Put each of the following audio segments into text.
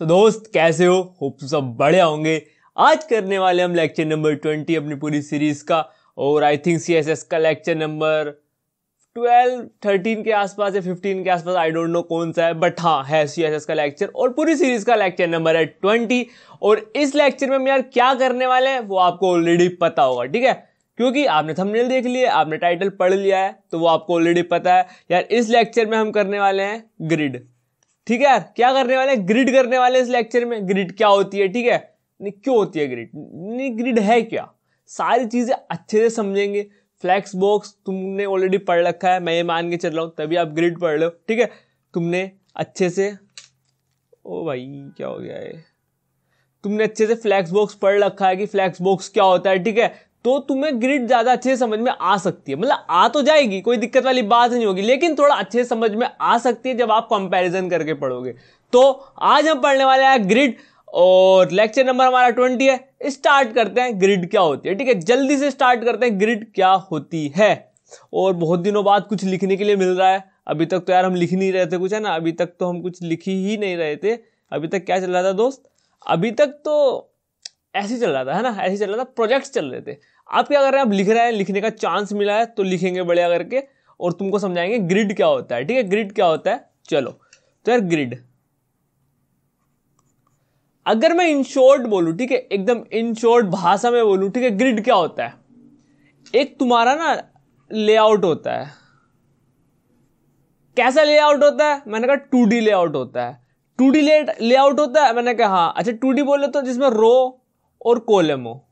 तो दोस्त कैसे हो? होप सब बढ़िया होंगे। आज करने वाले हम लेक्चर नंबर 20 अपनी पूरी सीरीज का, और आई थिंक CSS का लेक्चर नंबर 12, 13 के आसपास या 15 के आसपास, आई डोंट नो कौन सा है, बट हाँ है CSS का लेक्चर, और पूरी सीरीज का लेक्चर नंबर है 20। और इस लेक्चर में हम यार क्या करने वाले हैं वो आपको ऑलरेडी पता होगा, ठीक है, क्योंकि आपने थंबनेल देख लिया, आपने टाइटल पढ़ लिया है, तो वो आपको ऑलरेडी पता है यार। इस लेक्चर में हम करने वाले हैं ग्रिड, ठीक है यार। क्या करने वाले हैं? ग्रिड करने वाले इस लेक्चर में। ग्रिड क्या होती है, ठीक है, नहीं क्यों होती है ग्रिड, नहीं ग्रिड है क्या, सारी चीजें अच्छे से समझेंगे। फ्लैक्स बॉक्स तुमने ऑलरेडी पढ़ रखा है, मैं ये मान के चल रहा हूं, तभी आप ग्रिड पढ़ लो, ठीक है। तुमने अच्छे से, ओ भाई क्या हो गया है, तुमने अच्छे से फ्लैक्स बॉक्स पढ़ रखा है कि फ्लैक्स बॉक्स क्या होता है, ठीक है। तो तुम्हें ग्रिड ज्यादा अच्छे से समझ में आ सकती है, मतलब आ तो जाएगी, कोई दिक्कत वाली बात नहीं होगी, लेकिन थोड़ा अच्छे से समझ में आ सकती है जब आप कंपैरिजन करके पढ़ोगे। तो आज हम पढ़ने वाले हैं ग्रिड, और लेक्चर नंबर हमारा 20 है। स्टार्ट करते हैं, ग्रिड क्या होती है, ठीक है, जल्दी से स्टार्ट करते हैं, ग्रिड क्या होती है। और बहुत दिनों बाद कुछ लिखने के लिए मिल रहा है। अभी तक तो यार हम लिख नहीं रहे थे कुछ, है ना, अभी तक तो हम कुछ लिख ही नहीं रहे थे। अभी तक क्या चल रहा था दोस्त? अभी तक तो ऐसे ही चल रहा था, है ना, ऐसे ही चल रहा था, प्रोजेक्ट्स चल रहे थे। आप क्या कर रहे हैं? आप लिख रहे हैं, लिखने का चांस मिला है तो लिखेंगे बढ़िया करके, और तुमको समझाएंगे ग्रिड क्या होता है, ठीक है। ग्रिड क्या होता है, चलो। तो यार ग्रिड, अगर मैं इन शॉर्ट बोलूं, ठीक है, एकदम इन शॉर्ट भाषा में बोलूं, ठीक है, ग्रिड क्या होता है? एक तुम्हारा ना लेआउट होता है। कैसा लेआउट होता है? मैंने कहा 2D लेआउट होता है। 2D लेआउट होता है, मैंने कहा हाँ, अच्छा 2D बोले तो जिसमें रो और कॉलम हो,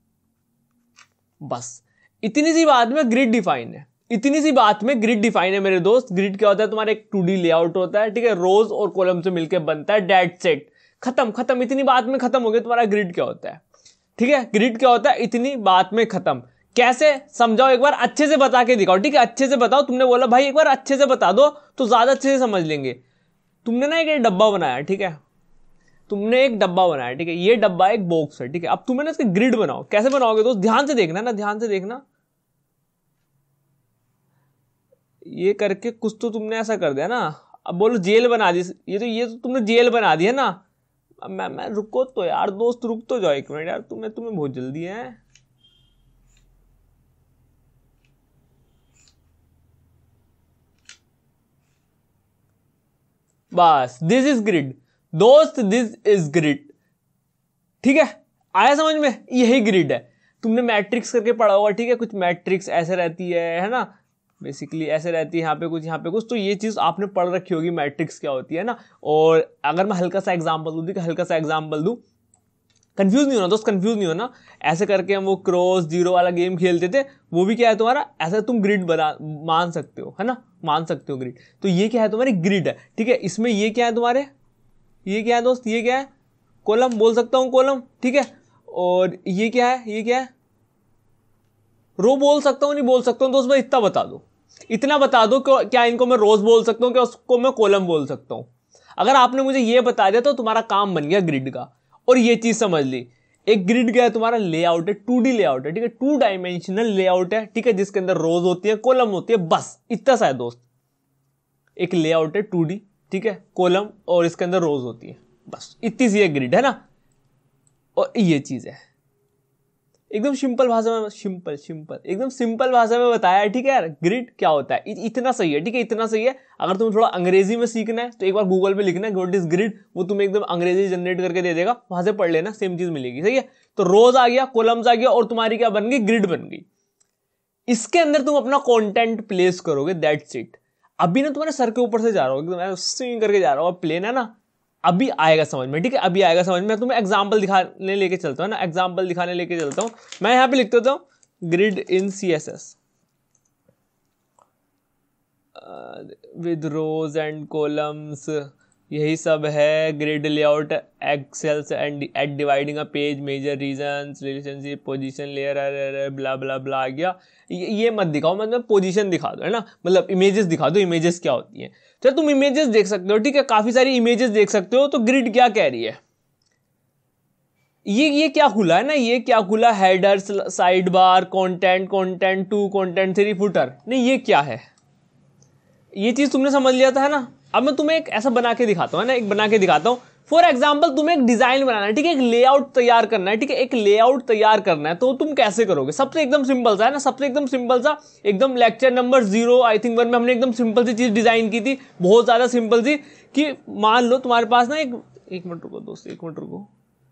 बस इतनी सी बात में ग्रिड डिफाइन है। इतनी सी बात में ग्रिड डिफाइन है मेरे दोस्त। ग्रिड क्या होता है? तुम्हारा एक 2D लेआउट होता है, ठीक है, रोज और कॉलम से मिलकर बनता है, डेट सेट, खत्म खत्म, इतनी बात में खत्म हो गया तुम्हारा ग्रिड क्या होता है, ठीक है। ग्रिड क्या होता है, इतनी बात में खत्म। कैसे समझाओ, एक बार अच्छे से बता के दिखाओ, ठीक है, अच्छे से बताओ। तुमने बोला भाई एक बार अच्छे से बता दो तो ज्यादा अच्छे से समझ लेंगे। तुमने ना एक डब्बा बनाया, ठीक है, तुमने एक डब्बा बनाया, ठीक है, ये डब्बा एक बॉक्स है, ठीक है। अब तुम्हें ना इसके ग्रिड बनाओ। कैसे बनाओगे दोस्त? ध्यान से देखना ना, ध्यान से देखना। ये करके कुछ तो तुमने ऐसा कर दिया ना, अब बोलो जेल बना दी, ये तो तुमने जेल बना दी है ना। मैं रुको तो यार दोस्त, रुक तो जाओ एक मिनट यार, तुम्हें बहुत जल्दी है। बस दिस इज ग्रिड दोस्त, दिस इज ग्रिड, ठीक है। आया समझ में? यही ग्रिड है। तुमने मैट्रिक्स करके पढ़ा होगा, ठीक है, कुछ मैट्रिक्स ऐसे रहती है ना, बेसिकली ऐसे रहती है, यहाँ पे कुछ यहाँ पे कुछ, तो ये चीज आपने पढ़ रखी होगी मैट्रिक्स क्या होती है ना। और अगर मैं हल्का सा एग्जांपल दूं, ठीक है, हल्का सा एग्जांपल दूं, कंफ्यूज नहीं होना दोस्त, कंफ्यूज नहीं होना। ऐसे करके हम वो क्रॉस जीरो वाला गेम खेलते थे, वो भी क्या है तुम्हारा, ऐसा तुम ग्रिड बना मान सकते हो, है ना, मान सकते हो ग्रिड। तो ये क्या है तुम्हारी ग्रिड है, ठीक है। इसमें ये क्या है तुम्हारे, ये क्या है दोस्त, ये क्या है, कॉलम बोल सकता हूं, कॉलम, ठीक है। और ये क्या है, ये क्या है, रो बोल सकता हूं, नहीं बोल सकता हूं दोस्त, मैं इतना बता दो, इतना बता दो, क्या इनको मैं रोज बोल सकता हूं, क्या उसको मैं कॉलम बोल सकता हूं। अगर आपने मुझे ये बता दिया तो तुम्हारा काम बन गया ग्रिड का। और ये चीज समझ ली, एक ग्रिड क्या है तुम्हारा, लेआउट है, 2D लेआउट है, ठीक है, 2 डायमेंशनल लेआउट है, ठीक है, जिसके अंदर रोज होती है, कॉलम होती है, बस इतना सा है दोस्त। एक लेआउट है 2D, ठीक है, कॉलम और इसके अंदर रोज होती है, बस इतनी सी ग्रिड है ना। और ये चीज है, एकदम सिंपल भाषा में, सिंपल एकदम सिंपल भाषा में बताया है, ठीक है यार। ग्रिड क्या होता है, इतना सही है, ठीक है, इतना सही है। अगर तुम्हें थोड़ा अंग्रेजी में सीखना है तो एक बार गूगल पे लिखना है व्हाट इज ग्रिड, वो तुम्हें एकदम अंग्रेजी जनरेट करके दे देगा, वहां से पढ़ लेना, सेम चीज मिलेगी, सही है। तो रोज आ गया, कॉलम्स आ गया, और तुम्हारी क्या बन गई, ग्रिड बन गई। इसके अंदर तुम अपना कॉन्टेंट प्लेस करोगे, दैट्स इट। अभी ना तुम्हारे सर के ऊपर से जा रहा हो, एकदम स्विंग करके जा रहा हो, प्लेन है ना, अभी आएगा समझ में, ठीक है, अभी आएगा समझ में। मैं तुम्हें एग्जांपल दिखाने लेके चलता हूं ना, एग्जांपल दिखाने लेके चलता हूं। मैं यहां पे लिख देता हूं grid in CSS with rows and columns, यही सब है grid layout, axes and at dividing a page, major regions, relationship, position layer, blah blah blah आ गया। ये मत दिखाओ, मतलब पोजीशन दिखा दो, है ना, मतलब इमेजेस दिखा दो, इमेजेस क्या होती हैं। तो तुम इमेजेस देख सकते हो, ठीक है, काफी सारी इमेजेस देख सकते हो। तो ग्रिड क्या कह रही है, ये क्या खुला है ना, ये क्या खुला, header, side bar, content, content 2, content 3, footer, नहीं ये क्या है, ये चीज तुमने समझ लिया था, है ना। अब मैं तुम्हें एक ऐसा बना के दिखाता हूँ, है ना, एक बना के दिखाता हूँ। फॉर एग्जाम्पल तुम्हें एक डिजाइन बनाना है, ठीक है, एक लेआउट तैयार करना है, ठीक है, एक लेआउट तैयार करना है, तो तुम कैसे करोगे? सबसे एकदम सिंपल सा है ना, सबसे एकदम सिंपल सा, एकदम लेक्चर नंबर 0 आई थिंक 1 में हमने एकदम सिंपल सी चीज डिजाइन की थी, बहुत ज्यादा सिंपल सी, कि मान लो तुम्हारे पास ना एक मिनट रुको दोस्त, एक मिनट रुको।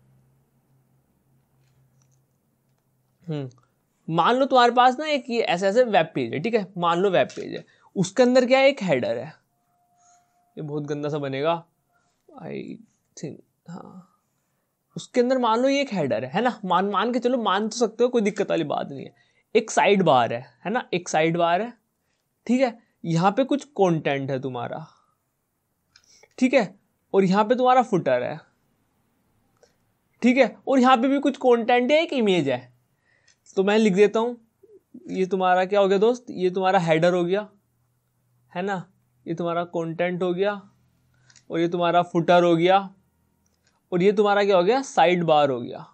मान लो तुम्हारे पास ना एक ये ऐसे ऐसे वेब पेज है, ठीक है, मान लो वेब पेज है, उसके अंदर क्या है, एक हेडर है, ये बहुत गंदा सा बनेगा आई थिंक, हाँ, उसके अंदर मान लो ये एक हेडर है ना, मान के चलो, मान तो सकते हो, कोई दिक्कत वाली बात नहीं है। एक साइड बार है ना, एक साइड बार है, ठीक है, यहां पे कुछ कंटेंट है तुम्हारा, ठीक है, और यहां पे तुम्हारा फुटर है, ठीक है, और यहां पे भी कुछ कंटेंट है, एक इमेज है। तो मैं लिख देता हूं, ये तुम्हारा क्या हो गया दोस्त, ये तुम्हारा हेडर हो गया, है ना, ये तुम्हारा कंटेंट हो गया, और ये तुम्हारा फुटर हो गया, और ये तुम्हारा क्या हो गया, साइड बार हो गया,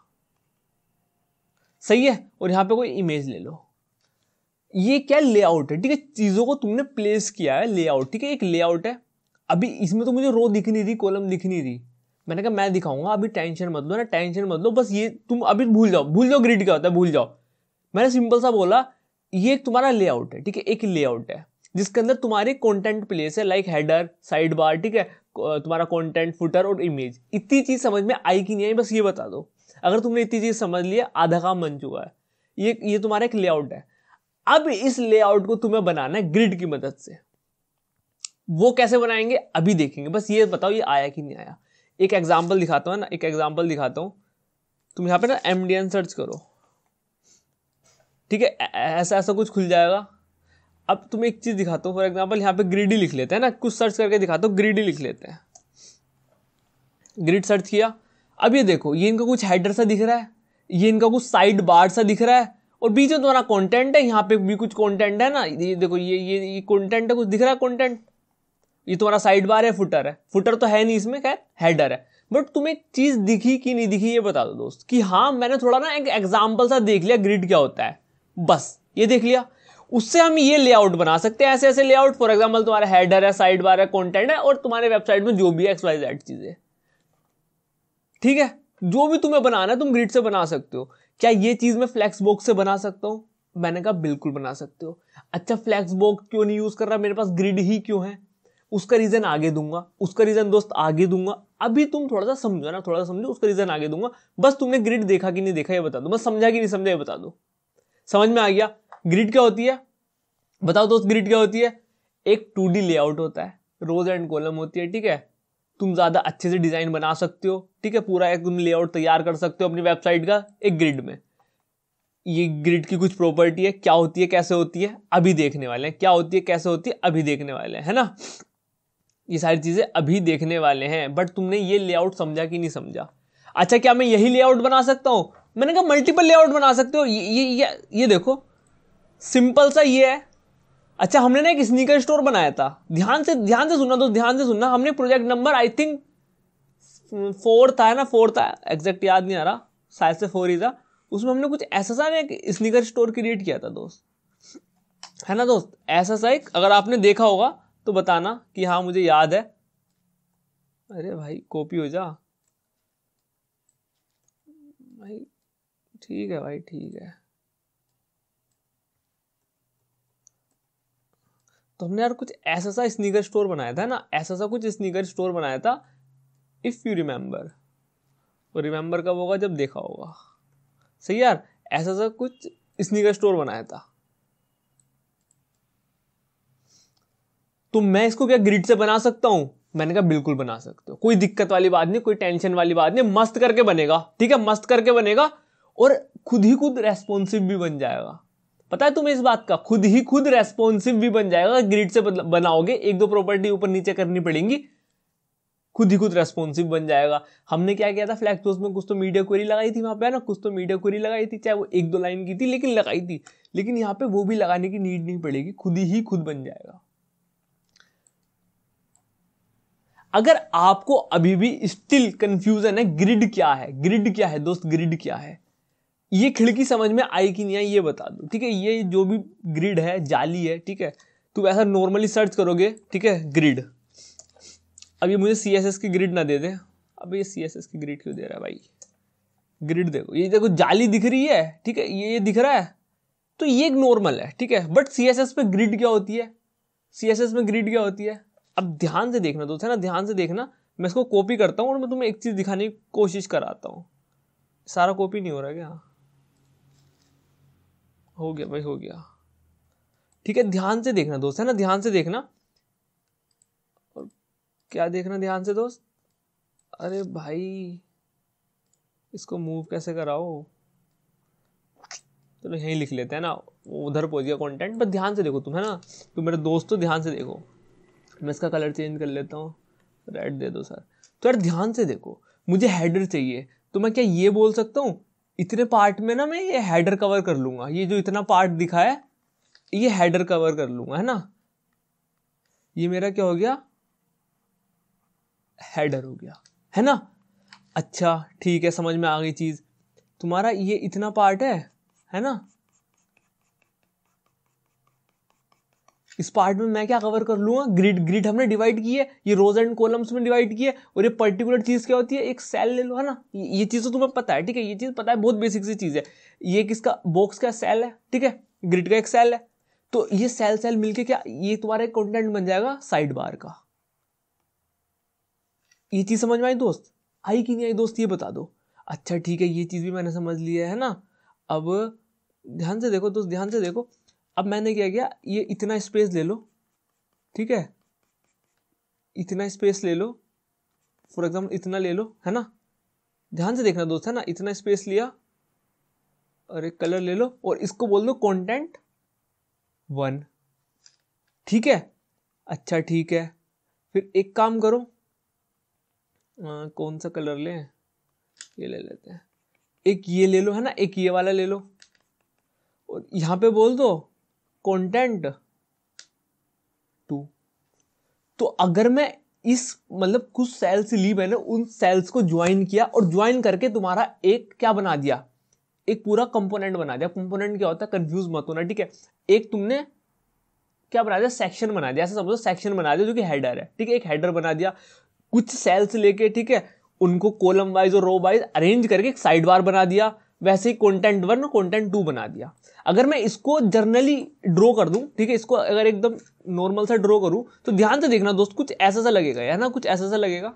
सही है। और यहां पे कोई इमेज ले लो, ये क्या लेआउट है, ठीक है, चीजों को तुमने प्लेस किया है, लेआउट, ठीक है, एक लेआउट है। अभी इसमें तो मुझे रो दिख नहीं रही, कॉलम दिख नहीं रही, मैंने कहा मैं दिखाऊंगा, अभी टेंशन मत लो ना, टेंशन मत लो, बस ये तुम अभी भूल जाओ ग्रिड क्या होता है, भूल जाओ। मैंने सिंपल सा बोला, ये तुम्हारा लेआउट है, ठीक है, एक लेआउट है जिसके अंदर तुम्हारी कंटेंट प्लेस है, लाइक हेडर, साइड बार, ठीक है, तुम्हारा कंटेंट, फुटर और इमेज। इतनी चीज समझ में आई कि नहीं आई, बस ये बता दो। अगर तुमने इतनी चीज समझ ली है, आधा काम बन चुका है। ये तुम्हारा एक लेआउट है। अब इस लेआउट को तुम्हें बनाना है ग्रिड की मदद से। वो कैसे बनाएंगे अभी देखेंगे, बस ये बताओ ये आया कि नहीं आया। एक एग्जांपल दिखाता हूं ना, एक एग्जांपल दिखाता हूं। तुम यहां पे ना MDN सर्च करो, ठीक है, ऐसा ऐसा कुछ खुल जाएगा। अब तुम्हें एक चीज दिखाता हूं, फॉर एग्जांपल यहां पे ग्रिड ही लिख लेते हैं ना, कुछ सर्च करके दिखाता हूं, ग्रिड ही लिख लेते हैं। ग्रिड सर्च किया, अब ये देखो, ये इनका कुछ हेडर सा दिख रहा है, ये इनका कुछ साइड बार सा दिख रहा है, और बीच में तुम्हारा कंटेंट है, यहाँ पे भी कुछ कंटेंट है ना, ये देखो, ये कंटेंट है, कुछ दिख रहा है कंटेंट। ये तुम्हारा साइड बार है, फुटर है, फुटर तो है नहीं इसमें, खैर हेडर है। बट तुम्हें एक चीज दिखी कि नहीं दिखी ये बता दो दोस्त, कि हाँ मैंने थोड़ा ना एक एग्जाम्पल सा देख लिया ग्रिड क्या होता है, बस ये देख लिया। उससे हम ये लेआउट बना सकते हैं, ऐसे ऐसे लेआउट। फॉर एग्जाम्पल तुम्हारा हेडर है, साइड बार है, कंटेंट है, और तुम्हारे वेबसाइट में जो भी है XYZ चीजें, ठीक है, जो भी तुम्हें बनाना है तुम ग्रिड से बना सकते हो। क्या ये चीज मैं फ्लैक्स बॉक्स से बना सकता हूं? मैंने कहा बिल्कुल बना सकते हो। अच्छा, फ्लैक्स बॉक्स क्यों नहीं यूज कर रहा, मेरे पास ग्रिड ही क्यों है? उसका रीजन आगे दूंगा, उसका रीजन दोस्त आगे दूंगा। अभी तुम थोड़ा सा समझो ना, थोड़ा सा समझो, उसका रीजन आगे दूंगा। बस तुमने ग्रिड देखा कि नहीं देखा ये बता दो, बस समझा कि नहीं समझा ये बता दो। समझ में आ गया ग्रिड क्या होती है? बताओ दोस्त, ग्रिड क्या होती है? एक 2D लेआउट होता है, रोज एंड कॉलम होती है, ठीक है। तुम ज्यादा अच्छे से डिजाइन बना सकते हो, ठीक है, पूरा एक तुम लेआउट तैयार कर सकते हो अपनी वेबसाइट का एक ग्रिड में। ये ग्रिड की कुछ प्रॉपर्टी है, क्या होती है, कैसे होती है, अभी देखने वाले हैं। क्या होती है, कैसे होती है, अभी देखने वाले हैं, है ना। ये सारी चीजें अभी देखने वाले हैं। बट तुमने ये लेआउट समझा कि नहीं समझा? अच्छा, क्या मैं यही लेआउट बना सकता हूं? मैंने कहा मल्टीपल लेआउट बना सकते हो। ये देखो, सिंपल सा ये है। अच्छा, हमने ना एक स्नीकर स्टोर बनाया था, ध्यान से सुनना दोस्त, ध्यान से सुनना। हमने प्रोजेक्ट नंबर आई थिंक 4 था, है ना, 4 था, एग्जैक्ट याद नहीं आ रहा, शायद से 4 ही था। उसमें हमने कुछ ऐसा सा एक स्नीकर स्टोर क्रिएट किया था दोस्त, है ना दोस्त। ऐसा सा एक, अगर आपने देखा होगा तो बताना कि हाँ मुझे याद है। अरे भाई कॉपी हो जा भाई, ठीक है भाई, ठीक है। तो हमने यार कुछ ऐसा सा स्नीकर स्टोर बनाया था ना, ऐसा सा कुछ स्नीकर स्टोर बनाया था, इफ यू रिमेंबर। तो रिमेंबर कब होगा? जब देखा होगा। सही यार, ऐसा सा कुछ स्नीकर स्टोर बनाया था। तो मैं इसको क्या ग्रिड से बना सकता हूं? मैंने कहा बिल्कुल बना सकते हो, कोई दिक्कत वाली बात नहीं, कोई टेंशन वाली बात नहीं, मस्त करके बनेगा, ठीक है, मस्त करके बनेगा। और खुद ही खुद रेस्पॉन्सिव भी बन जाएगा। पता है तुम्हें इस बात का? खुद ही खुद रेस्पॉन्सिव भी बन जाएगा। ग्रिड से बनाओगे, 1-2 प्रॉपर्टी ऊपर नीचे करनी पड़ेंगी, खुद ही खुद रेस्पॉन्सिव बन जाएगा। हमने क्या किया था, फ्लैक्स पोस्ट में कुछ तो मीडिया क्वेरी लगाई थी वहां पे, है ना, कुछ तो मीडिया क्वेरी लगाई थी, चाहे वो 1-2 लाइन की थी, लेकिन लगाई थी। लेकिन यहाँ पे वो भी लगाने की नीड नहीं पड़ेगी, खुद ही खुद बन जाएगा। अगर आपको अभी भी स्टिल कंफ्यूजन है ग्रिड क्या है, ग्रिड क्या है दोस्त, ग्रिड क्या है, ये खिड़की समझ में आई कि नहीं आई ये बता दो, ठीक है। ये जो भी ग्रिड है, जाली है, ठीक है, तुम ऐसा नॉर्मली सर्च करोगे, ठीक है, ग्रिड। अब ये मुझे CSS की ग्रिड ना दे दे, अब ये CSS की ग्रिड क्यों दे रहा है भाई? ग्रिड देखो, ये देखो जाली दिख रही है, ठीक है, ये दिख रहा है, तो ये एक नॉर्मल है, ठीक है। बट CSS पे ग्रिड क्या होती है? CSS में ग्रिड क्या होती है? अब ध्यान से देखना दोस्त, है ना, ध्यान से देखना। मैं इसको कॉपी करता हूँ और मैं तुम्हें एक चीज दिखाने की कोशिश कराता हूँ। सारा कॉपी नहीं हो रहा क्या? हो गया भाई, हो गया, ठीक है। ध्यान से देखना दोस्त, है ना, ध्यान से देखना। और क्या देखना ध्यान से दोस्त? अरे भाई इसको मूव कैसे कराओ? चलो यहीं लिख लेते हैं ना, उधर पहुंच गया कंटेंट। बस ध्यान से देखो तुम, है ना, तुम मेरे दोस्त, तो ध्यान से देखो। मैं इसका कलर चेंज कर लेता हूँ, रेड दे दो सर। तो यार ध्यान से देखो, मुझे हेडर चाहिए, तो मैं क्या ये बोल सकता हूँ, इतने पार्ट में ना मैं ये हेडर कवर कर लूंगा, ये जो इतना पार्ट दिखा है ये हेडर कवर कर लूंगा, है ना। ये मेरा क्या हो गया? हेडर हो गया, है ना। अच्छा ठीक है, समझ में आ गई चीज। तुम्हारा ये इतना पार्ट है ना, इस पार्ट में मैं क्या कवर कर लूंगा? ग्रिड। ग्रिड हमने डिवाइड की है, ये रोज एंड कॉलम्स में डिवाइड की है, और ये पर्टिकुलर चीज क्या होती है? एक सेल ले लो, है ना। ये चीज तो तुम्हें पता है, ठीक है, ये चीज पता है, बहुत बेसिक सी चीज है। ये किसका बॉक्स का सेल है, ठीक है, ग्रिड का एक सेल है। तो ये सेल सेल मिलके क्या, ये तुम्हारा एक कंटेंट बन जाएगा साइड बार का। ये चीज समझ में आई दोस्त? आई कि नहीं आई दोस्त, ये बता दो। अच्छा ठीक है, ये चीज भी मैंने समझ लिया है ना। अब ध्यान से देखो दोस्त, ध्यान से देखो। अब मैंने क्या किया, ये इतना स्पेस ले लो, ठीक है, इतना स्पेस ले लो, फॉर एग्जाम्पल इतना ले लो, है ना। ध्यान से देखना दोस्त, है ना, इतना स्पेस लिया और एक कलर ले लो और इसको बोल दो कंटेंट 1, ठीक है। अच्छा ठीक है, फिर एक काम करो, कौन सा कलर लें, ये ले लेते हैं, एक ये ले लो, है ना, एक ये वाला ले लो, और यहां पे बोल दो कंटेंट 2। तो अगर मैं इस मतलब कुछ सेल्स ली मैंने, उन सेल्स को ज्वाइन किया और ज्वाइन करके तुम्हारा एक क्या बना दिया, एक पूरा कंपोनेंट बना दिया। कंपोनेंट क्या होता है, कंफ्यूज मत होना, ठीक है। एक तुमने क्या बना दिया, सेक्शन बना दिया, ऐसा समझो सेक्शन बना दिया जो कि हेडर है, ठीक है, एक हेडर बना दिया। कुछ सेल्स लेके, ठीक है, उनको कॉलम वाइज और रो वाइज अरेंज करके एक साइड बार बना दिया। वैसे ही कंटेंट 1 और कंटेंट 2 बना दिया। अगर मैं इसको जर्नली ड्रॉ कर दूं, ठीक है, इसको अगर एकदम नॉर्मल सा ड्रॉ करूं, तो ध्यान से देखना दोस्त, कुछ ऐसा सा लगेगा, है ना, कुछ ऐसा सा लगेगा।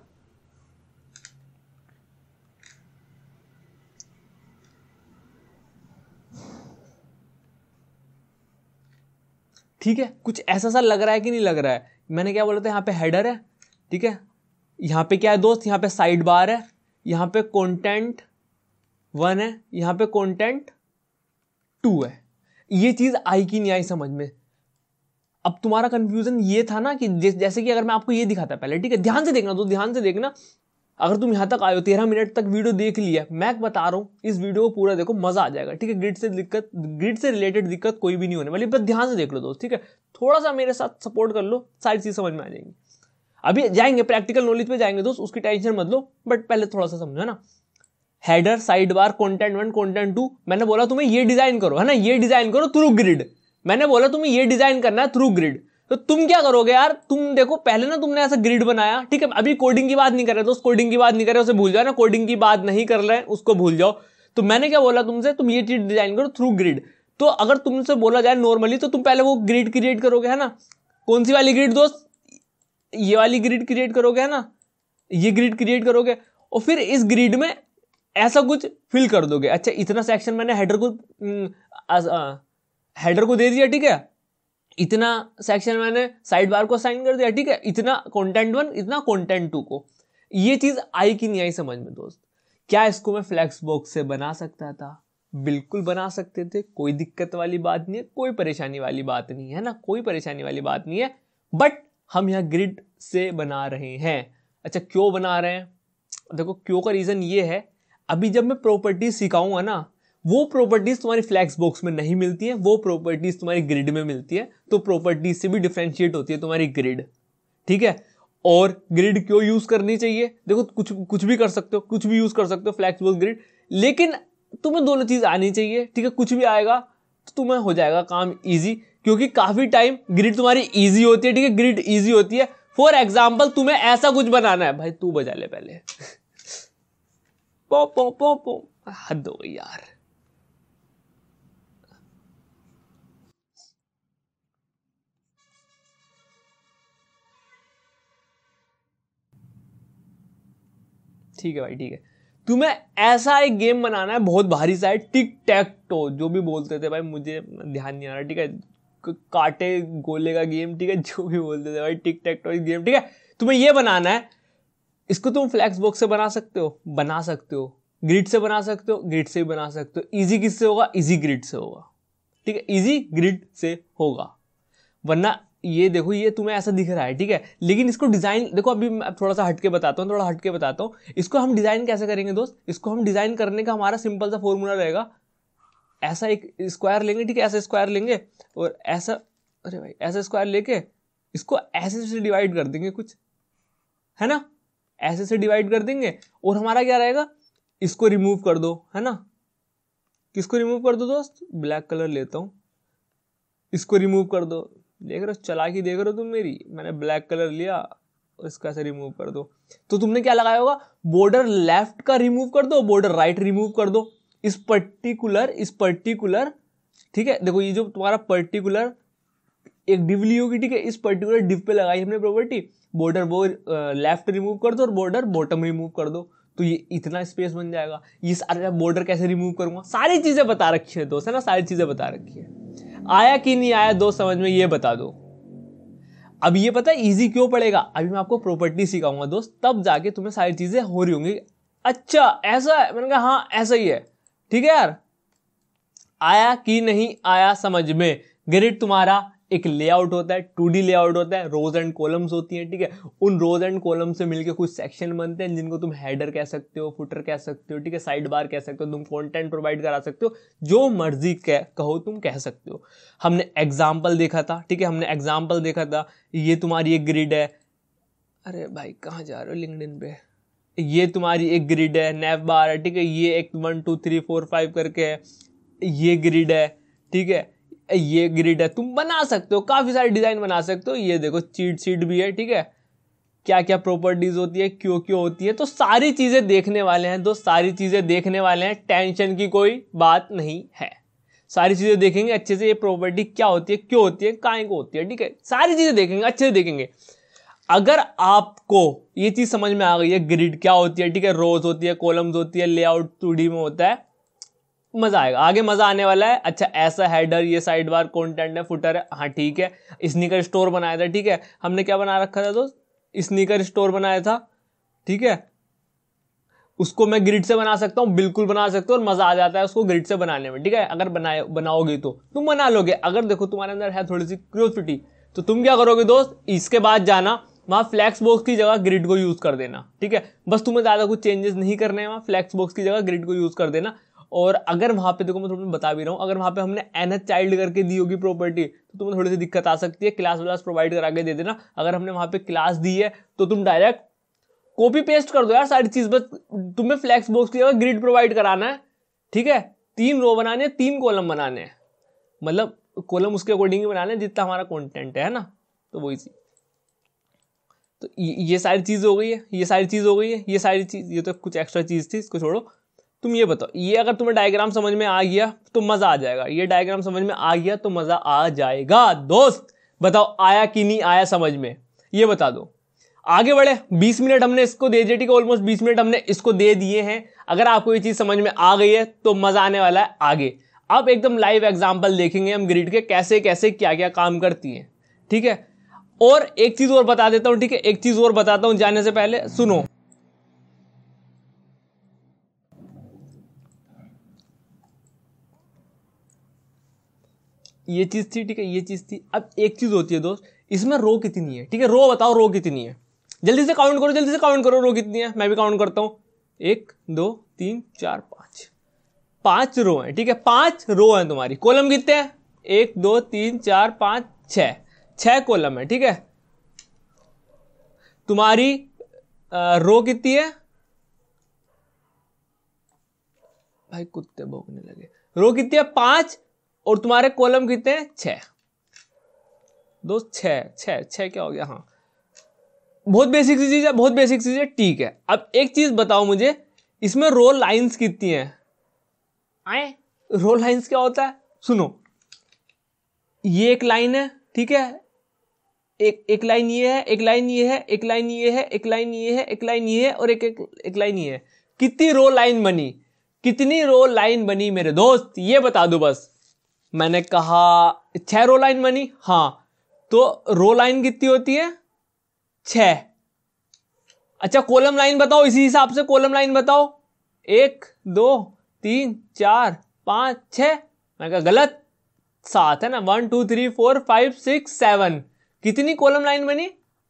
ठीक है, कुछ ऐसा सा लग रहा है कि नहीं लग रहा है? मैंने क्या बोला था, यहाँ पे हेडर है, ठीक है, यहाँ पे क्या है दोस्त, यहाँ पे साइड बार है, यहाँ पे कंटेंट 1 है, यहाँ पे कंटेंट 2 है। ये चीज आई कि नहीं आई समझ में? अब तुम्हारा कंफ्यूजन ये था ना कि जैसे कि अगर मैं आपको ये दिखाता पहले, ठीक है, ध्यान से देखना दोस्त, ध्यान से देखना। अगर तुम यहां तक आए हो, 13 मिनट तक वीडियो देख लिया, मैं बता रहा हूं इस वीडियो को पूरा देखो, मजा आ जाएगा, ठीक है। ग्रिड से रिलेटेड दिक्कत कोई भी नहीं होने वाली, बस ध्यान से देख लो दोस्त, ठीक है। थोड़ा सा मेरे साथ सपोर्ट कर लो, सारी चीज समझ में आ जाएंगी। अभी जाएंगे प्रैक्टिकल नॉलेज पे जाएंगे दोस्त, उसकी टेंशन मत लो, बट पहले थोड़ा सा समझो, है ना। Header, side bar, content 1, content 2। मैंने बोला तुम्हें ये डिजाइन करो, है ना, ये डिजाइन करो थ्रू ग्रिड। मैंने बोला तुम्हें ये डिजाइन करना है थ्रू ग्रिड। तो तुम क्या करोगे यार, तुम देखो पहले ना तुमने ऐसा ग्रिड बनाया, ठीक है। अभी कोडिंग की बात नहीं कर रहे दोस्त, कोडिंग की बात नहीं कर रहे, उसे भूल जाओ ना, कोडिंग की बात नहीं कर रहे हैं, उसको भूल जाओ। तो मैंने क्या बोला तुमसे, तुम ये चीज डिजाइन करो थ्रू ग्रिड। तो अगर तुमसे बोला जाए नॉर्मली, तो तुम पहले वो ग्रिड क्रिएट करोगे, है ना। कौन सी वाली ग्रिड दोस्त? ये वाली ग्रिड क्रिएट करोगे, है ना, ये ग्रिड क्रिएट करोगे, और फिर इस ग्रिड में ऐसा कुछ फिल कर दोगे। अच्छा, इतना सेक्शन मैंने हेडर को दे दिया, ठीक है, इतना सेक्शन मैंने साइड बार को असाइन कर दिया, ठीक है, इतना कंटेंट 1, इतना कंटेंट 2 को। ये चीज आई कि नहीं आई समझ में दोस्त? क्या इसको मैं फ्लेक्स बॉक्स से बना सकता था? बिल्कुल बना सकते थे, कोई दिक्कत वाली बात नहीं है, कोई परेशानी वाली बात नहीं है ना, कोई परेशानी वाली बात नहीं है। बट हम यहां ग्रिड से बना रहे हैं। अच्छा, क्यों बना रहे हैं? देखो, क्यों का रीजन ये है, अभी जब मैं प्रॉपर्टीज सिखाऊंगा ना, वो प्रॉपर्टीज तुम्हारी फ्लैक्स बॉक्स में नहीं मिलती है, वो प्रॉपर्टीज तुम्हारी ग्रिड में मिलती है। तो प्रॉपर्टीज से भी डिफरेंशिएट होती है तुम्हारी ग्रिड, ठीक है। और ग्रिड क्यों यूज करनी चाहिए? देखो, कुछ भी कर सकते हो, कुछ भी यूज कर सकते हो फ्लैक्स बॉक्स ग्रिड, लेकिन तुम्हें दोनों चीज आनी चाहिए, ठीक है। कुछ भी आएगा तो तुम्हें हो जाएगा काम इजी, क्योंकि काफी टाइम ग्रिड तुम्हारी इजी होती है, ठीक है, ग्रिड इजी होती है। फॉर एग्जाम्पल तुम्हें ऐसा कुछ बनाना है, भाई तू बजा ले पहले पो पो पो पो, हद हो गई यार। ठीक है भाई, ठीक है। तुम्हें ऐसा एक गेम बनाना है बहुत भारी सा है, टिक टैक टो जो भी बोलते थे भाई, मुझे ध्यान नहीं आ रहा, ठीक है, काटे गोले का गेम, ठीक है, जो भी बोलते थे भाई, टिक टैक टो गेम, ठीक है। तुम्हें ये बनाना है, इसको तुम फ्लैक्स बॉक्स से बना सकते हो, बना सकते हो, ग्रिड से बना सकते हो, ग्रिड से भी बना सकते हो। इजी किससे होगा? इजी ग्रिड से होगा, ठीक है, इजी ग्रिड से होगा। वरना ये देखो, ये तुम्हें ऐसा दिख रहा है, ठीक है, लेकिन इसको डिजाइन देखो, अभी मैं थोड़ा सा हटके बताता हूँ, थोड़ा हटके बताता हूँ। इसको हम डिजाइन कैसे करेंगे दोस्त? इसको हम डिजाइन करने का हमारा सिंपल सा फॉर्मूला रहेगा। ऐसा एक स्क्वायर लेंगे, ठीक है, ऐसा स्क्वायर लेंगे और ऐसा, अरे भाई, ऐसा स्क्वायर लेके इसको ऐसे से डिवाइड कर देंगे कुछ, है ना, ऐसे से डिवाइड कर देंगे। और हमारा क्या रहेगा? इसको रिमूव कर दो, है ना। किसको रिमूव कर दो दोस्त? ब्लैक कलर लेता हूं, इसको रिमूव कर दो। देख रहे हो चालाकी, देख रहे हो तुम मेरी, मैंने ब्लैक कलर लिया और इसका ऐसे रिमूव कर दो। तो तुमने क्या लगाया होगा? बॉर्डर लेफ्ट का रिमूव कर दो, बॉर्डर राइट रिमूव कर दो। इस पर्टिकुलर, ठीक है, देखो ये जो तुम्हारा पर्टिकुलर एक डिव ली होगी, ठीक है, इस पर्टिकुलर डिव पे लगाई हमने प्रॉपर्टी, बॉर्डर वो लेफ्ट रिमूव कर दो और बॉर्डर बॉटम रिमूव कर दो, तो ये इतना स्पेस बन जाएगा। ये सारे बॉर्डर कैसे रिमूव करूंगा, सारी चीजें बता रखी है दोस्त, है ना, सारी चीजें बता रखी है। आया कि नहीं आया दोस्त समझ में, ये बता दो। अब ये पता है इजी क्यों पड़ेगा? अभी मैं आपको प्रॉपर्टी सिखाऊंगा दोस्त, तब जाके तुम्हें सारी चीजें हो रही होंगी। अच्छा ऐसा है, मैंने कहा हाँ ऐसा ही है, ठीक है यार। आया कि नहीं आया समझ में? ग्रिड तुम्हारा एक लेआउट होता है, 2D लेआउट होता है, रोज एंड कॉलम्स होती हैं, ठीक है। उन रोज एंड कॉलम से मिलके कुछ सेक्शन बनते हैं, जिनको तुम हेडर कह सकते हो, फुटर कह सकते हो, ठीक है, साइड बार कह सकते हो, तुम कंटेंट प्रोवाइड करा सकते हो, जो मर्जी कहो तुम कह सकते हो। हमने एग्जाम्पल देखा था, ठीक है, हमने एग्जाम्पल देखा था। ये तुम्हारी एक ग्रिड है, अरे भाई कहाँ जा रहे हो लिंक्डइन पे, ये तुम्हारी एक ग्रिड है, नैव बार है, ठीक है, ये एक 1 2 3 4 5 करके है, ये ग्रिड है, ठीक है, ये ग्रिड है। तुम बना सकते हो, काफी सारे डिजाइन बना सकते हो। ये देखो चीट शीट भी है, ठीक है, क्या क्या प्रॉपर्टीज होती है, क्यों क्यों होती है, तो सारी चीजें देखने वाले हैं दोस्त, सारी चीजें देखने वाले हैं, टेंशन की कोई बात नहीं है। सारी चीजें देखेंगे अच्छे से, ये प्रॉपर्टी क्या होती है, क्यों होती है, काहे को होती है, ठीक है, सारी चीजें देखेंगे, अच्छे से देखेंगे। अगर आपको ये चीज समझ में आ गई है, ग्रिड क्या होती है, ठीक है, रोज होती है, कॉलम्स होती है, लेआउट 2D में होता है, मजा आएगा, आगे मजा आने वाला है। अच्छा ऐसा हेडर, ये साइड बार, कंटेंट है, फुटर है, हाँ ठीक है। स्नीकर स्टोर बनाया था, ठीक है, हमने क्या बना रखा था दोस्त? स्नीकर स्टोर बनाया था, ठीक है, उसको मैं ग्रिड से बना सकता हूं, बिल्कुल बना सकते हो, और मजा आ जाता है उसको ग्रिड से बनाने में, ठीक है। अगर बनाओगे तो तुम बना लोगे। अगर देखो तुम्हारे अंदर है थोड़ी सी क्यूरियोसिटी, तो तुम क्या करोगे दोस्त, इसके बाद जाना वहां फ्लैक्स बॉक्स की जगह ग्रिड को यूज कर देना, ठीक है। बस तुम्हें ज्यादा कुछ चेंजेस नहीं करने हैं, वहां फ्लैक्स बॉक्स की जगह ग्रिड को यूज कर देना। और अगर वहां पे देखो, मैं तुम्हें बता भी रहा हूं, अगर वहां पे हमने nth चाइल्ड करके दी होगी प्रॉपर्टी, तो तुम्हें थोड़ी सी दिक्कत आ सकती है। क्लास व्लास प्रोवाइड करा के दे देना। अगर हमने वहां पे क्लास दी है तो तुम डायरेक्ट कॉपी पेस्ट कर दो यार सारी चीज, बस तुम्हें फ्लैक्स बॉक्स की जगह ग्रिड प्रोवाइड कराना है, ठीक है। 3 रो बनाने हैं, 3 कॉलम बनाने हैं, मतलब कॉलम उसके अकॉर्डिंग ही बनाने हैं जितना हमारा कंटेंट है ना, तो वही चीज। तो ये सारी चीज हो गई है, ये सारी चीज हो गई है, ये सारी चीज, ये तो कुछ एक्स्ट्रा चीज थी, इसको छोड़ो। तुम ये बताओ, ये अगर तुम्हें डायग्राम समझ में आ गया तो मजा आ जाएगा, ये डायग्राम समझ में आ गया तो मजा आ जाएगा दोस्त। बताओ आया कि नहीं आया समझ में, ये बता दो। आगे बढ़े, 20 मिनट हमने इसको दे दिए, ठीक है, ऑलमोस्ट 20 मिनट हमने इसको दे दिए हैं। अगर आपको ये चीज समझ में आ गई है तो मजा आने वाला है आगे। अब एकदम लाइव एग्जांपल देखेंगे हम ग्रिड के, कैसे कैसे क्या क्या काम करती है, ठीक है। और एक चीज और बता देता हूं, ठीक है, एक चीज और बताता हूं जाने से पहले, सुनो। ये चीज थी, ठीक है, ये चीज थी। अब एक चीज होती है दोस्त, इसमें रो कितनी है, ठीक है, रो बताओ रो कितनी है, जल्दी से काउंट करो, जल्दी से काउंट करो, रो कितनी है, मैं भी काउंट करता हूं। 1 2 3 4 5, 5 रो है, ठीक है, 5 रो है तुम्हारी। कॉलम कितने हैं? 1 2 3 4 5 6, 6 कॉलम है, ठीक है। तुम्हारी रो कितनी है भाई, कुत्ते भौंकने लगे। रो कितनी है? 5, और तुम्हारे कॉलम कितने हैं? 6 दोस्त, 6 क्या हो गया, हाँ बहुत बेसिक सी चीज है, बहुत बेसिक चीज है, ठीक है। अब एक चीज बताओ मुझे, इसमें रो लाइंस कितनी है आए? रो लाइंस क्या होता है, सुनो, ये एक लाइन है, ठीक है, एक लाइन ये है, एक लाइन ये है, एक लाइन ये है, एक लाइन ये है, एक लाइन ये है, और एक लाइन ये है। कितनी रो लाइन बनी, कितनी रो लाइन बनी मेरे दोस्त, ये बता दो बस। मैंने कहा 6 रो लाइन बनी, हाँ, तो रो लाइन कितनी होती है 6। अच्छा कॉलम लाइन बताओ, इसी हिसाब से कॉलम लाइन बताओ, 1 2 3 4 5 6। मैं कहा गलत, 7 है ना, 1 2 3 4 5 6 7। कितनी कॉलम लाइन बनी,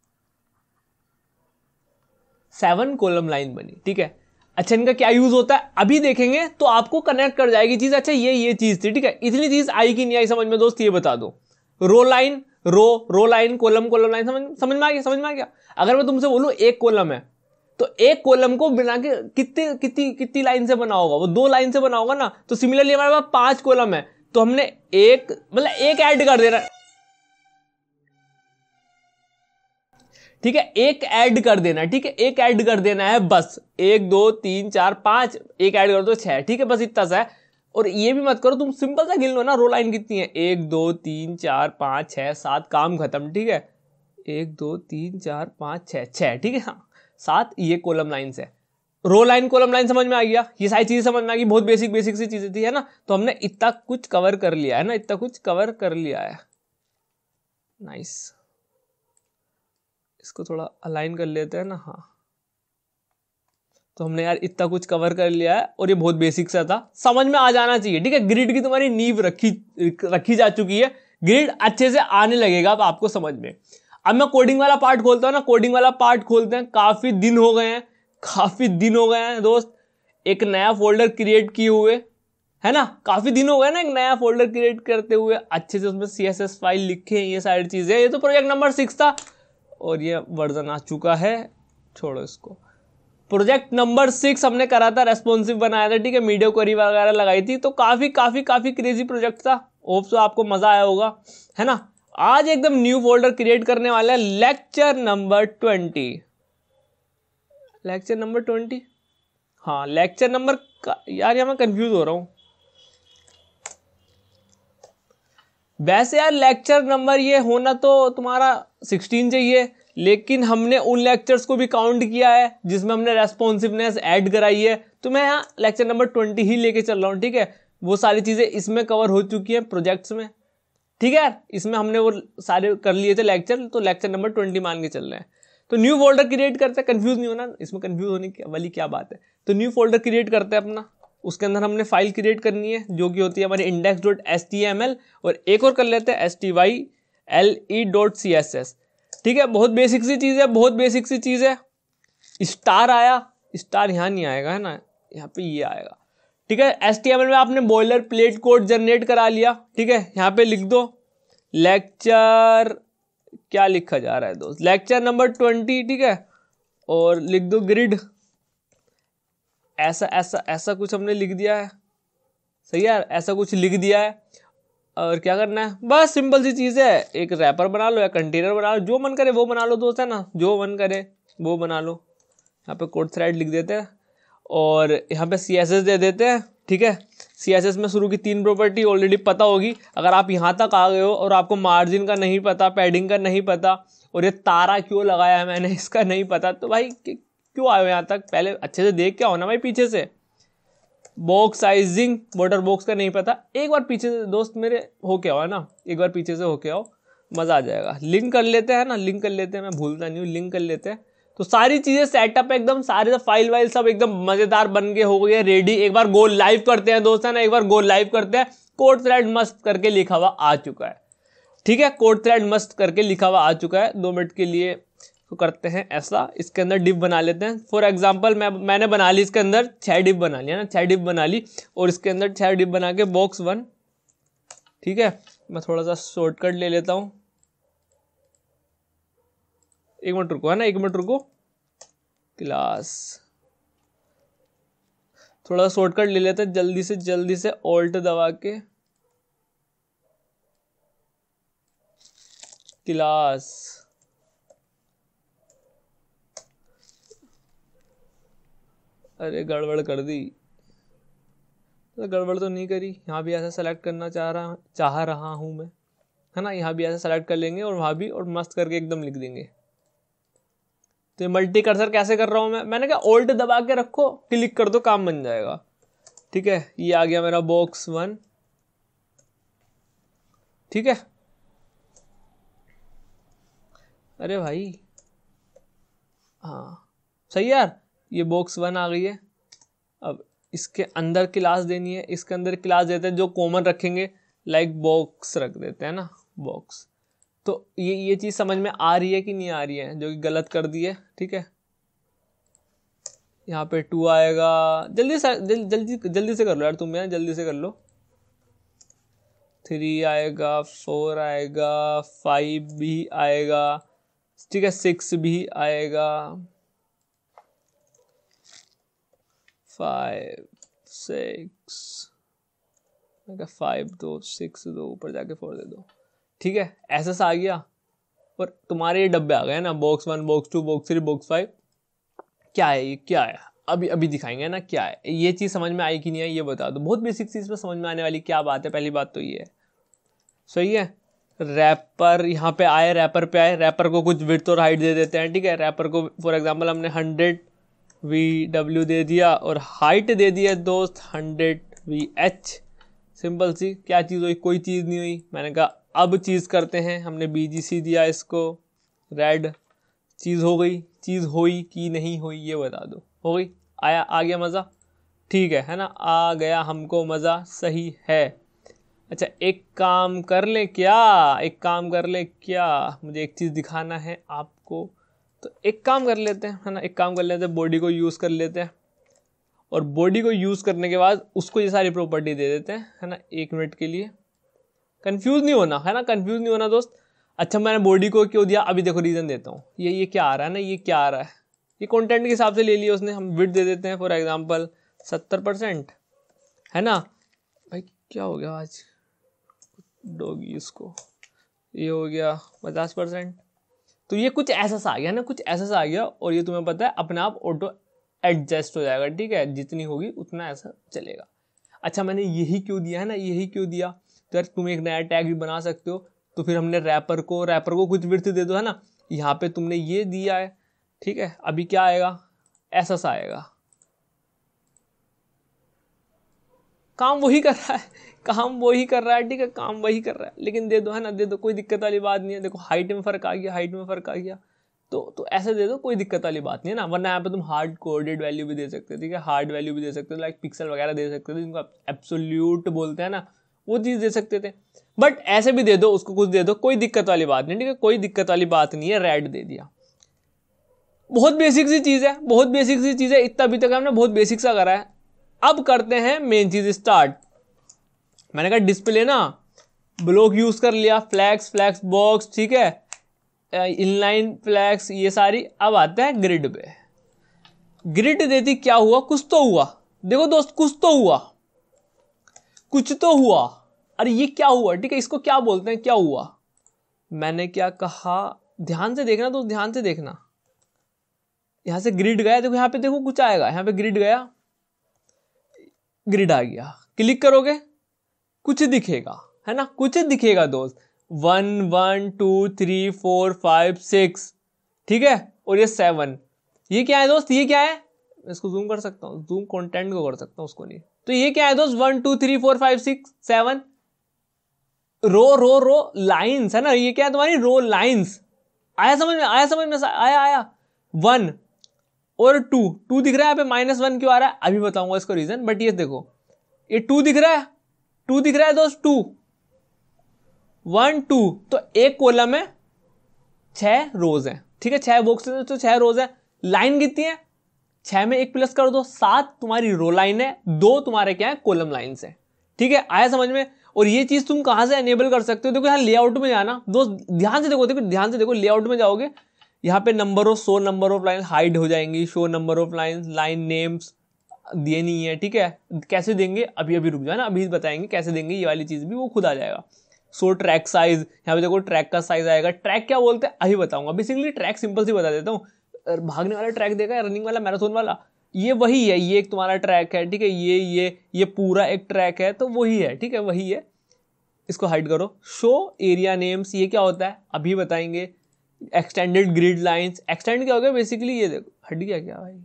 7 कॉलम लाइन बनी, ठीक है। अच्छा इनका क्या यूज होता है अभी देखेंगे, तो आपको कनेक्ट कर जाएगी चीज। अच्छा ये चीज थी, ठीक है, इतनी चीज आई कि नहीं आई समझ में दोस्त, ये बता दो। Row line, row line, column line, समझ में आ गया, समझ में आ गया। अगर मैं तुमसे बोलूं एक कॉलम है, तो एक कॉलम को बना के कितनी लाइन से बना होगा, वो 2 लाइन से बना होगा ना। तो सिमिलरली हमारे पास 5 कॉलम है, तो हमने एक मतलब एक ऐड कर देना, ठीक है, एक ऐड कर देना, ठीक है, एक ऐड कर देना है बस। 1 2 3 4 5, एक ऐड कर दो 6, ठीक है, बस इतना सा है। और ये भी मत करो, तुम सिंपल सा गिन लो ना, रो लाइन कितनी है, 1 2 3 4 5 6 7, काम खत्म, ठीक है। 1 2 3 4 5 6, ठीक है, हाँ 7, ये कॉलम लाइन है। रो लाइन कॉलम लाइन समझ में आ गया, ये सारी चीजें समझ में आ गई, बहुत बेसिक सी चीजें थी, है ना। तो हमने इतना कुछ कवर कर लिया है ना, इतना कुछ कवर कर लिया है। नाइस, इसको थोड़ा अलाइन कर लेते हैं ना, हाँ। तो हमने यार इतना कुछ कवर कर लिया है, और ये बहुत बेसिक सा था, समझ में आ जाना चाहिए, ठीक है। ग्रिड की तुम्हारी नींव रखी जा चुकी है, ग्रिड अच्छे से आने लगेगा अब आपको समझ में। अब मैं कोडिंग वाला पार्ट खोलता हूं ना, कोडिंग वाला पार्ट खोलते हैं। काफी दिन हो गए हैं दोस्त एक नया फोल्डर क्रिएट किए हुए, है ना। काफी दिन हो गए ना एक नया फोल्डर क्रिएट करते हुए, अच्छे से उसमें CSS फाइल लिखे, ये सारी चीजें। ये तो प्रोजेक्ट नंबर 6 था, और ये वर्जन आ चुका है, छोड़ो इसको। प्रोजेक्ट नंबर 6 हमने करा था, रेस्पॉन्सिव बनाया था, ठीक है, मीडिया क्वेरी वगैरह लगाई थी। तो काफी क्रेजी प्रोजेक्ट था, होप सो आपको मजा आया होगा, है ना। आज एकदम न्यू फोल्डर क्रिएट करने वाले हैं, लेक्चर नंबर 20। लेक्चर नंबर 20, हाँ लेक्चर नंबर यार यहाँ मैं कंफ्यूज हो रहा हूं। वैसे यार लेक्चर नंबर ये होना तो तुम्हारा 16 चाहिए, लेकिन हमने उन लेक्चर्स को भी काउंट किया है जिसमें हमने रेस्पॉन्सिवनेस ऐड कराई है। तो मैं यहाँ लेक्चर नंबर 20 ही लेके चल रहा हूँ, ठीक है। वो सारी चीजें इसमें कवर हो चुकी हैं प्रोजेक्ट्स में, ठीक है यार। इसमें हमने वो सारे कर लिए थे लेक्चर, तो लेक्चर नंबर 20 मान के चल रहे हैं। तो न्यू फोल्डर क्रिएट करते हैं, कंफ्यूज नहीं होना, इसमें कंफ्यूज होने वाली क्या बात है। तो न्यू फोल्डर क्रिएट करते हैं अपना, उसके अंदर हमने फाइल क्रिएट करनी है जो कि होती है हमारी index.html, और एक और कर लेते हैं style.css, ठीक है। बहुत बेसिक सी चीज है, स्टार आया, स्टार यहाँ नहीं आएगा, है ना, यहाँ पे ये आएगा, ठीक है। HTML में आपने बॉयलर प्लेट कोड जनरेट करा लिया, ठीक है। यहाँ पे लिख दो लेक्चर, क्या लिखा जा रहा है दोस्त, लेक्चर नंबर 20, ठीक है, और लिख दो ग्रिड। ऐसा कुछ हमने लिख दिया है, सही है यार, ऐसा कुछ लिख दिया है। और क्या करना है, बस सिंपल सी चीज है, एक रैपर बना लो या कंटेनर बना लो, जो मन करे वो बना लो दोस्त, है ना, जो मन करे वो बना लो। यहाँ पे कोड थ्रेड लिख देते हैं, और यहाँ पे CSS दे देते हैं, ठीक है। CSS में शुरू की 3 प्रॉपर्टी ऑलरेडी पता होगी। अगर आप यहाँ तक आ गए हो और आपको मार्जिन का नहीं पता, पैडिंग का नहीं पता, और ये तारा क्यों लगाया है मैंने इसका नहीं पता, तो भाई क्यों आए हो यहाँ तक, पहले अच्छे से देख के आओ ना भाई पीछे से। बॉक्स साइजिंग, बॉर्डर बॉक्स का नहीं पता, एक बार पीछे से दोस्त मेरे होके आओ, है ना, एक बार पीछे से होके आओ, मजा आ जाएगा। लिंक कर लेते हैं ना, लिंक कर लेते हैं, मैं भूलता नहीं हूँ, लिंक कर लेते हैं। तो सारी चीजें सेटअप एकदम, सारे फाइल वाइल सब एकदम मजेदार बन के हो गए रेडी। एक बार गो लाइव करते हैं दोस्त, है ना, एक बार गो लाइव करते हैं। कोड थ्रेड मस्त करके लिखा हुआ आ चुका है, ठीक है, कोड थ्रेड मस्त करके लिखा हुआ आ चुका है। 2 मिनट के लिए तो करते हैं ऐसा, इसके अंदर डिव बना लेते हैं। फॉर एग्जांपल मैंने बना ली इसके अंदर 6 डिव बना लिया ना, 6 डिव बना ली, और इसके अंदर 6 डिव बना के बॉक्स 1, ठीक है। मैं थोड़ा सा शॉर्टकट ले लेता हूँ, 1 मिनट रुको, है ना, 1 मिनट रुको, क्लास थोड़ा शॉर्टकट ले लेते हैं जल्दी से ऑल्ट दबा के, क्लास अरे गड़बड़ कर दी, तो गड़बड़ तो नहीं करी। यहाँ भी ऐसा सेलेक्ट करना चाह रहा हूँ मैं, है ना। यहाँ भी ऐसा सेलेक्ट कर लेंगे और वहाँ भी, और मस्त करके एकदम लिख देंगे। तो ये मल्टी कर्सर कैसे कर रहा हूँ मैंने कहा ऑल्ट दबा के रखो, क्लिक कर दो, काम बन जाएगा। ठीक है, ये आ गया मेरा बॉक्स 1। ठीक है, अरे भाई हाँ सही यार, ये बॉक्स 1 आ गई है। अब इसके अंदर क्लास देनी है, इसके अंदर क्लास देते हैं जो कॉमन रखेंगे, लाइक बॉक्स रख देते हैं ना, बॉक्स। तो ये चीज समझ में आ रही है कि नहीं आ रही है, जो कि गलत कर दी है। ठीक है, यहाँ पे 2 आएगा, जल्दी से जल्दी से कर लो यार तुम, यार जल्दी से कर लो। 3 आएगा, 4 आएगा, 5 भी आएगा। ठीक है, 6 भी आएगा, 5 6 5 दो, 6 दो, ऊपर जाके 4 दे दो। ठीक है, ऐसा आ गया। और तुम्हारे ये डब्बे आ गए ना, बॉक्स 1, बॉक्स 2, बॉक्स 3, बॉक्स 5। क्या है ये, क्या है, अभी दिखाएंगे ना क्या है। ये चीज समझ में आई कि नहीं आई ये बता दो। बहुत बेसिक चीज में समझ में आने वाली क्या बात है। पहली बात तो ये है, सही है। रैपर यहाँ पे आए, रैपर पे आए, रैपर को कुछ विड्थ और हाइट दे देते हैं। ठीक है, रैपर को फॉर एग्जांपल हमने 100 VW दे दिया और हाइट दे दिया दोस्त 100 VH। सिंपल सी क्या चीज़ हुई, कोई चीज़ नहीं हुई। मैंने कहा अब चीज़ करते हैं, हमने BGC दिया इसको, रेड चीज़ हो गई। चीज़ हुई कि नहीं हुई ये बता दो। हो गई, आया, आ गया मज़ा। ठीक है ना, आ गया हमको मज़ा, सही है। अच्छा एक काम कर ले क्या, एक काम कर ले क्या, मुझे एक चीज़ दिखाना है आपको। तो एक काम कर लेते हैं, है ना, एक काम कर लेते हैं, बॉडी को यूज़ कर लेते हैं। और बॉडी को यूज़ करने के बाद उसको ये सारी प्रॉपर्टी दे देते हैं, है ना। 1 मिनट के लिए कंफ्यूज नहीं होना, है ना, कंफ्यूज नहीं होना दोस्त। अच्छा मैंने बॉडी को क्यों दिया, अभी देखो रीज़न देता हूँ। ये क्या आ रहा है ना, ये क्या आ रहा है, ये कंटेंट के हिसाब से ले लिया उसने। हम विड्थ दे देते हैं फॉर एग्जांपल 70%, है ना। भाई क्या हो गया आज डॉगी, इसको ये हो गया 50%। तो ये कुछ ऐसा सा आ गया ना, कुछ ऐसा सा आ गया। और ये तुम्हें पता है अपने आप ऑटो एडजस्ट हो जाएगा। ठीक है, जितनी होगी उतना ऐसा चलेगा। अच्छा मैंने यही क्यों दिया है ना, यही क्यों दिया, तो यार तुम एक नया टैग भी बना सकते हो। तो फिर हमने रैपर को कुछ विड्थ दे दो, है ना। यहाँ पे तुमने ये दिया है। ठीक है, अभी क्या आएगा, ऐसा सा आएगा। काम वही कर रहा है, काम वही कर रहा है। ठीक है, काम वही कर रहा है, लेकिन दे दो, है ना, दे दो, कोई दिक्कत वाली बात नहीं है। देखो हाइट में फर्क आ गया, हाइट में फर्क आ गया, तो ऐसे दे दो, कोई दिक्कत वाली बात नहीं है ना। वरना यहाँ पे तुम हार्ड कोडेड वैल्यू भी दे सकते हो। ठीक है, हार्ड वैल्यू भी दे सकते हो, लाइक पिक्सल वगैरह दे सकते थे, जिनको एब्सोल्यूट बोलते हैं ना, वो चीज़ दे सकते थे। बट ऐसे भी दे दो, उसको कुछ दे दो, कोई दिक्कत वाली बात नहीं। ठीक है, कोई दिक्कत वाली बात नहीं है, रेड दे दिया। बहुत बेसिक सी चीज़ है, बहुत बेसिक सी चीज़ है। इतना अभी तक हमने बहुत बेसिक सा करा है। अब करते हैं मेन चीज़ स्टार्ट। मैंने कहा डिस्प्ले ना, ब्लॉक यूज कर लिया, फ्लैक्स बॉक्स, ठीक है, इनलाइन फ्लैक्स, ये सारी। अब आते हैं ग्रिड पे। ग्रिड देती क्या हुआ, कुछ तो हुआ। देखो दोस्त कुछ तो हुआ, कुछ तो हुआ। अरे ये क्या हुआ, ठीक है, इसको क्या बोलते हैं, क्या हुआ। मैंने क्या कहा, ध्यान से देखना दोस्त, ध्यान से देखना। यहां से ग्रिड गया, देखो यहाँ पे देखो कुछ आएगा, यहाँ पे ग्रिड गया, ग्रिड आ गया। क्लिक करोगे कुछ दिखेगा, है ना, कुछ दिखेगा दोस्त। 1 1 2 3 4 5 6, ठीक है, और ये 7। ये क्या है दोस्त, ये क्या है, इसको जूम कर सकता हूँ, जूम कंटेंट को कर सकता हूँ, उसको नहीं। तो ये क्या है दोस्त, 1 2 3 4 5 6 7 रो लाइन्स, है ना। ये क्या है तुम्हारी रो लाइन्स। आया समझ में, आया समझ में, आया 1 और 2 दिख रहा है यहाँ पे, -1 क्यों आ रहा है अभी बताऊंगा इसको रीजन। बट ये देखो, ये 2 दिख रहा है, 2 दिख रहा है दोस्त, 2 1 2। तो एक कॉलम में 6 रोज हैं, ठीक है, 6 बॉक्स हैं तो 6 रोज हैं। लाइन कितनी है, 6 में 1 प्लस कर दो, 7 तुम्हारी रो लाइन है, 2 तुम्हारे क्या है कॉलम लाइन्स है। ठीक है, आया समझ में। और ये चीज तुम कहां से एनेबल कर सकते हो, देखो यहाँ लेआउट में जाना दोस्त, ध्यान से देखो, ध्यान से देखो, लेआउट में जाओगे, यहाँ पे number of, show number of line hide हो जाएंगी, show number of line, line names दिए नहीं है। ठीक है, कैसे देंगे, अभी रुक जाओ ना, अभी बताएंगे कैसे देंगे, ये वाली चीज भी वो खुद आ जाएगा। सो ट्रैक साइज, यहाँ पे देखो ट्रैक का साइज आएगा। ट्रैक क्या बोलते हैं अभी बताऊंगा। बेसिकली ट्रैक सिंपल सी बता देता हूँ, भागने वाला ट्रैक देखा है, रनिंग वाला, मैराथन वाला, ये वही है, ये एक तुम्हारा ट्रैक है, ठीक है, ये पूरा एक ट्रैक है, तो वही है, ठीक है, वही है। इसको हाइड करो। शो एरिया नेम्स, ये क्या होता है अभी बताएंगे। एक्सटेंडेड ग्रिड लाइंस, एक्सटेंड क्या हो गया बेसिकली, ये देखो हट गया क्या भाई,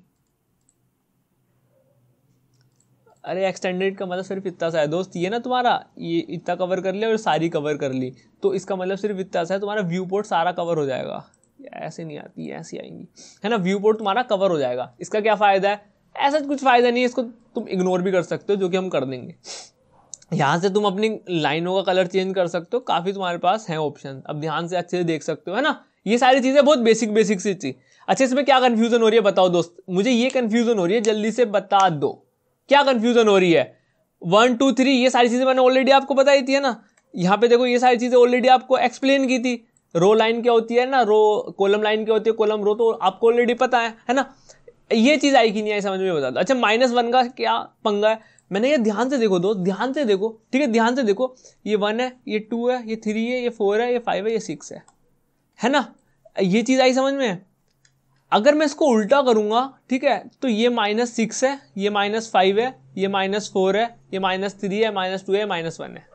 अरे एक्सटेंडेड का मतलब सिर्फ इतना सा है दोस्त, ये ना तुम्हारा ये इतना कवर कर लिया और सारी कवर कर ली, तो इसका मतलब सिर्फ इतना सा है, तुम्हारा व्यू पोर्ट सारा कवर हो जाएगा। ऐसे नहीं आती है, ऐसी आएंगी, है ना, व्यू पोर्ट तुम्हारा कवर हो जाएगा। इसका क्या फायदा है, ऐसा कुछ फायदा नहीं है, इसको तुम इग्नोर भी कर सकते हो, जो कि हम कर देंगे। यहाँ से तुम अपनी लाइनों का कलर चेंज कर सकते हो, काफी तुम्हारे पास है ऑप्शन, अब ध्यान से अच्छे से देख सकते हो, है ना। ये सारी चीजें बहुत बेसिक बेसिक सी चीज। अच्छा इसमें क्या कंफ्यूजन हो रही है बताओ दोस्त, मुझे ये कंफ्यूजन हो रही है, जल्दी से बता दो क्या कंफ्यूजन हो रही है। 1 2 3 ये सारी चीजें मैंने ऑलरेडी आपको बताई थी, है ना। यहाँ पे देखो ये सारी चीजें ऑलरेडी आपको एक्सप्लेन की थी। रो लाइन क्या होती है ना, रो कॉलम लाइन क्या होती है, कॉलम रो तो आपको ऑलरेडी पता है ना। ये चीज आई कि नहीं आई समझ में बता दो। अच्छा -1 का क्या पंगा है, मैंने ये ध्यान से देखो दोस्त, ध्यान से देखो, ठीक है, ध्यान से देखो। ये 1 है, ये 2 है, ये 3 है, ये 4 है, ये 5 है, ये 6 है ना। ये चीज आई समझ में। अगर मैं इसको उल्टा करूंगा, ठीक है, तो ये -6 है, ये -5 है, ये -4 है, ये -3 है, -2 है, -1 है।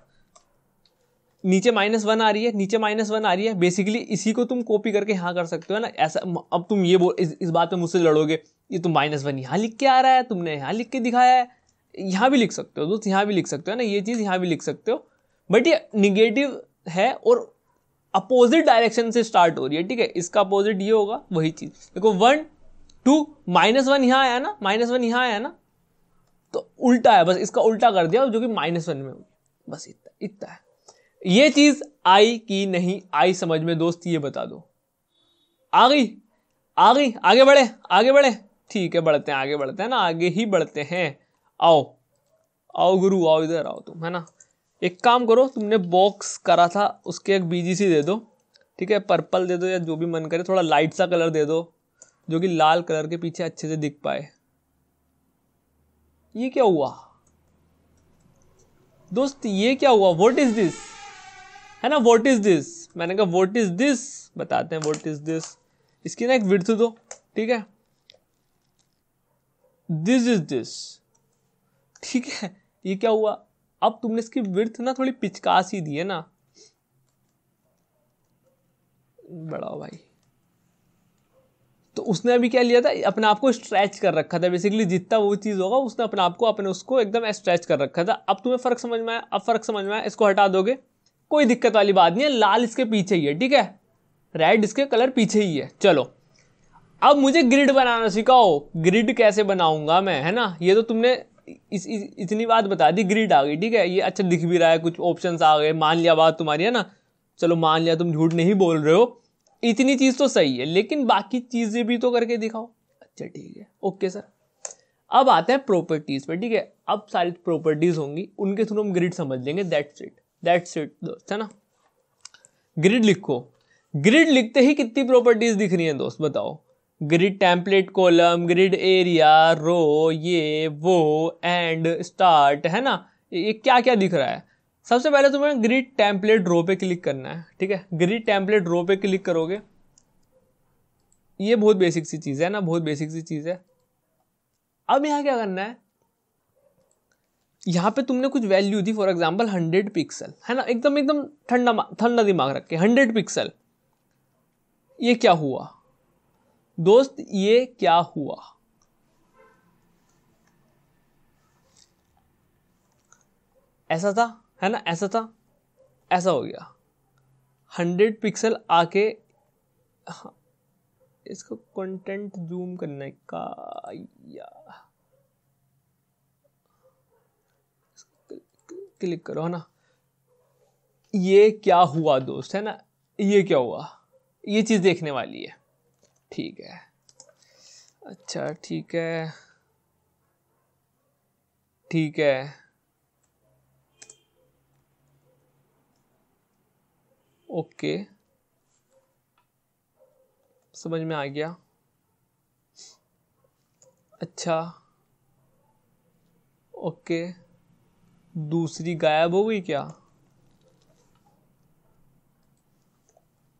नीचे -1 आ रही है, नीचे -1 आ रही है, बेसिकली इसी को तुम कॉपी करके यहाँ कर सकते हो ना। ऐसा अब तुम ये इस बात पे मुझसे लड़ोगे, ये तुम -1 यहाँ लिख के आ रहा है, तुमने यहाँ लिख के दिखाया है, यहाँ भी लिख सकते हो दोस्त, यहाँ भी लिख सकते हो ना, ये चीज यहाँ भी लिख सकते हो, बट ये निगेटिव है और अपोजिट डायरेक्शन से स्टार्ट हो रही है, ठीक है। इसका अपोजिट ये होगा, वही चीज देखो 1 2 -1 यहाँ आया ना, -1 यहाँ आया ना, तो उल्टा है, बस इसका उल्टा कर दिया जो कि -1 में होगी, बस इतना इतना है। ये चीज आई कि नहीं आई समझ में दोस्त, ये बता दो। आ गई, आ गई, आगे बढ़े, आगे बढ़े, ठीक है बढ़ते हैं, आगे बढ़ते हैं ना, आगे ही बढ़ते हैं। आओ आओ गुरु आओ, इधर आओ तुम, है ना। एक काम करो, तुमने बॉक्स करा था उसके एक बीजीसी दे दो, ठीक है, पर्पल दे दो या जो भी मन करे, थोड़ा लाइट सा कलर दे दो जो कि लाल कलर के पीछे अच्छे से दिख पाए। ये क्या हुआ दोस्त, ये क्या हुआ, व्हाट इज दिस, है ना, व्हाट इज दिस, मैंने कहा व्हाट इज दिस, बताते हैं व्हाट इज दिस। इसकी ना एक विड्थ दो, ठीक है, दिस इज दिस, ठीक है। ये क्या हुआ, अब तुमने इसकी विड्थ ना थोड़ी पिचका सी दी है ना, बढ़ाओ भाई। तो उसने अभी क्या लिया था, अपने आप को स्ट्रेच कर रखा था, बेसिकली जितना वो चीज होगा उसने अपने आप को अपने उसको एकदम स्ट्रेच कर रखा था। अब तुम्हें फर्क समझ में आया, अब फर्क समझ में आया, इसको हटा दोगे कोई दिक्कत वाली बात नहीं है, लाल इसके पीछे ही है, ठीक है, रेड इसके कलर पीछे ही है। चलो अब मुझे ग्रिड बनाना सिखाओ, ग्रिड कैसे बनाऊंगा मैं, है ना। ये तो तुमने इतनी बात बता दी, ग्रिड आ गई, ठीक है, ये अच्छा दिख भी रहा है, कुछ ऑप्शंस आ गए, मान लिया बात तुम्हारी, है ना। चलो मान लिया, तुम झूठ नहीं बोल रहे हो, इतनी चीज तो सही है, लेकिन बाकी चीजें भी तो करके दिखाओ। अच्छा ठीक है, ओके सर। अब आते हैं प्रॉपर्टीज पे, ठीक है, अब सारी प्रॉपर्टीज होंगी, उनके थ्रू हम ग्रिड समझ लेंगे, दैट्स इट दोस्त, है ना। ग्रिड लिखो, ग्रिड लिखते ही कितनी प्रॉपर्टीज दिख रही हैं दोस्त बताओ। Grid template column, grid area, row, ये वो, एंड, स्टार्ट, है ना। ये क्या क्या दिख रहा है। सबसे पहले तुम्हें ग्रिड टेम्पलेट रो पे क्लिक करना है, ठीक है, ग्रिड टेम्पलेट रो पे क्लिक करोगे, ये बहुत बेसिक सी चीज है ना, बहुत बेसिक सी चीज है। अब यहां क्या करना है, यहां पे तुमने कुछ वैल्यू दी, फॉर एग्जांपल 100 पिक्सल, है ना, एकदम एकदम ठंडा ठंडा दिमाग रख के 100 पिक्सल। ये क्या हुआ दोस्त, ये क्या हुआ, ऐसा था, है ना, ऐसा था, ऐसा हो गया 100 पिक्सल आके। हाँ, इसको कंटेंट जूम करने का या क्लिक करो, है ना। ये क्या हुआ दोस्त, है ना, ये क्या हुआ, ये चीज देखने वाली है, ठीक है। अच्छा ठीक है, ठीक है, ओके, समझ में आ गया। अच्छा ओके, दूसरी गायब हो गई क्या,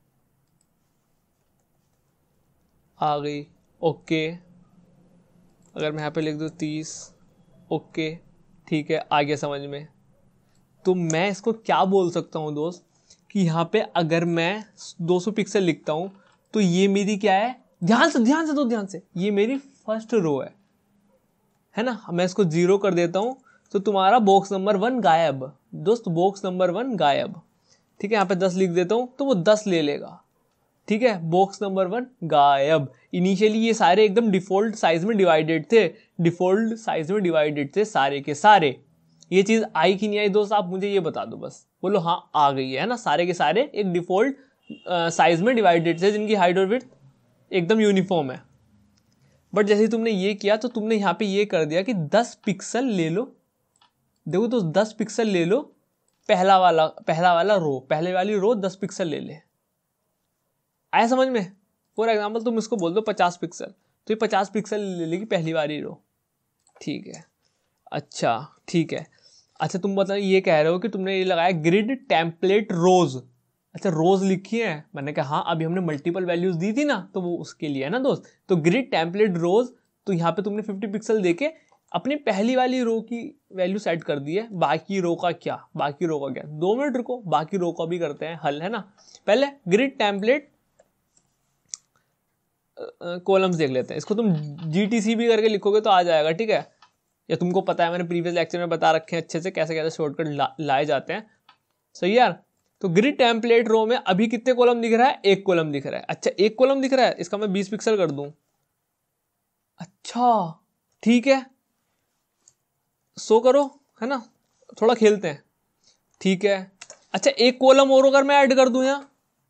आ गई, ओके, अगर मैं यहाँ पे लिख दूँ 30, ओके ठीक है, आ गया समझ में। तो मैं इसको क्या बोल सकता हूँ दोस्त कि यहाँ पे अगर मैं 200 पिक्सल लिखता हूँ तो ये मेरी क्या है, ध्यान से ये मेरी फर्स्ट रो है ना। मैं इसको 0 कर देता हूँ तो तुम्हारा बॉक्स नंबर 1 गायब दोस्त, बॉक्स नंबर 1 गायब। ठीक है, यहाँ पे 10 लिख देता हूँ तो वो 10 ले लेगा। ठीक है, बॉक्स नंबर 1 गायब। इनिशियली ये सारे एकदम डिफॉल्ट साइज में डिवाइडेड थे, सारे के सारे। ये चीज आई कि नहीं आई दोस्त, आप मुझे ये बता दो बस, बोलो हाँ आ गई है ना। सारे के सारे एक डिफॉल्ट साइज में डिवाइडेड थे जिनकी हाइट और विड्थ एकदम यूनिफॉर्म है। बट जैसे ही तुमने ये किया तो तुमने यहाँ पे ये कर दिया कि 10 पिक्सल ले लो। देखो तो 10 पिक्सल ले लो, पहले वाली रो 10 पिक्सल ले ले। आया समझ में। फॉर एग्जाम्पल तुम इसको बोल दो 50 पिक्सल, तो ये 50 पिक्सल ले लेगी पहली वाली रो। ठीक है, अच्छा ठीक है। अच्छा तुम बताओ, ये कह रहे हो कि तुमने ये लगाया ग्रिड टेम्पलेट रोज। अच्छा रोज लिखी है, मैंने कहा हाँ अभी हमने मल्टीपल वैल्यूज दी थी ना, तो वो उसके लिए है ना दोस्त। तो ग्रिड टेम्पलेट रोज, तो यहाँ पे तुमने 50 पिक्सल देके अपनी पहली वाली रो की वैल्यू सेट कर दी है। बाकी रो का क्या 2 मिनट रुको, बाकी रो का भी करते हैं हल, है ना। पहले ग्रिड टेम्पलेट कॉलम्स देख लेते हैं। इसको तुम GTC भी करके लिखोगे तो आ जाएगा, ठीक है। या तुमको पता है, मैंने प्रीवियस लेक्चर में बता रखे हैं अच्छे से कैसे कैसे शॉर्टकट लाए जाते हैं। सही यार। तो ग्रिड टेम्पलेट रो में अभी कितने कॉलम दिख रहा है, 1 कॉलम दिख रहा है। अच्छा 1 कॉलम दिख रहा है, इसका मैं 20 पिक्सल कर दूं। अच्छा ठीक है, 100 करो, है ना, थोड़ा खेलते हैं। ठीक है, अच्छा 1 कॉलम और अगर मैं ऐड कर दूं, यहाँ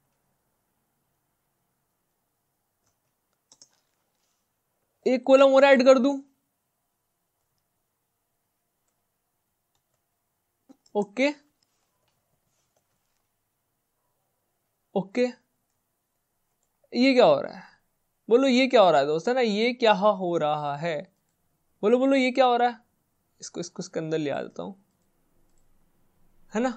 1 कॉलम और ऐड कर दूं, ओके ओके। ये क्या हो रहा है, बोलो ये क्या हो रहा है दोस्त, है ना, ये क्या हो रहा है, बोलो बोलो ये क्या हो रहा है। इसको इसके अंदर ले आ देता हूं, है ना।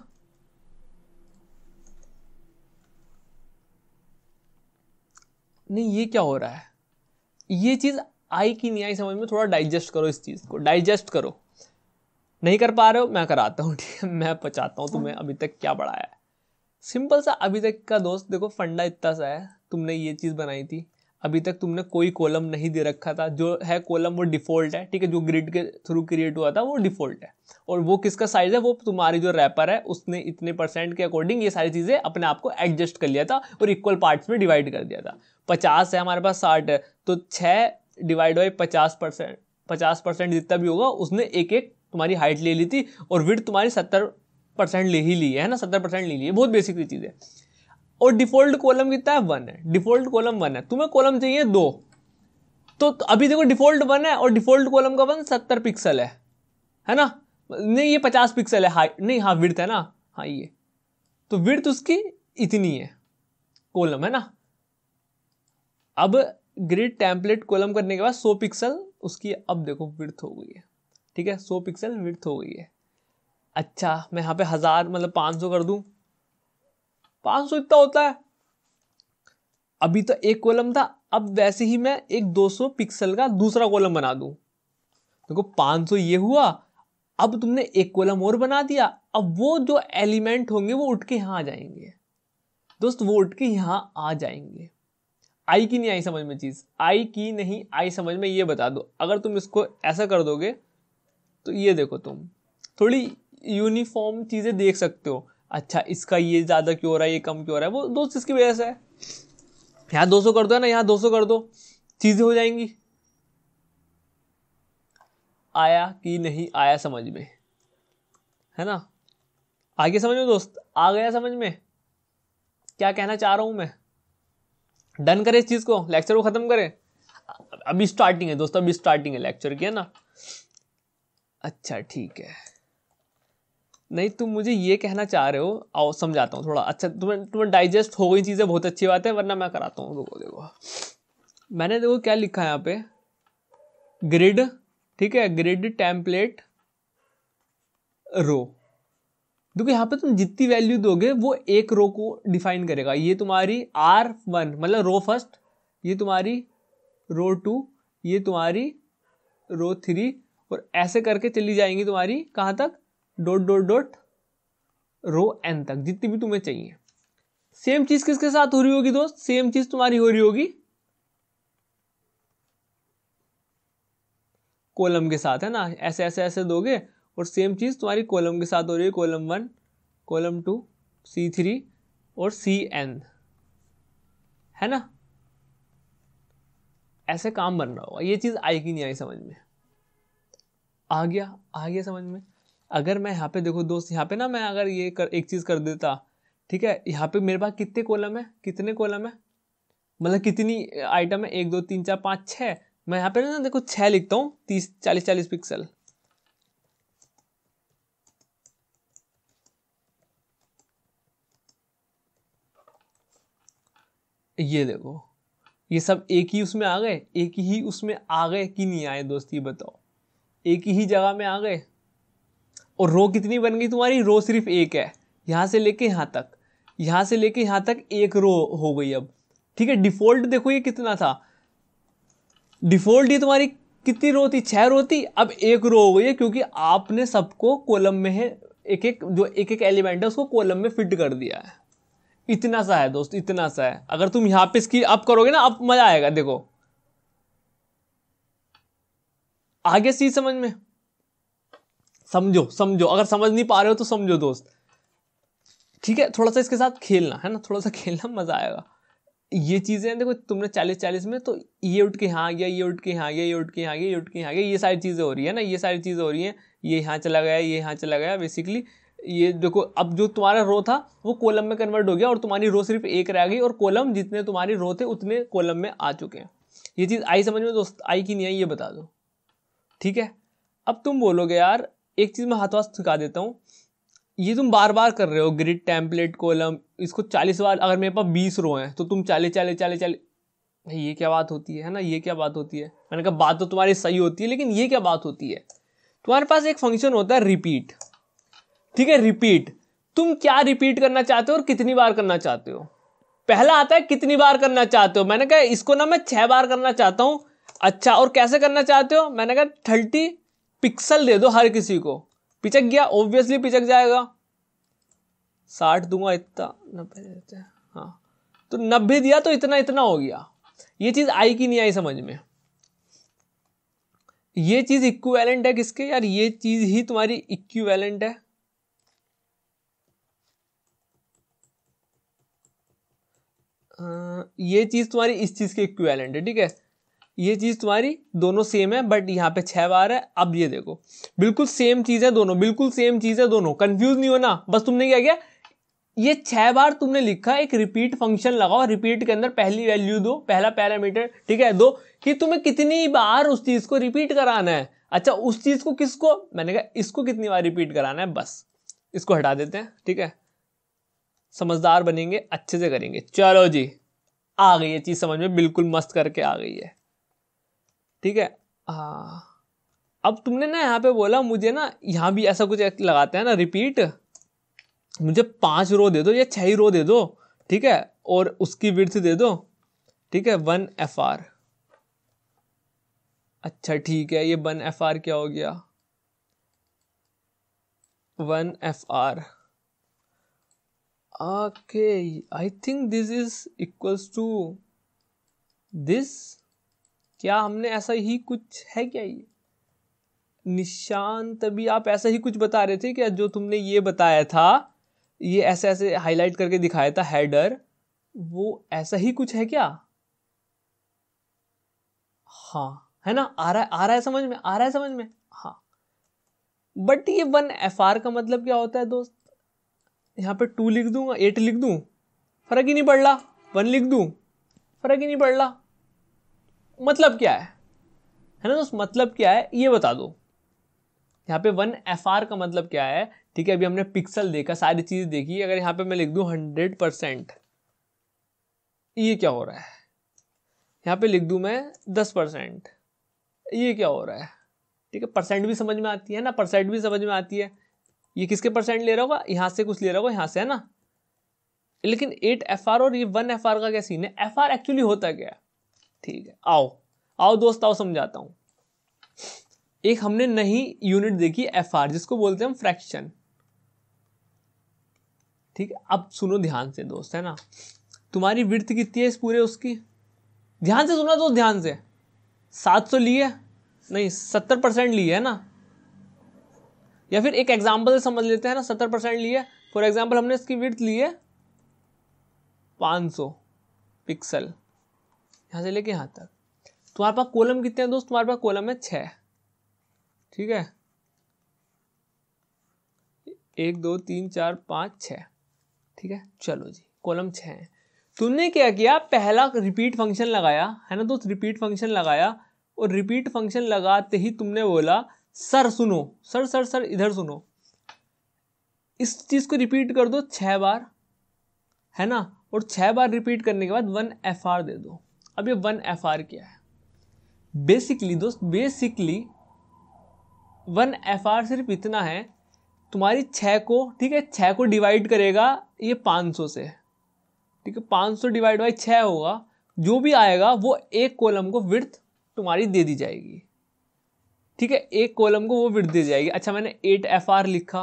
नहीं ये क्या हो रहा है, ये चीज आई कि नहीं आई समझ में, थोड़ा डाइजेस्ट करो, इस चीज को डाइजेस्ट करो। नहीं कर पा रहे हो, मैं कराता हूँ, ठीक है। मैं बचाता हूँ तुम्हें, अभी तक क्या पढ़ाया है। सिंपल सा अभी तक का दोस्त, देखो फंडा इतना सा है। तुमने ये चीज बनाई थी, अभी तक तुमने कोई कॉलम नहीं दे रखा था। जो है कॉलम वो डिफॉल्ट है, ठीक है। जो ग्रिड के थ्रू क्रिएट हुआ था वो डिफॉल्ट है, और वो किसका साइज है, वो तुम्हारी जो रैपर है उसने इतने % के अकॉर्डिंग ये सारी चीजें अपने आप को एडजस्ट कर लिया था और इक्वल पार्ट्स में डिवाइड कर दिया था। 50 है हमारे पास, 60 है, तो 6 डिवाइड बाई 50% जितना भी होगा उसने एक एक तुम्हारी हाइट ले ली थी, और विड्थ तुम्हारी 70% ले ही ली है ना, 70% ले ली है। बहुत बेसिक सी चीज है। और डिफॉल्ट कॉलम कितना है, 1 है। डिफॉल्ट कॉलम 1 है, तुम्हें कॉलम चाहिए 2, तो अभी देखो डिफॉल्ट 1 है और डिफॉल्ट कॉलम का 1 70 पिक्सल है ना। नहीं ये 50 पिक्सल है, हाइट नहीं, हाँ विड्थ है ना, हाँ ये तो विड्थ उसकी इतनी है, कॉलम है ना। अब ग्रिड टेम्पलेट कॉलम करने के बाद 100 पिक्सल उसकी, अब देखो विड्थ हो गई है, ठीक है। 100 पिक्सल विड्थ हो गई है। अच्छा मैं यहाँ पे 1000 मतलब 500 कर दूं, 500 इतना होता है। अभी तो एक कॉलम था, अब वैसे ही मैं एक 200 पिक्सल का दूसरा कॉलम बना दूं। देखो 500 ये हुआ, अब तुमने एक कॉलम और बना दिया। अब वो जो एलिमेंट होंगे वो उठ के यहां आ जाएंगे दोस्त, वो उठ के यहां आ जाएंगे। आई की नहीं आई समझ में चीज, आई की नहीं आई समझ में, ये बता दो। अगर तुम इसको ऐसा कर दोगे तो ये देखो, तुम थोड़ी यूनिफॉर्म चीजें देख सकते हो। अच्छा इसका ये ज्यादा क्यों हो रहा है, ये कम क्यों हो रहा है, वो दोस्त इसकी वजह से है। यहां 200 कर दो, है ना, यहां 200 कर दो, चीजें हो जाएंगी। आया कि नहीं आया समझ में, है ना। आगे समझ में दोस्त, आ गया समझ में क्या कहना चाह रहा हूं मैं। डन करें इस चीज को, लेक्चर को खत्म करें। अभी स्टार्टिंग है दोस्तों, अभी स्टार्टिंग है लेक्चर की, है ना। अच्छा ठीक है, नहीं तुम मुझे ये कहना चाह रहे हो, आओ समझाता हूँ थोड़ा। अच्छा तुम्हें डाइजेस्ट हो गई चीजें, बहुत अच्छी बात है, वरना मैं कराता हूँ। देखो मैंने देखो क्या लिखा है यहाँ पे, ग्रिड, ठीक है, ग्रिड टेम्पलेट रो। देखो यहाँ पे तुम जितनी वैल्यू दोगे वो एक रो को डिफाइन करेगा। ये तुम्हारी R1 मतलब रो फर्स्ट, ये तुम्हारी रो 2, ये तुम्हारी रो 3 और ऐसे करके चली जाएंगी तुम्हारी कहाँ तक, dot dot dot row n तक, जितनी भी तुम्हें चाहिए। सेम चीज किसके साथ हो रही होगी दोस्त, सेम चीज तुम्हारी हो रही होगी कॉलम के साथ, है ना, ऐसे ऐसे ऐसे दोगे और सेम चीज तुम्हारी कॉलम के साथ हो रही है, कॉलम 1, कॉलम 2, C3 और Cn, है ना। ऐसे काम बन रहा होगा। ये चीज आई कि नहीं आई समझ में, आ गया समझ में। अगर मैं यहाँ पे देखो दोस्त, यहाँ पे ना मैं अगर ये एक चीज कर देता, ठीक है, यहाँ पे मेरे पास कितने कॉलम है, कितने कॉलम है, मतलब कितनी आइटम है, 1 2 3 4 5 6, मैं यहाँ पे ना देखो 6 लिखता हूँ, 30 40 40 पिक्सल। ये देखो ये सब एक ही उसमें आ गए, एक ही उसमें आ गए कि नहीं आए दोस्त, ये बताओ, एक ही जगह में आ गए। और रो कितनी बन गई तुम्हारी, रो सिर्फ एक है, यहां से लेके यहां तक, यहां से लेके यहां तक एक रो हो गई अब, ठीक है। डिफॉल्ट देखो ये कितना था, डिफॉल्ट ये तुम्हारी कितनी रो थी, 6 रो थी, अब एक रो हो गई है क्योंकि आपने सबको कॉलम में है, एक एक जो एक एक एलिमेंट है उसको कॉलम में फिट कर दिया है। इतना सा है दोस्त, इतना सा है। अगर तुम यहां पे इसकी अप करोगे ना, अब मजा आएगा। देखो आगे चीज समझ में, समझो समझो, अगर समझ नहीं पा रहे हो तो समझो दोस्त, ठीक है। थोड़ा सा इसके साथ खेलना है ना, थोड़ा सा खेलना, मजा आएगा। ये चीजें देखो तुमने 40 40 में तो ये उठ के यहाँ आ गया, ये उठ के यहाँ आ गया, ये उठ के यहाँ आ गया, ये उठ के यहाँ आ गया, ये सारी चीजें हो रही है ना, ये सारी चीजें हो रही हैं, ये यहाँ चला गया, ये यहाँ चला गया, बेसिकली ये देखो अब जो तुम्हारा रो था वो कॉलम में कन्वर्ट हो गया और तुम्हारी रो सिर्फ एक रह गई और कॉलम जितने तुम्हारी रो थे उतने कॉलम में आ चुके हैं। ये चीज आई समझ में दोस्त, आई कि नहीं आई ये बता दो, ठीक है। अब तुम बोलोगे यार एक चीज मैं हाथ सिखा देता हूँ, ये तुम बार बार कर रहे हो, ग्रिड टेम्पलेट कॉलम, इसको 40 बार, अगर मेरे पास 20 रो हैं तो तुम 40 40 40 40, भाई ये क्या बात होती है ना, ये क्या बात होती है। मैंने कहा बात तो तुम्हारी सही होती है, लेकिन ये क्या बात होती है। तुम्हारे पास एक फंक्शन होता है रिपीट, ठीक है, रिपीट। तुम क्या रिपीट करना चाहते हो और कितनी बार करना चाहते हो। पहला आता है कितनी बार करना चाहते हो, मैंने कहा इसको ना मैं 6 बार करना चाहता हूं। अच्छा, और कैसे करना चाहते हो, मैंने कहा 30 पिक्सल दे दो हर किसी को। पिचक गया, ऑब्वियसली पिचक जाएगा। 60 दूंगा, इतना 90 देते हैं, हाँ तो 90 दिया तो इतना इतना हो गया। ये चीज आई कि नहीं आई समझ में। ये चीज इक्विवेलेंट है किसके यार, ये चीज ही तुम्हारी इक्विवेलेंट है, ये चीज तुम्हारी इस चीज के इक्विवेलेंट है, ठीक है। ये चीज तुम्हारी दोनों सेम है, बट यहाँ पे 6 बार है। अब ये देखो बिल्कुल सेम चीज है दोनों, बिल्कुल सेम चीज है दोनों, कंफ्यूज नहीं होना। बस तुमने क्या किया, ये 6 बार तुमने लिखा, एक रिपीट फंक्शन लगाओ, रिपीट के अंदर पहली वैल्यू दो, पहला पैरामीटर, ठीक है, दो कि तुम्हें कितनी बार उस चीज को रिपीट कराना है। अच्छा, उस चीज को किसको, मैंने कहा इसको कितनी बार रिपीट कराना है, बस इसको हटा देते हैं, ठीक है। समझदार बनेंगे, अच्छे से करेंगे। चलो जी, आ गई ये चीज समझ में, बिल्कुल मस्त करके आ गई है, ठीक है। हाँ, अब तुमने ना यहाँ पे बोला मुझे ना, यहाँ भी ऐसा कुछ लगाते हैं ना रिपीट, मुझे 5 रो दे दो या 6 रो दे दो, ठीक है, और उसकी विड्थ दे दो, ठीक है, 1 FR। अच्छा ठीक है, ये 1 FR क्या हो गया, 1 FR, okay, I think this is equals to this. क्या हमने ऐसा ही कुछ है क्या, ये निशान, तभी आप ऐसा ही कुछ बता रहे थे क्या, जो तुमने ये बताया था, ये ऐसे ऐसे हाईलाइट करके दिखाया था हेडर, वो ऐसा ही कुछ है क्या। हाँ है ना, आ रहा है समझ में, आ रहा है समझ में, हाँ। बट ये 1 FR का मतलब क्या होता है दोस्त, यहाँ पे 2 लिख दूंगा, 8 लिख दूं, फर्क ही नहीं पड़ रहा, 1 लिख दूं, फर्क ही नहीं पड़ रहा। मतलब क्या है ना दोस्त, मतलब क्या है ये बता दो। यहाँ पे 1 FR का मतलब क्या है, ठीक है। अभी हमने पिक्सल देखा, सारी चीज देखी, अगर यहाँ पे मैं लिख दूं 100%, ये क्या हो रहा है। यहाँ पे लिख दूं मैं 10%, ये क्या हो रहा है, ठीक है। परसेंट भी समझ में आती है ना, परसेंट भी समझ में आती है। ये किसके परसेंट ले रहा होगा, यहाँ से कुछ ले रहा होगा, यहाँ से, है ना। लेकिन 8 FR और ये 1 FR का क्या सीन है, FR एक्चुअली होता क्या है, ठीक है। आओ आओ दोस्त, आओ समझाता हूं। एक हमने नई यूनिट देखी FR, जिसको बोलते हैं हम फ्रैक्शन। ठीक है, अब सुनो ध्यान से दोस्त, है ना, तुम्हारी विड्थ कितनी है इस पूरे उसकी, ध्यान से सुना दोस्त, ध्यान से। 700 ली है, नहीं 70% ली है ना, या फिर एक एग्जाम्पल से समझ लेते हैं ना, 70% ली है। फॉर एग्जाम्पल हमने इसकी विड्थ ली है 500 पिक्सल, यहां से लेके यहां तक। तुम्हारे पास कॉलम कितने हैं दोस्त, तुम्हारे पास कॉलम है 6। ठीक है, 1 2 3 4 5 6। ठीक है, चलो जी, कॉलम 6 है। तुमने क्या किया, पहला रिपीट फंक्शन लगाया, है ना दोस्त, रिपीट फंक्शन लगाया, और रिपीट फंक्शन लगाते ही तुमने बोला सर सुनो, सर सर सर इधर सुनो, इस चीज को रिपीट कर दो 6 बार, है ना, और 6 बार रिपीट करने के बाद 1 FR दे दो। अब ये 1 FR क्या है, बेसिकली दोस्त, बेसिकली 1 FR सिर्फ इतना है, तुम्हारी 6 को, ठीक है, 6 को डिवाइड करेगा ये 500 से। ठीक है, 500 डिवाइड बाई 6 होगा, जो भी आएगा वो एक कॉलम को विड्थ तुम्हारी दे दी जाएगी। ठीक है, एक कॉलम को वो विड्थ दे जाएगी। अच्छा, मैंने 8 FR लिखा,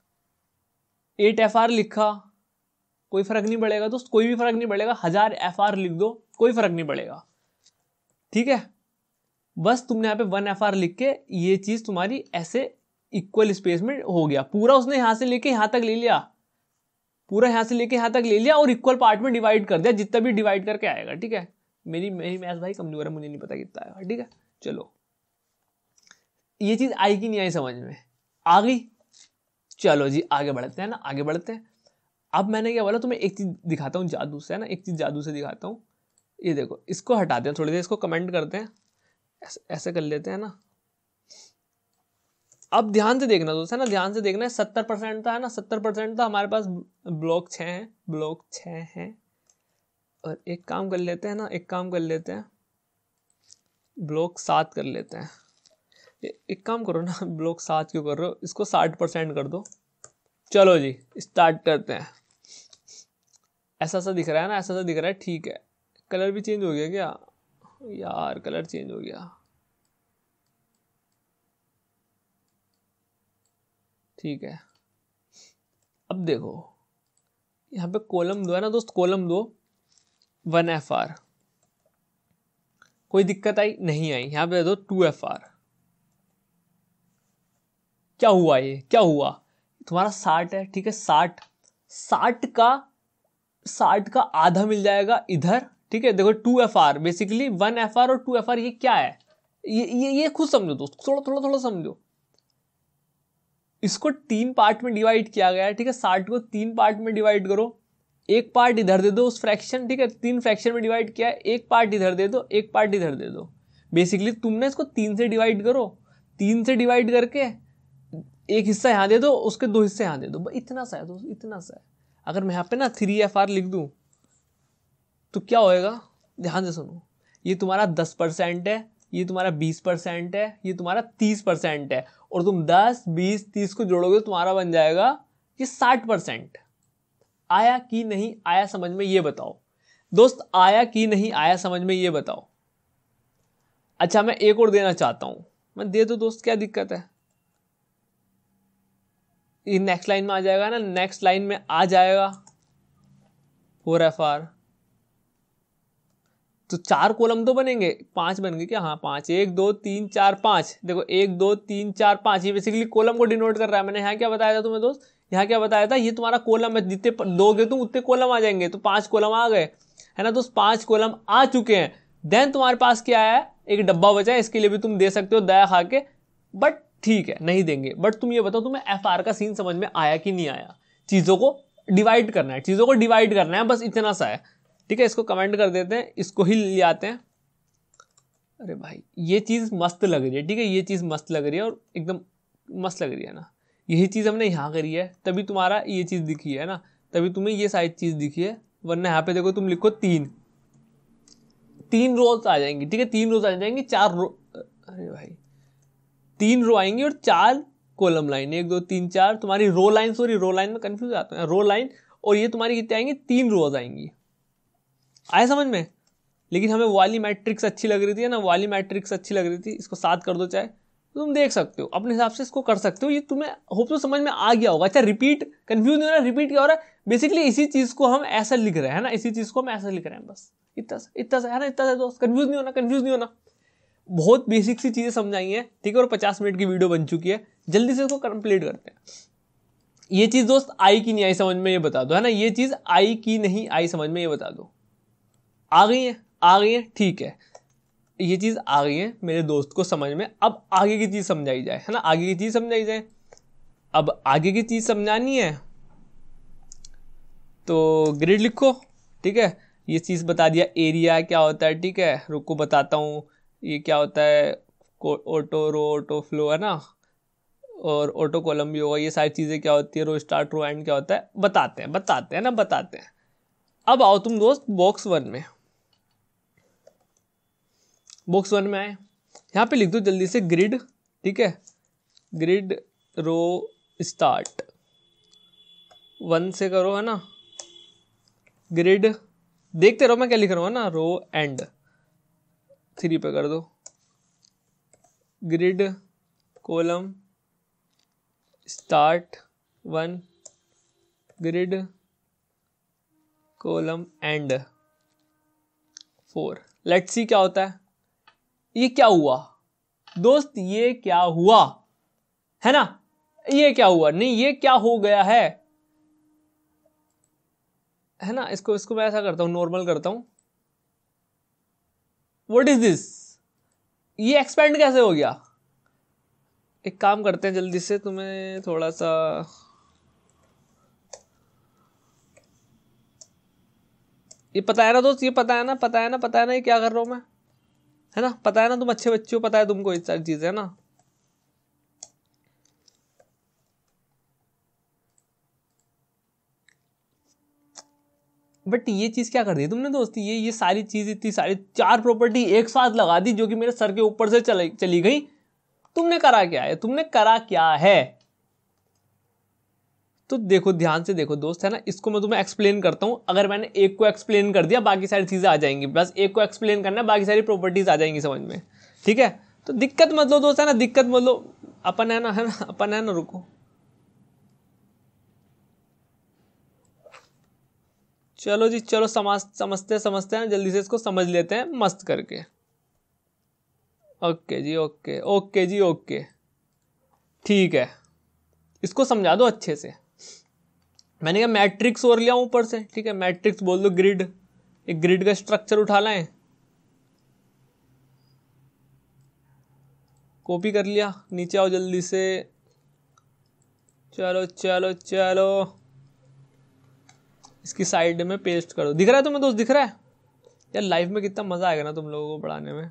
8 FR लिखा, कोई फर्क नहीं पड़ेगा दोस्त, कोई भी फर्क नहीं पड़ेगा। 1000 FR लिख दो, कोई फर्क नहीं पड़ेगा। ठीक है, बस तुमने यहाँ पे 1 FR लिख के ये चीज तुम्हारी ऐसे इक्वल स्पेस में हो गया। पूरा उसने यहां से लेके यहां तक ले लिया, पूरा यहां से लेके यहां तक ले लिया, और इक्वल पार्ट में डिवाइड कर दिया, जितना भी डिवाइड करके आएगा। ठीक है, मेरी मैथ्स भाई कमजोर है, मुझे नहीं पता कितना आएगा। ठीक है, चलो, ये चीज आई कि नहीं आई समझ में, आ गई। चलो जी, आगे बढ़ते हैं ना, आगे बढ़ते हैं। अब मैंने क्या बोला, तुम्हें एक चीज दिखाता हूँ जादू से, है ना, एक चीज जादू से दिखाता हूँ। ये देखो, इसको हटाते हैं थोड़ी देर, इसको कमेंट करते हैं, ऐसे कर लेते हैं ना। अब ध्यान से देखना दोस्त, है ना, ध्यान से देखना है। 70% था, है ना, 70% था हमारे पास, ब्लॉक 6 है, ब्लॉक 6 है। और एक काम कर लेते हैं ना, एक काम कर लेते हैं, ब्लॉक 7 कर लेते हैं। एक काम करो ना, ब्लॉक 7 क्यों कर रहे हो, इसको 60% कर दो। चलो जी, स्टार्ट करते हैं। ऐसा सा दिख रहा है ना, ऐसा सा दिख रहा है। ठीक है, कलर भी चेंज हो गया क्या यार, कलर चेंज हो गया। ठीक है, अब देखो, यहाँ पे कॉलम 2 है ना दोस्त, कॉलम 2 1 FR, कोई दिक्कत आई नहीं आई। यहाँ पे दो 2 FR। क्या हुआ, ये क्या हुआ, तुम्हारा 60 है। ठीक है, 60 का आधा मिल जाएगा इधर। ठीक है, देखो 2 FR, बेसिकली 1 FR और 2 FR, ये क्या है, ये खुद समझो दोस्त, थोड़ा समझो। इसको 3 पार्ट में डिवाइड किया गया है। ठीक है, 60 को 3 पार्ट में डिवाइड करो, एक पार्ट इधर दे दो उस फ्रैक्शन। ठीक है, 3 फ्रैक्शन में डिवाइड किया है, एक पार्ट इधर दे दो, एक पार्ट इधर दे दो। बेसिकली तुमने इसको 3 से डिवाइड करो, 3 से डिवाइड करके एक हिस्सा यहां दे दो, उसके 2 हिस्से यहां दे दो, इतना सा है दोस्त, इतना सा है। अगर मैं यहाँ पे ना 3 FR लिख दूं तो क्या होएगा, ध्यान से सुनो, ये तुम्हारा 10% है, ये तुम्हारा 20% है, ये तुम्हारा 30% है, और तुम 10 20 30 को जोड़ोगे तुम्हारा बन जाएगा ये 60%। आया कि नहीं आया समझ में, ये बताओ दोस्त, आया कि नहीं आया समझ में, ये बताओ। अच्छा, मैं एक और देना चाहता हूं, मैं दे दो दोस्त, क्या दिक्कत है। ये नेक्स्ट लाइन में आ जाएगा ना, नेक्स्ट लाइन में आ जाएगा 4 FR। तो 4 कॉलम तो बनेंगे, 5 बन गए क्या, हाँ 5, 1 2 3 4 5। देखो 1 2 3 4 5, ये बेसिकली कॉलम को डिनोट कर रहा है। मैंने यहाँ क्या बताया था तुम्हें दोस्त, यहाँ क्या बताया था, ये तुम्हारा कॉलम है, जितने दोगे तुम उतने कॉलम आ जाएंगे। तो 5 कॉलम आ गए, है ना दोस्त, 5 कॉलम आ चुके हैं। देन तुम्हारे पास क्या है, एक डब्बा बचा है, इसके लिए भी तुम दे सकते हो दया खा के, बट ठीक है नहीं देंगे। बट तुम ये बताओ, तुम्हें FR का सीन समझ में आया कि नहीं आया। चीजों को डिवाइड करना है, चीजों को डिवाइड करना है, बस इतना सा है। ठीक है, इसको कमेंट कर देते हैं, इसको ही ले आते हैं। अरे भाई, ये चीज मस्त लग रही है। ठीक है, ये चीज मस्त लग रही है, और एकदम मस्त लग रही है ना। यही चीज हमने यहाँ करी है, तभी तुम्हारा ये चीज दिखी है ना, तभी तुम्हें ये साइड चीज दिखी है। वरना यहाँ पे देखो, तुम लिखो 3 रोज आ जाएंगी। ठीक है, 3 रोज आ जाएंगी, 4 रो, अरे भाई 3 रो आएंगी और 4 कॉलम लाइन, 1 2 3 4 तुम्हारी row line, sorry row line में कंफ्यूज आता है, रो लाइन। और ये तुम्हारी कितनी आएंगी, 3 रोज आएंगी। आया समझ में। लेकिन हमें वाली मैट्रिक्स अच्छी लग रही थी, है ना, वाली मैट्रिक्स अच्छी लग रही थी। इसको 7 कर दो चाहे, तुम देख सकते हो अपने हिसाब से इसको कर सकते हो। ये तुम्हें होप तो समझ में आ गया होगा। अच्छा रिपीट कंफ्यूज नहीं हो रहा, रिपीट क्या हो रहा है, बेसिकली इसी चीज को हम ऐसा लिख रहे हैं ना, इसी चीज को हम ऐसा लिख रहे हैं, बस इतना सा है ना, इतना सा दोस्त। कंफ्यूज नहीं होना, कंफ्यूज नहीं होना। बहुत बेसिक सी चीजें समझाई हैं, ठीक है, और 50 मिनट की वीडियो बन चुकी है, जल्दी से इसको कंप्लीट करते हैं। ये चीज दोस्त आई कि नहीं आई समझ में, ये बता दो, है ना, ये चीज आई कि नहीं आई समझ में, ये बता दो। आ गई है, आ गई है, ठीक है, ये चीज आ गई है मेरे दोस्त को समझ में। अब आगे की चीज समझाई जाए, है ना, आगे की चीज समझाई जाए। अब आगे की चीज समझानी है तो ग्रिड लिखो, ठीक है। ये चीज बता दिया, एरिया क्या होता है, ठीक है, रुको बताता हूँ। ये क्या होता है, ऑटो रो ऑटो फ्लो, है ना, और ऑटो कॉलम भी होगा। ये सारी चीजें क्या होती है, रो स्टार्ट रो एंड क्या होता है, बताते हैं ना, बताते हैं। अब आओ तुम दोस्त बॉक्स 1 में, बॉक्स 1 में आए, यहाँ पे लिख दो जल्दी से ग्रिड, ठीक है, ग्रिड रो स्टार्ट 1 से करो, है ना, ग्रिड देखते रहो मैं क्या लिख रहा हूँ ना, रो एंड 3 पे कर दो, grid column start 1, grid column end 4। Let's see क्या होता है। ये क्या हुआ दोस्त, ये क्या हुआ, है ना, ये क्या हुआ, नहीं ये क्या हो गया है ना। इसको मैं ऐसा करता हूं, नॉर्मल करता हूं। व्हाट इज दिस, ये एक्सपेंड कैसे हो गया। एक काम करते हैं जल्दी से, तुम्हें थोड़ा सा ये पता है ना दोस्त, ये पता है ना, ये क्या कर रहा हूं मैं, है ना, पता है ना, तुम अच्छे बच्चे हो, पता है तुमको ये सारी चीजें, है ना। बट ये चीज क्या कर दी तुमने दोस्त, ये सारी चीज, इतनी सारी 4 प्रॉपर्टी एक साथ लगा दी जो कि मेरे सर के ऊपर से चली गई। तुमने करा क्या है, तुमने करा क्या है। तो देखो ध्यान से देखो दोस्त, है ना, इसको मैं तुम्हें एक्सप्लेन करता हूं। अगर मैंने एक को एक्सप्लेन कर दिया बाकी सारी चीजें आ जाएंगी, बस एक को एक्सप्लेन करना है, बाकी सारी प्रॉपर्टीज आ जाएंगी समझ में, ठीक है। तो दिक्कत मत लो दोस्त, है ना, दिक्कत मत लो, अपन है ना, अपन है ना, रुको, चलो जी, चलो समझते हैं, जल्दी से इसको समझ लेते हैं मस्त करके। ओके जी, ओके जी, ओके, ठीक है, इसको समझा दो अच्छे से। मैंने कहा मैट्रिक्स और लिया ऊपर से, ठीक है, मैट्रिक्स बोल दो ग्रिड, एक ग्रिड का स्ट्रक्चर उठा लाएं, कॉपी कर लिया, नीचे आओ जल्दी से, चलो चलो चलो, इसकी साइड में पेस्ट करो। दिख रहा है तुम्हें दोस्त, दिख रहा है यार, लाइव में कितना मजा आएगा ना तुम लोगों को पढ़ाने में।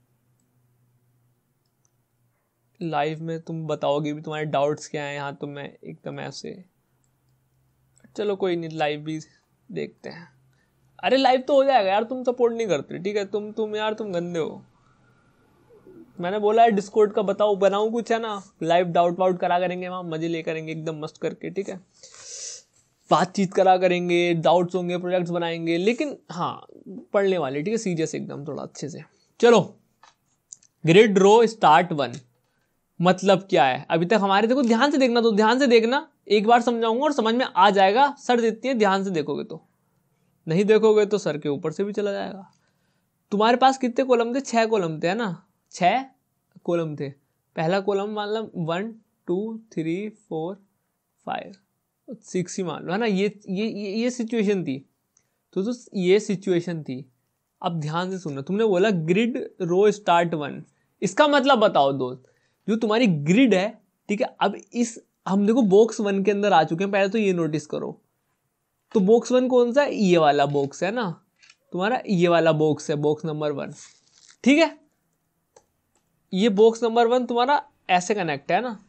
लाइव में तुम बताओगे भी तुम्हारे डाउट्स क्या हैं, यहाँ तो मैं एकदम ऐसे, चलो कोई नहीं, लाइव भी देखते हैं। अरे लाइव तो हो जाएगा यार, तुम सपोर्ट नहीं करते, ठीक है, तुम यार तुम गंदे हो। मैंने बोला है डिस्कॉर्ड का बनाऊं कुछ, है ना, लाइव डाउट वाउट करा करेंगे, वहां मजे ले करेंगे एकदम मस्त करके, ठीक है, बातचीत करा करेंगे, डाउट्स होंगे, प्रोजेक्ट्स बनाएंगे, लेकिन हाँ पढ़ने वाले, ठीक है, सीरियस एकदम थोड़ा अच्छे से। चलो ग्रिड रो स्टार्ट 1 मतलब क्या है, अभी तक हमारे, देखो ध्यान से देखना, तो ध्यान से देखना, एक बार समझाऊंगा और समझ में आ जाएगा, सर देती है, ध्यान से देखोगे तो, नहीं देखोगे तो सर के ऊपर से भी चला जाएगा। तुम्हारे पास कितने कॉलम थे, 6 कॉलम थे, है ना, 6 कॉलम थे। पहला कॉलम मतलब 1 2 3 4 5 6 ही मान लो, है ना, ये सिचुएशन थी। तो ये सिचुएशन थी। अब ध्यान से सुनना, तुमने बोला ग्रिड रो स्टार्ट 1, इसका मतलब बताओ दोस्त, जो तुम्हारी ग्रिड है, ठीक है, अब इस हम देखो बॉक्स 1 के अंदर आ चुके हैं, पहले तो ये नोटिस करो। तो बॉक्स 1 कौन सा है, ये वाला बॉक्स है ना तुम्हारा, ये वाला बॉक्स है, बॉक्स नंबर 1, ठीक है। ये बॉक्स नंबर 1 तुम्हारा ऐसे कनेक्ट है ना,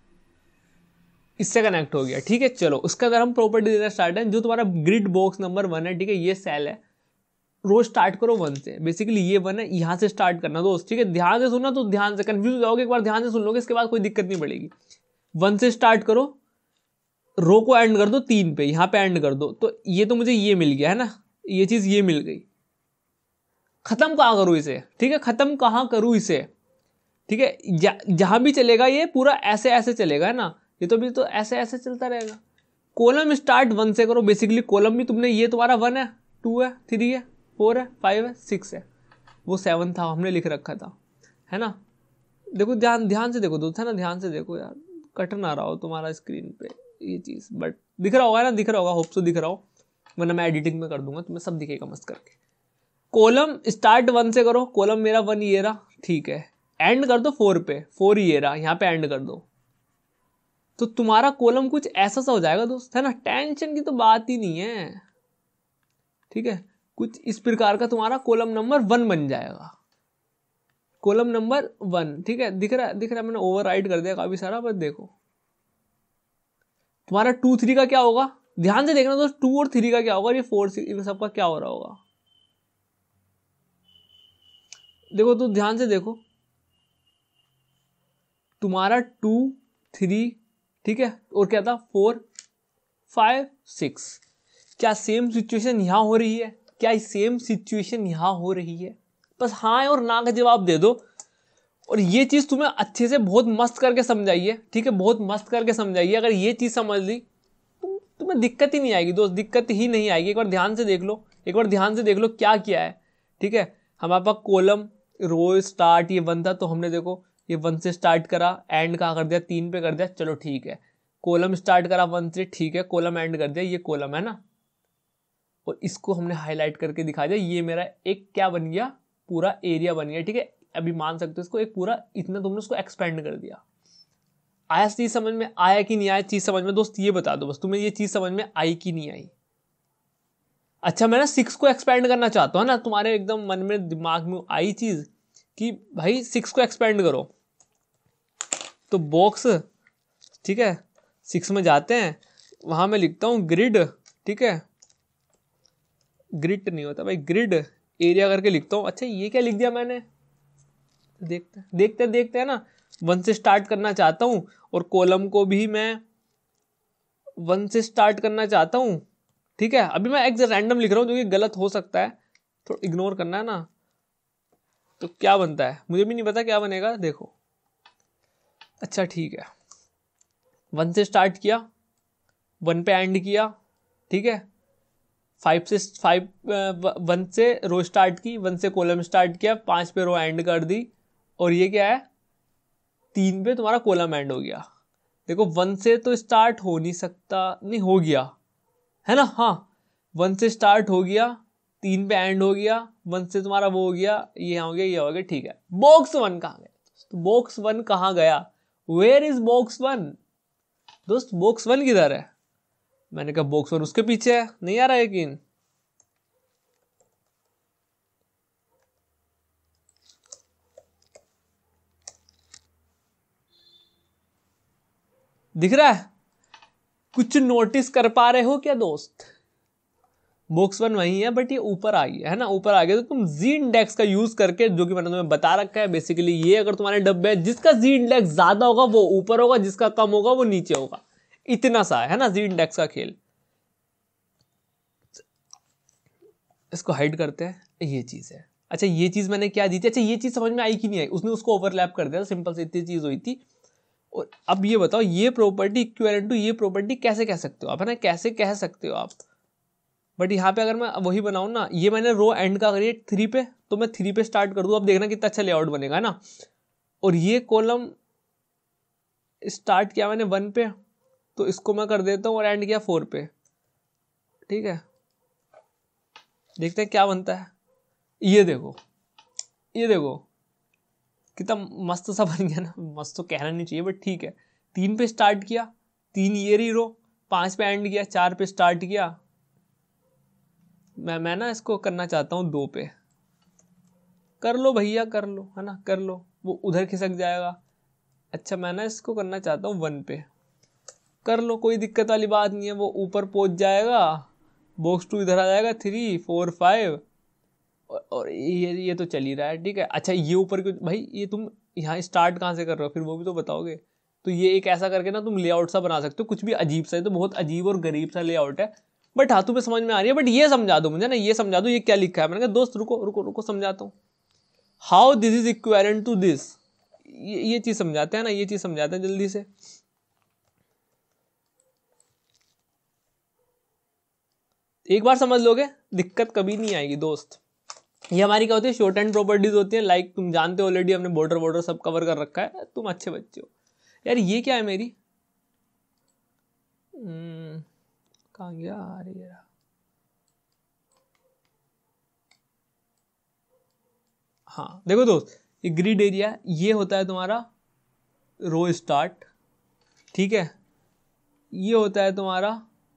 इससे कनेक्ट हो गया, ठीक है। चलो उसके अंदर हम प्रॉपर्टी देना स्टार्ट है, जो तुम्हारा ग्रिड बॉक्स नंबर 1 है, ठीक है, ये सेल है, रोज स्टार्ट करो 1 से, बेसिकली ये 1 है, यहां से स्टार्ट करना दोस्त, ठीक है, ध्यान से सुनना, तो ध्यान से, कंफ्यूज हो जाओगे एक बार ध्यान से सुन लोगे, इसके बाद कोई दिक्कत नहीं पड़ेगी। 1 से स्टार्ट करो, रो को एंड कर दो 3 पे, यहां पे एंड कर दो, तो ये तो मुझे ये मिल गया, है ना, ये चीज ये मिल गई। खत्म कहां करूं इसे, ठीक है, खत्म कहां करूं इसे, ठीक है। जहां भी चलेगा ये पूरा ऐसे ऐसे चलेगा, है ना, ये तो भी तो ऐसे ऐसे चलता रहेगा। कॉलम स्टार्ट 1 से करो। बेसिकली कॉलम भी तुमने, ये तुम्हारा 1 है, 2 है, 3 है, 4 है, 5 है, 6 है, वो 7 था हमने लिख रखा था, है ना। देखो ध्यान से देखो दोस्त, है ना, ध्यान से देखो यार, कट ना रहा हो तुम्हारा स्क्रीन पे ये चीज, बट दिख रहा होगा ना, दिख रहा होगा, होप सो दिख रहा हो, वरना मैं एडिटिंग में कर दूंगा, तुम्हें सब दिखेगा मस्त करके। कॉलम स्टार्ट 1 से करो, कॉलम मेरा 1 ये रहा, ठीक है, एंड कर दो 4 पे, 4 ये रहा, यहाँ पे एंड कर दो, तो तुम्हारा कॉलम कुछ ऐसा सा हो जाएगा दोस्त, है ना। टेंशन की तो बात ही नहीं है, ठीक है। कुछ इस प्रकार का तुम्हारा कॉलम नंबर 1 बन जाएगा, कॉलम नंबर 1, ठीक है। दिख रहा है, मैंने ओवरराइट कर दिया काफी सारा, बस देखो तुम्हारा 2 3 का क्या होगा, ध्यान से देखना दोस्त, 2 और 3 का क्या होगा, ये 4 6 इन सबका क्या हो रहा होगा, देखो तो ध्यान से देखो, तुम्हारा 2 3, ठीक है, और क्या था 4 5 6, क्या सेम सिचुएशन यहां हो रही है, क्या सेम सिचुएशन यहां हो रही है, बस हाँ और ना का जवाब दे दो। और ये चीज तुम्हें अच्छे से बहुत मस्त करके समझाइए, ठीक है, बहुत मस्त करके समझाइए। अगर ये चीज समझ ली तुम्हें दिक्कत ही नहीं आएगी दोस्त, दिक्कत ही नहीं आएगी। एक बार ध्यान से देख लो, एक बार ध्यान से देख लो क्या किया है, ठीक है। हमारे पास कॉलम रो स्टार्ट ये 1 था, तो हमने देखो ये 1 से स्टार्ट करा, एंड कहाँ कर दिया, 3 पे कर दिया, चलो ठीक है। कॉलम स्टार्ट करा 1 से, ठीक है, कॉलम एंड कर दिया, ये कॉलम है ना, और इसको हमने हाईलाइट करके दिखा दिया, ये मेरा एक क्या बन गया, पूरा एरिया बन गया, ठीक है। अभी मान सकते हो इसको एक पूरा, इतना तुमने उसको एक्सपेंड कर दिया। आया चीज समझ में, आया कि नहीं आया चीज समझ में दोस्त, ये बता दो बस, तुम्हें ये चीज समझ में आई कि नहीं आई। अच्छा मैं ना 6 को एक्सपेंड करना चाहता हूँ ना, तुम्हारे एकदम मन में दिमाग में आई चीज कि भाई 6 को एक्सपेंड करो, तो बॉक्स, ठीक है, 6 में जाते हैं, वहां मैं लिखता हूं ग्रिड, ठीक है, ग्रिड नहीं होता भाई, ग्रिड एरिया करके लिखता हूं। अच्छा ये क्या लिख दिया मैंने, देखते हैं ना, 1 से स्टार्ट करना चाहता हूं, और कॉलम को भी मैं 1 से स्टार्ट करना चाहता हूं, ठीक है। अभी मैं एक रैंडम लिख रहा हूं जो कि गलत हो सकता है, तो इग्नोर करना है ना। तो क्या बनता है मुझे भी नहीं पता क्या बनेगा, देखो। अच्छा ठीक है, 1 से स्टार्ट किया, 1 पे एंड किया, ठीक है, 1 से रो स्टार्ट की, 1 से कॉलम स्टार्ट किया, 5 पे रो एंड कर दी, और ये क्या है 3 पे तुम्हारा कॉलम एंड हो गया। देखो 1 से तो स्टार्ट हो नहीं सकता, नहीं हो गया है ना, हाँ 1 से स्टार्ट हो गया, 3 पे एंड हो गया, 1 से तुम्हारा वो हो गया, ये हो गया, ये हो गया, ठीक है। बॉक्स 1 कहाँ गया, तो बॉक्स 1 कहाँ गया, वेयर इज बॉक्स 1 दोस्त, बॉक्स 1 किधर है, मैंने कहा बॉक्स 1 उसके पीछे है, नहीं आ रहा यकीन। दिख रहा है, कुछ नोटिस कर पा रहे हो क्या दोस्त, बॉक्स 1 वही है, बट ये ऊपर आ गया है ना, ऊपर आ गया। तो तुम जी इंडेक्स का यूज करके, जो कि मैंने तुम्हें बता रखा है, बेसिकली ये अगर तुम्हारे डब्बे है, जिसका जी इंडेक्स ज्यादा होगा वो ऊपर होगा, जिसका कम होगा वो नीचे होगा, इतना सा है ना जी इंडेक्स का खेल। इसको हाइड करते हैं, ये चीज है। अच्छा ये चीज मैंने क्या दी थी, अच्छा ये चीज समझ में आई कि नहीं आई, उसने उसको ओवरलैप कर दिया, सिंपल से इतनी चीज हुई थी। और अब ये बताओ, ये प्रॉपर्टी इक्विवेलेंट टू ये प्रॉपर्टी कैसे कह सकते हो आप, है ना, कैसे कह सकते हो आप। बट यहाँ पे अगर मैं वही बनाऊं ना, ये मैंने रो एंड का करिए 3 पे, तो मैं 3 पे स्टार्ट कर दूं, अब देखना कितना अच्छा लेआउट बनेगा, है ना। और ये कॉलम स्टार्ट किया मैंने 1 पे, तो इसको मैं कर देता हूं और एंड किया 4 पे, ठीक है। देखते हैं क्या बनता है, ये देखो, ये देखो कितना मस्त सा बन गया ना, मस्त तो कहना नहीं चाहिए बट ठीक है। 3 पे स्टार्ट किया, 3 ये रही रो, 5 पे एंड किया, 4 पे स्टार्ट किया, मैं ना इसको करना चाहता हूं 2 पे, कर लो भैया कर लो, है ना, कर लो, वो उधर खिसक जाएगा। अच्छा मैं ना इसको करना चाहता हूँ 1 पे, कर लो, कोई दिक्कत वाली बात नहीं है, वो ऊपर पहुंच जाएगा, बॉक्स 2 इधर आ जाएगा, 3 4 5, और ये तो चल ही रहा है, ठीक है। अच्छा ये ऊपर क्यों भाई, ये तुम यहाँ स्टार्ट कहाँ से कर रहे हो, फिर वो भी तो बताओगे। तो ये एक ऐसा करके ना तुम लेआउट सा बना सकते हो, कुछ भी अजीब सा है, तो बहुत अजीब और गरीब सा लेआउट है, बट हाँ तुम्हें समझ में आ रही है। बट ये समझा दो मुझे ना, ये समझा दो ये क्या लिखा है। मैंने कहा दोस्त रुको रुको रुको समझाता हूँ। How this is equivalent to this, ये चीज समझाते हैं ना, ये चीज समझाते हैं जल्दी से। एक बार समझ लोगे दिक्कत कभी नहीं आएगी दोस्त। ये हमारी क्या होती है, शॉर्ट हैंड प्रॉपर्टीज होती है। लाइक तुम जानते हो ऑलरेडी, हमने बॉर्डर सब कवर कर रखा है, तुम अच्छे बच्चे हो। यार ये क्या है मेरी, कहाँ गया, अरे यार हाँ देखो दोस्त, ये ग्रिड एरिया ये होता है तुम्हारा रो स्टार्ट, ठीक है। ये होता है तुम्हारा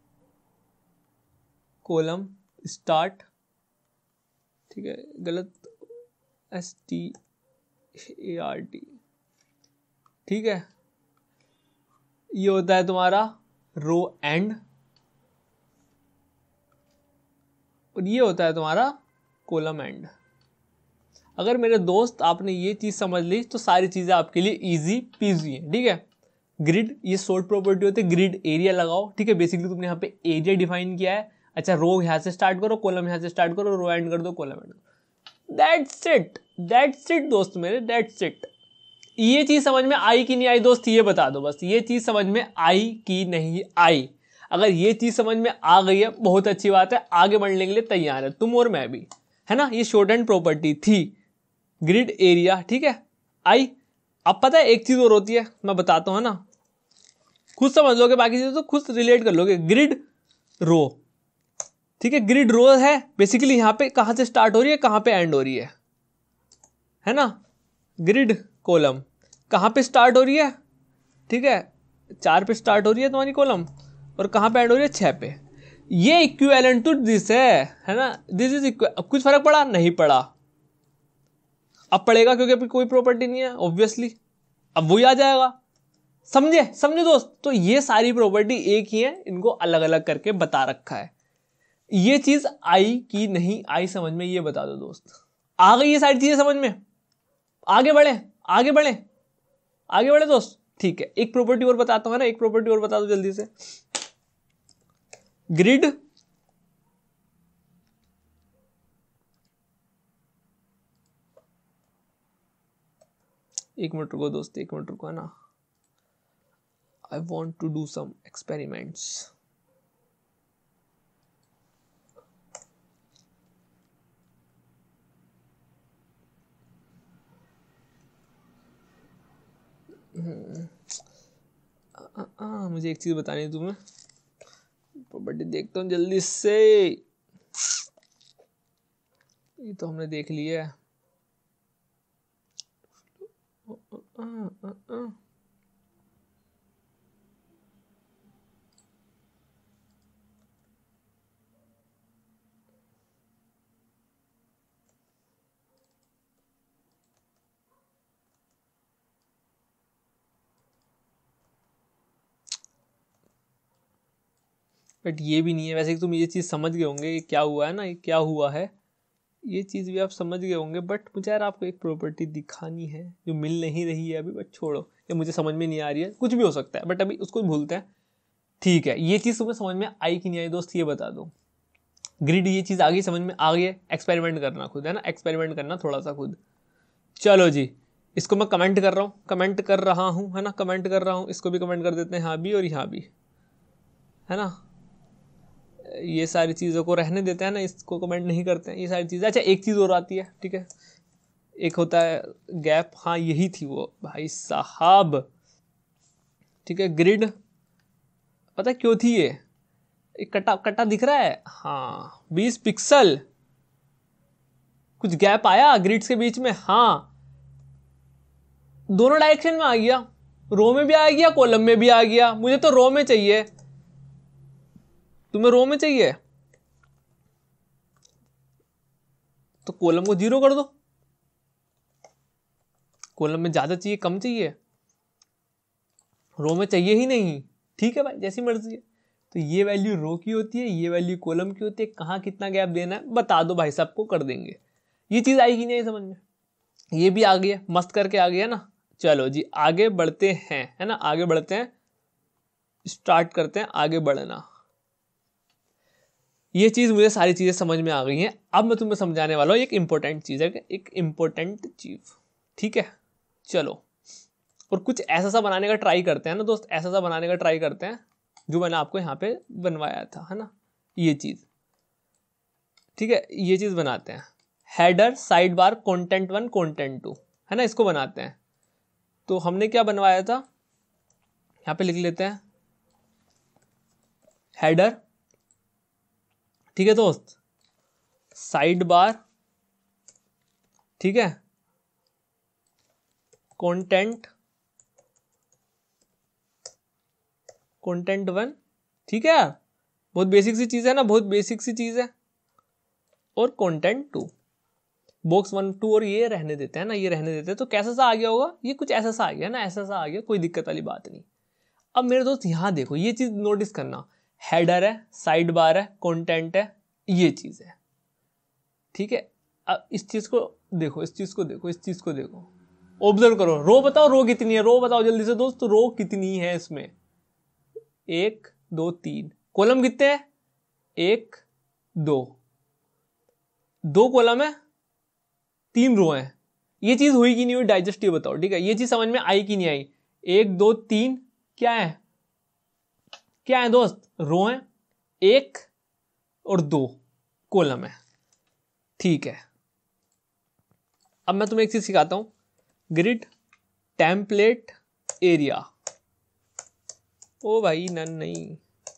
कॉलम स्टार्ट, ठीक है, गलत START, ठीक है। ये होता है तुम्हारा रो एंड, और ये होता है तुम्हारा कॉलम एंड। अगर मेरे दोस्त आपने ये चीज समझ ली तो सारी चीजें आपके लिए इजी पीजी है, ठीक है। ग्रिड ये शॉर्ट प्रॉपर्टी होती है, ग्रिड एरिया लगाओ, ठीक है। बेसिकली तुमने यहाँ पे एरिया डिफाइन किया है। अच्छा, रो यहाँ से स्टार्ट करो, कॉलम यहाँ से स्टार्ट करो, रो एंड कर दो, कॉलम एंड। दैट्स इट दोस्त मेरे, दैट्स इट। ये चीज समझ में आई कि नहीं आई दोस्त, ये बता दो बस। ये चीज समझ में आई कि नहीं आई? अगर ये चीज समझ में आ गई है बहुत अच्छी बात है, आगे बढ़ने के लिए तैयार है तुम और मैं भी, है ना। ये शॉर्ट हैंड प्रॉपर्टी थी ग्रिड एरिया, ठीक है। आई अब पता है एक चीज और होती है, मैं बताता हूं ना, खुद समझ लोगे, बाकी चीजें तो खुद रिलेट कर लोगे। ग्रिड रो, ठीक है। ग्रिड रो है बेसिकली यहाँ पे कहां से स्टार्ट हो रही है, कहां पे एंड हो रही है ना। ग्रिड कॉलम कहां पे स्टार्ट हो रही है, ठीक है, 4 पे स्टार्ट हो रही है तुम्हारी कॉलम, और कहां पे एंड हो रही है 6 पे। ये इक्विवेलेंट टू दिस है ना। This is equal. अब कुछ फर्क पड़ा नहीं पड़ा, अब पड़ेगा क्योंकि अभी कोई प्रॉपर्टी नहीं है ऑब्वियसली, अब वही आ जाएगा। समझे दोस्त। तो ये सारी प्रॉपर्टी एक ही है, इनको अलग अलग करके बता रखा है। ये चीज आई कि नहीं आई समझ में, ये बता दो दोस्त। आ गई ये सारी चीजें समझ में? आगे बढ़े दोस्त, ठीक है। एक प्रॉपर्टी और बताता हूं ना, एक प्रॉपर्टी और बता दो जल्दी से। ग्रिड एक मिनट रुको दोस्त, एक मिनट रुको, है ना। I want to do some experiments. मुझे एक चीज बतानी है तुम्हें, प्रॉपर्टी देखता हूँ जल्दी से। ये तो हमने देख लिया है। बट ये भी नहीं है वैसे, तुम ये चीज़ समझ गए होंगे ये क्या हुआ है ना, ये क्या हुआ है, ये चीज़ भी आप समझ गए होंगे। बट मुझे यार आपको एक प्रॉपर्टी दिखानी है जो मिल नहीं रही है अभी, बट छोड़ो, ये मुझे समझ में नहीं आ रही है, कुछ भी हो सकता है, बट अभी उसको भूलते हैं, ठीक है। ये चीज़ तुम्हें समझ में आई कि नहीं आई दोस्त, ये बता दो। ग्रिड ये चीज़ आ गई, समझ में आ गई है। एक्सपेरिमेंट करना खुद, है ना, एक्सपेरिमेंट करना थोड़ा सा खुद। चलो जी, इसको मैं कमेंट कर रहा हूँ, है ना, कमेंट कर रहा हूँ। इसको भी कमेंट कर देते हैं, यहाँ भी और यहाँ भी, है ना। ये सारी चीज़ों को रहने देते हैं ना, इसको कमेंट नहीं करते हैं ये सारी चीज़ें। अच्छा, एक चीज़ और आती है, ठीक है, एक होता है गैप। हाँ यही थी वो भाई साहब, ठीक है। ग्रिड पता है क्यों थी ये, एक कटा दिख रहा है, हाँ 20 पिक्सल, कुछ गैप आया ग्रिड्स के बीच में, हाँ दोनों डायरेक्शन में आ गया, रो में भी आ गया, कॉलम में भी आ गया। मुझे तो रो में चाहिए, तुम्हें रो में चाहिए तो कॉलम को 0 कर दो। कॉलम में ज्यादा चाहिए कम चाहिए, रो में चाहिए ही नहीं, ठीक है भाई, जैसी मर्जी है। तो ये वैल्यू रो की होती है, ये वैल्यू कॉलम की होती है। कहाँ कितना गैप देना है बता दो भाई, सबको कर देंगे। ये चीज आएगी नहीं समझ में, ये भी आ गया, मस्त करके आ गया ना। चलो जी आगे बढ़ते हैं, है ना, आगे बढ़ते हैं, स्टार्ट करते हैं आगे बढ़ना। ये चीज मुझे सारी चीजें समझ में आ गई हैं। अब मैं तुम्हें समझाने वाला हूँ एक इंपॉर्टेंट चीज है, एक इंपॉर्टेंट चीज, ठीक है। चलो और कुछ ऐसा सा बनाने का ट्राई करते हैं ना दोस्त, ऐसा सा बनाने का ट्राई करते हैं जो मैंने आपको यहाँ पे बनवाया था, है ना, ये चीज, ठीक है, ये चीज बनाते हैं। Header, side bar, content 1, content 2, है ना, इसको बनाते हैं। तो हमने क्या बनवाया था, यहाँ पे लिख लेते हैं हेडर, ठीक है दोस्त, साइड बार, ठीक है, कंटेंट 1, ठीक है यार, बहुत बेसिक सी चीज है ना, बहुत बेसिक सी चीज है। और कंटेंट 2, बॉक्स 1, 2 और ये रहने देते हैं ना, ये रहने देते हैं। तो कैसा सा आ गया होगा, ये कुछ ऐसा सा आ गया ना, ऐसा सा आ गया, कोई दिक्कत वाली बात नहीं। अब मेरे दोस्त यहाँ देखो, ये चीज नोटिस करना, हेडर है, साइड बार है, कंटेंट है, ये चीज है, ठीक है। अब इस चीज को देखो, इस चीज को देखो, इस चीज को देखो, ऑब्जर्व करो। रो बताओ, रो कितनी है, रो बताओ जल्दी से दोस्त, रो कितनी है इसमें, 1 2 3। कॉलम कितने हैं, 1 2, 2 कॉलम है, 3 रो है। ये चीज हुई कि नहीं हुई, डाइजेस्ट ये बताओ, ठीक है, ये चीज समझ में आई कि नहीं आई। 1 2 3 क्या है, क्या है दोस्त, रो है, 1 और 2 कॉलम है, ठीक है। अब मैं तुम्हें एक चीज सिखाता हूं, ग्रिड टेम्पलेट एरिया। ओ भाई नहीं,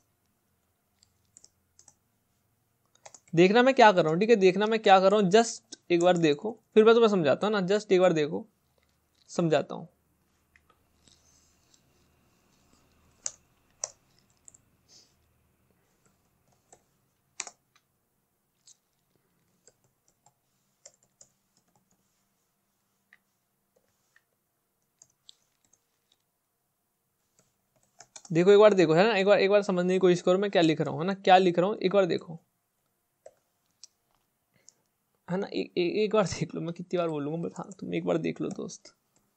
देखना मैं क्या कर रहा हूं, ठीक है, देखना मैं क्या कर रहा हूं, जस्ट एक बार देखो, फिर मैं तुम्हें समझाता हूं ना, जस्ट एक बार देखो, समझाता हूं। देखो एक बार देखो, है ना, एक बार समझने की कोशिश करो मैं क्या लिख रहा हूँ, है ना, क्या लिख रहा हूँ, एक बार देखो, है ना, एक बार देख लो। मैं कितनी बार बोलूंगा, बट हाँ तुम एक बार देख लो दोस्त।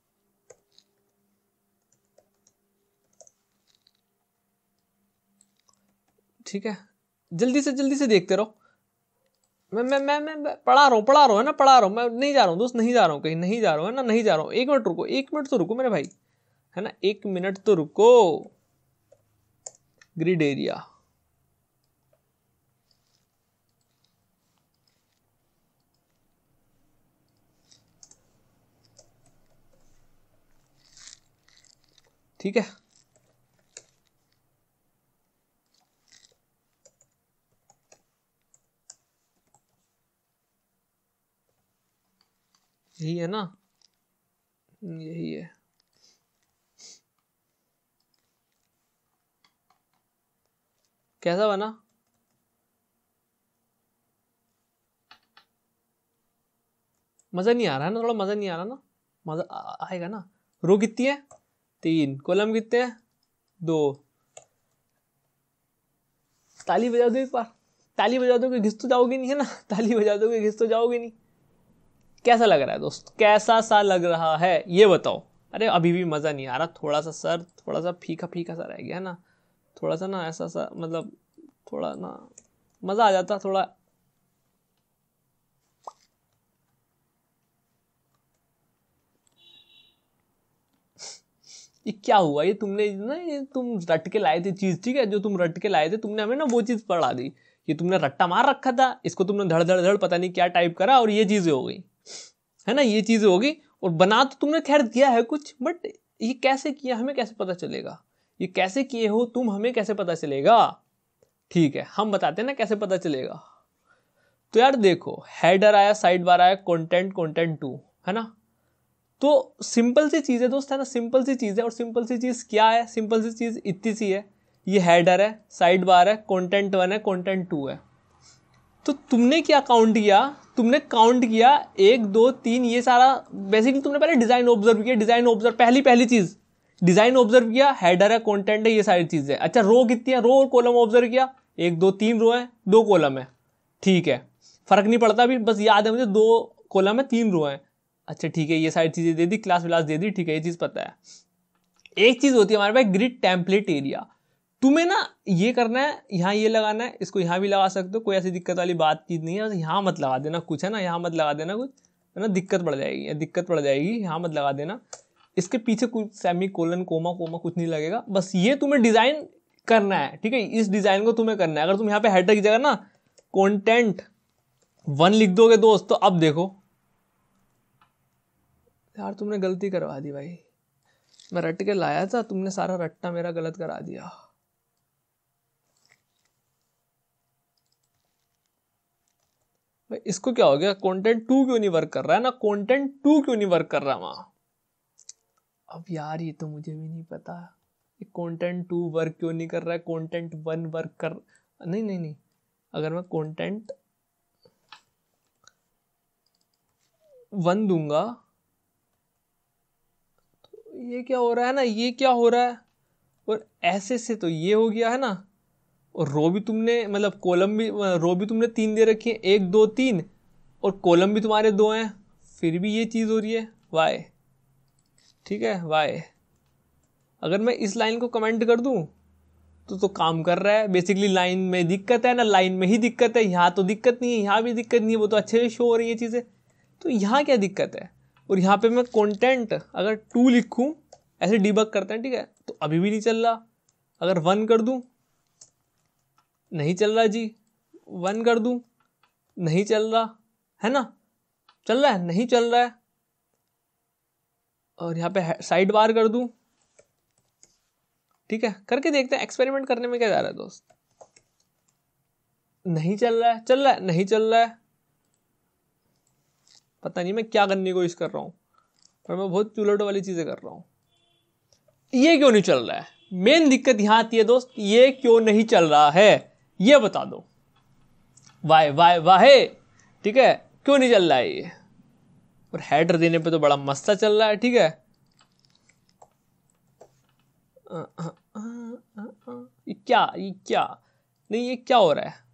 ठीक है, जल्दी से देखते रहो। मैं पढ़ा रहा हूँ है ना, पढ़ा रहा हूँ, मैं नहीं जा रहा हूँ दोस्त, नहीं जा रहा हूँ कहीं, नहीं जा रहा हूँ, है ना, नहीं जा रहा हूँ। 1 मिनट रुको, 1 मिनट तो रुको मेरे भाई, है ना, 1 मिनट तो रुको। ग्रिड एरिया, ठीक है, यही है ना, यही है। कैसा बना, मजा नहीं आ रहा है ना, थोड़ा मजा नहीं आ रहा ना, मजा आएगा ना। रो कितनी है, 3, कॉलम कितने हैं, 2। ताली बजा दो एक बार, ताली बजा दोगे घिस तो जाओगे नहीं, है ना, ताली बजा दोगे घिस तो जाओगे नहीं। कैसा लग रहा है दोस्त, कैसा सा लग रहा है ये बताओ। अरे अभी भी मजा नहीं आ रहा, थोड़ा सा सर, थोड़ा सा फीका फीका सा रह गया है ना, थोड़ा सा ना ऐसा सा, मतलब थोड़ा ना मजा आ जाता थोड़ा। ये क्या हुआ, ये तुमने ना, ये तुम रट के लाए थे चीज, ठीक है, जो तुम रट के लाए थे, तुमने हमें ना वो चीज पढ़ा दी। ये तुमने रट्टा मार रखा था, इसको तुमने धड़ धड़ धड़ पता नहीं क्या टाइप करा, और ये चीजें हो गई, है ना, ये चीजें होगी। और बना तो तुमने खैर दिया है कुछ, बट ये कैसे किया हमें कैसे पता चलेगा, ये कैसे किए हो तुम, हमें कैसे पता चलेगा। ठीक है, हम बताते हैं ना कैसे पता चलेगा। तो यार देखो, हेडर आया, साइड बार आया, कंटेंट, कंटेंट 2, है ना। तो सिंपल सी चीज है दोस्त, है ना, सिंपल सी चीज है। और सिंपल सी चीज क्या है, सिंपल सी चीज इतनी सी है, ये हेडर है, साइड बार है, कंटेंट 1 है, कंटेंट 2 है। तो तुमने क्या काउंट किया, तुमने काउंट किया 1 2 3, ये सारा बेसिकली तुमने पहले डिजाइन ऑब्जर्व किया, डिजाइन ऑब्जर्व, पहली चीज डिजाइन ऑब्जर्व किया, हेडर है, कंटेंट है, ये सारी चीजें। अच्छा रो कितनी है, रो और कॉलम ऑब्जर्व किया, 1 2 3 रो है, 2 कॉलम है, ठीक है, फर्क नहीं पड़ता अभी, बस याद है मुझे 2 कॉलम है, 3 रो है। अच्छा ठीक है, ये सारी चीजें दे दी, क्लास विलास दे दी, ठीक है, ये चीज पता है। एक चीज होती है हमारे पास ग्रिड टेम्पलेट एरिया। तुम्हें ना ये करना है, यहाँ ये लगाना है, इसको यहाँ भी लगा सकते हो, कोई ऐसी दिक्कत वाली बात चीज नहीं है। यहाँ मत लगा देना कुछ, है ना, यहाँ मत लगा देना कुछ, है ना, दिक्कत पड़ जाएगी, दिक्कत पड़ जाएगी, यहाँ मत लगा देना। इसके पीछे कुछ सेमी कोलन कोमा कोमा कुछ नहीं लगेगा, बस ये तुम्हें डिजाइन करना है, ठीक है, इस डिजाइन को तुम्हें करना है। अगर तुम यहाँ पे हेडर की जगह ना कंटेंट 1 लिख दोगे दोस्त, तो अब देखो यार तुमने गलती करवा दी भाई, मैं रट के लाया था, तुमने सारा रट्टा मेरा गलत करा दिया। भाई इसको क्या हो गया, कंटेंट 2 क्यों नहीं वर्क कर रहा है ना, कंटेंट 2 क्यों नहीं वर्क कर रहा वहां। अब यार ये तो मुझे भी नहीं पता, कंटेंट 2 वर्क क्यों नहीं कर रहा है, कंटेंट 1 वर्क कर, नहीं नहीं नहीं, अगर मैं कंटेंट 1 दूंगा तो ये क्या हो रहा है ना, ये क्या हो रहा है, और ऐसे से तो ये हो गया है ना, और रो भी तुमने मतलब कॉलम भी, रो भी तुमने 3 दे रखी है, 1 2 3, और कॉलम भी तुम्हारे 2 हैं, फिर भी ये चीज हो रही है, वाई, ठीक है वाई। अगर मैं इस लाइन को कमेंट कर दूं तो काम कर रहा है, बेसिकली लाइन में दिक्कत है ना, लाइन में ही दिक्कत है, यहाँ तो दिक्कत नहीं है, यहाँ भी दिक्कत नहीं है, वो तो अच्छे से शो हो रही है चीजें, तो यहाँ क्या दिक्कत है। और यहाँ पे मैं कंटेंट अगर 2 लिखूं, ऐसे डिबग करते हैं, ठीक है, तो अभी भी नहीं चल रहा। अगर 1 कर दूं, नहीं चल रहा जी, 1 कर दूं, नहीं चल रहा है ना, चल रहा है, नहीं चल रहा है। और यहाँ पे साइड बार कर दूं, ठीक है, करके देखते हैं, एक्सपेरिमेंट करने में क्या जा रहा है दोस्त। नहीं चल रहा है, चल रहा है, नहीं चल रहा है, पता नहीं मैं क्या करने की कोशिश कर रहा हूं, पर मैं बहुत चुलट वाली चीजें कर रहा हूं। ये क्यों नहीं चल रहा है, मेन दिक्कत यहां आती है दोस्त, ये क्यों नहीं चल रहा है ये बता दो, वाई वाई वाहे, ठीक है, क्यों नहीं चल रहा है ये। और हेडर देने पे तो बड़ा मस्त चल रहा है, ठीक है, ये क्या नहीं, ये क्या हो रहा है।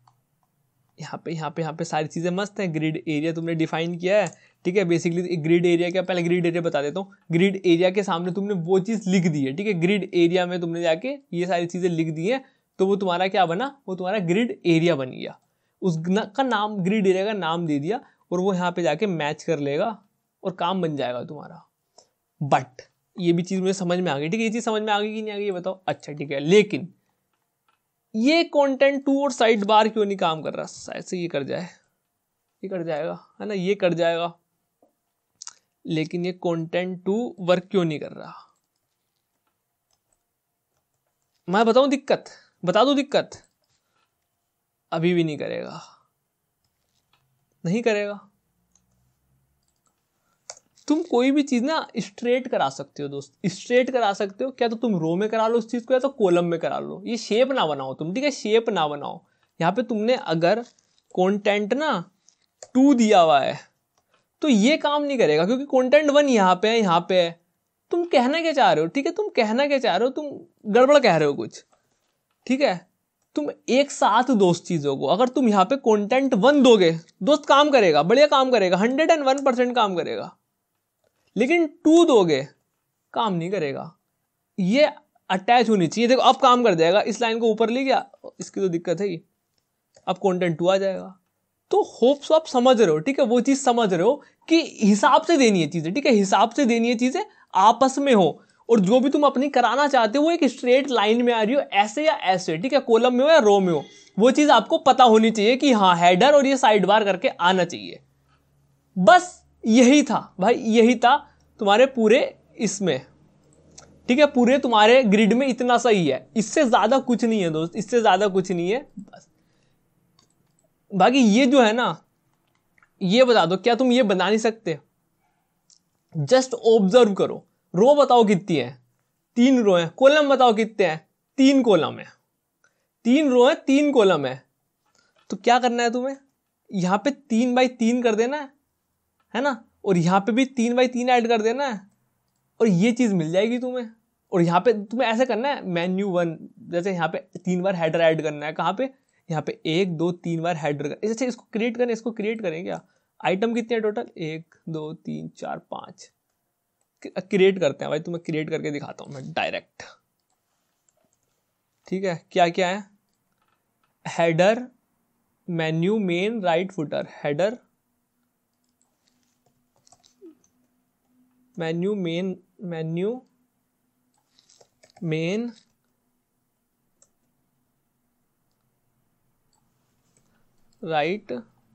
यहाँ पे सारी चीजें मस्त हैं, ग्रिड एरिया तुमने डिफाइन किया है, ठीक है, बेसिकली ग्रिड एरिया क्या, पहले ग्रिड एरिया बता देता हूँ। ग्रिड एरिया के सामने तुमने वो चीज लिख दी है, ठीक है, ग्रिड एरिया में तुमने जाके ये सारी चीजें लिख दी है, तो वो तुम्हारा क्या बना, वो तुम्हारा ग्रिड एरिया बन गया, उसका नाम ग्रिड एरिया का नाम दे दिया, और वो यहाँ पे जाके मैच कर लेगा और काम बन जाएगा तुम्हारा। बट ये भी चीज मुझे समझ में आ गई, ठीक है, ये चीज समझ में आ गई कि नहीं आ गई ये बताओ। अच्छा ठीक है, लेकिन ये कंटेंट 2 और साइड बार क्यों नहीं काम कर रहा, शायद से ये कर जाए, ये कर जाएगा है ना, ये कर जाएगा, लेकिन ये कंटेंट 2 वर्क क्यों नहीं कर रहा। मैं बताऊं दिक्कत, बता दूं दिक्कत, अभी भी नहीं करेगा, नहीं करेगा। तुम कोई भी चीज ना स्ट्रेट करा सकते हो दोस्त, स्ट्रेट करा सकते हो, क्या तो तुम रो में करा लो उस चीज को, या तो कॉलम में करा लो, ये शेप ना बनाओ तुम, ठीक है, शेप ना बनाओ। यहाँ पे तुमने अगर कंटेंट ना 2 दिया हुआ है तो ये काम नहीं करेगा, क्योंकि कंटेंट 1 यहाँ पे है, यहाँ पे है। तुम कहना क्या चाह रहे हो, ठीक है, तुम कहना क्या चाह रहे हो, तुम गड़बड़ कह रहे हो कुछ, ठीक है। तुम एक साथ दोस्त चीजों को, अगर तुम यहाँ पे कंटेंट 1 दोगे दोस्त, काम करेगा, बढ़िया काम करेगा, 101% काम करेगा, लेकिन 2 दोगे काम नहीं करेगा। ये अटैच होनी चाहिए, देखो अब काम कर जाएगा, इस लाइन को ऊपर ले गया, इसकी तो दिक्कत है ही, अब कंटेंट 2 आ जाएगा। तो होप सो आप समझ रहे हो, ठीक है, वो चीज समझ रहे हो कि हिसाब से देनी है चीजें, ठीक है, हिसाब से देनी है चीजें, आपस में हो, और जो भी तुम अपनी कराना चाहते हो वो एक स्ट्रेट लाइन में आ रही हो, ऐसे या ऐसे, ठीक है, कॉलम में हो या रो में हो, वो चीज आपको पता होनी चाहिए कि हाँ हेडर और ये साइड बार करके आना चाहिए। बस यही था भाई, यही था तुम्हारे पूरे इसमें, ठीक है, पूरे तुम्हारे ग्रिड में इतना सही है, इससे ज्यादा कुछ नहीं है दोस्त, इससे ज्यादा कुछ नहीं है बस। बाकी ये जो है ना, ये बता दो, क्या तुम ये बना नहीं सकते, जस्ट ऑब्जर्व करो, रो बताओ कितनी है, 3 रो है, कॉलम बताओ कितने हैं, 3 कॉलम है, 3 रो है, 3 कॉलम है, तो क्या करना है तुम्हें, यहां पे 3x3 कर देना है ना, और यहां पे भी 3x3 ऐड कर देना है, और ये चीज मिल जाएगी तुम्हें। और यहाँ पे तुम्हें ऐसे करना है, मेन्यू 1, जैसे यहाँ पे 3 बार हेडर ऐड करना है, कहाँ पे, यहाँ पे 1 2 3 बार हेडर कर, जैसे इसको क्रिएट करें, इसको क्रिएट करें क्या, आइटम कितने हैं टोटल, 1 2 3 4 5, क्रिएट करते हैं भाई, तुम्हें क्रिएट करके दिखाता हूं मैं डायरेक्ट, ठीक है। क्या क्या है, header, menu, main, right footer, header, menu main right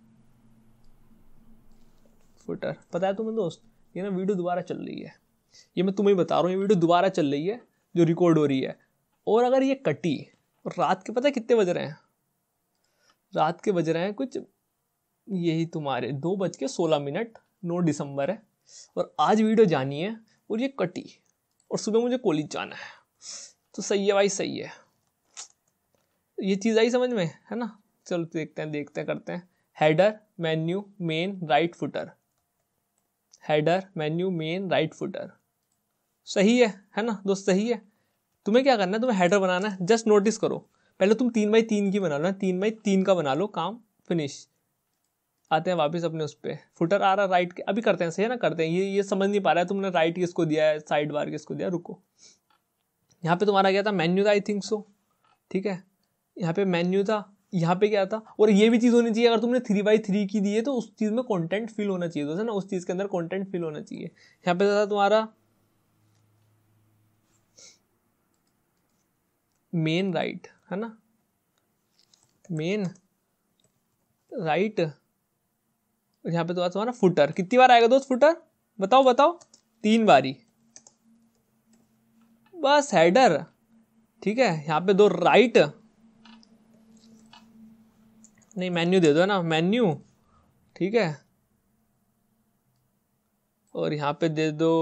footer. पता है तुम्हें दोस्त, ये ना वीडियो दोबारा चल रही है, ये मैं तुम्हें बता रहा हूँ, ये वीडियो दोबारा चल रही है जो रिकॉर्ड हो रही है। और अगर ये कटी, और रात के पता है कितने बज रहे हैं, रात के बज रहे हैं कुछ यही तुम्हारे 2:16, 9 दिसंबर है, और आज वीडियो जानी है और ये कटी, और सुबह मुझे कॉलेज जाना है। तो सही है भाई, सही है। ये चीज़ आई समझ में, है ना। चलो देखते हैं करते हैं। Header menu main right footer, header menu main right footer, सही है ना दोस्त, सही है। तुम्हें क्या करना है, तुम्हें हेडर बनाना है। जस्ट नोटिस करो, पहले तुम 3x3 की बना लो, 3x3 का बना लो, काम फिनिश। आते हैं वापस अपने उस पर, फुटर आ रहा राइट के, अभी करते हैं, सही है ना, करते हैं। ये समझ नहीं पा रहा है तुमने राइट किसको दिया है, साइड बार किसको दिया, रुको। यहाँ पे तुम्हारा क्या था, मेन्यू था आई थिंक सो, ठीक है। यहाँ पे मेन्यू था, यहाँ पे क्या था, और ये भी चीज़ होनी चाहिए। अगर तुमने 3x3 की दी है तो उस चीज़ में कंटेंट फिल होना चाहिए दोस्त, है ना, उस चीज़ के अंदर कंटेंट फिल होना चाहिए। यहाँ पे था तुम्हारा मेन राइट, है ना, मेन राइट। यहाँ पे तो तुम्हारा फुटर, कितनी बार आएगा दोस्त फुटर, बताओ 3 बारी, बस हेडर, ठीक है। यहाँ पे 2 राइट, नहीं मेन्यू दे दो ना, मेन्यू, ठीक है। और यहाँ पे दे दो,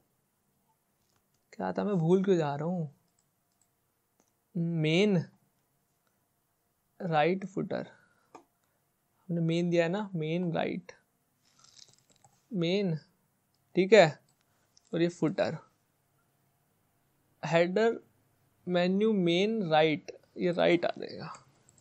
क्या था, मैं भूल क्यों जा रहा हूँ, मेन राइट फुटर। हमने मेन दिया है ना, मेन राइट, मेन, ठीक है। और ये footer, header menu main right, ये राइट आ जाएगा।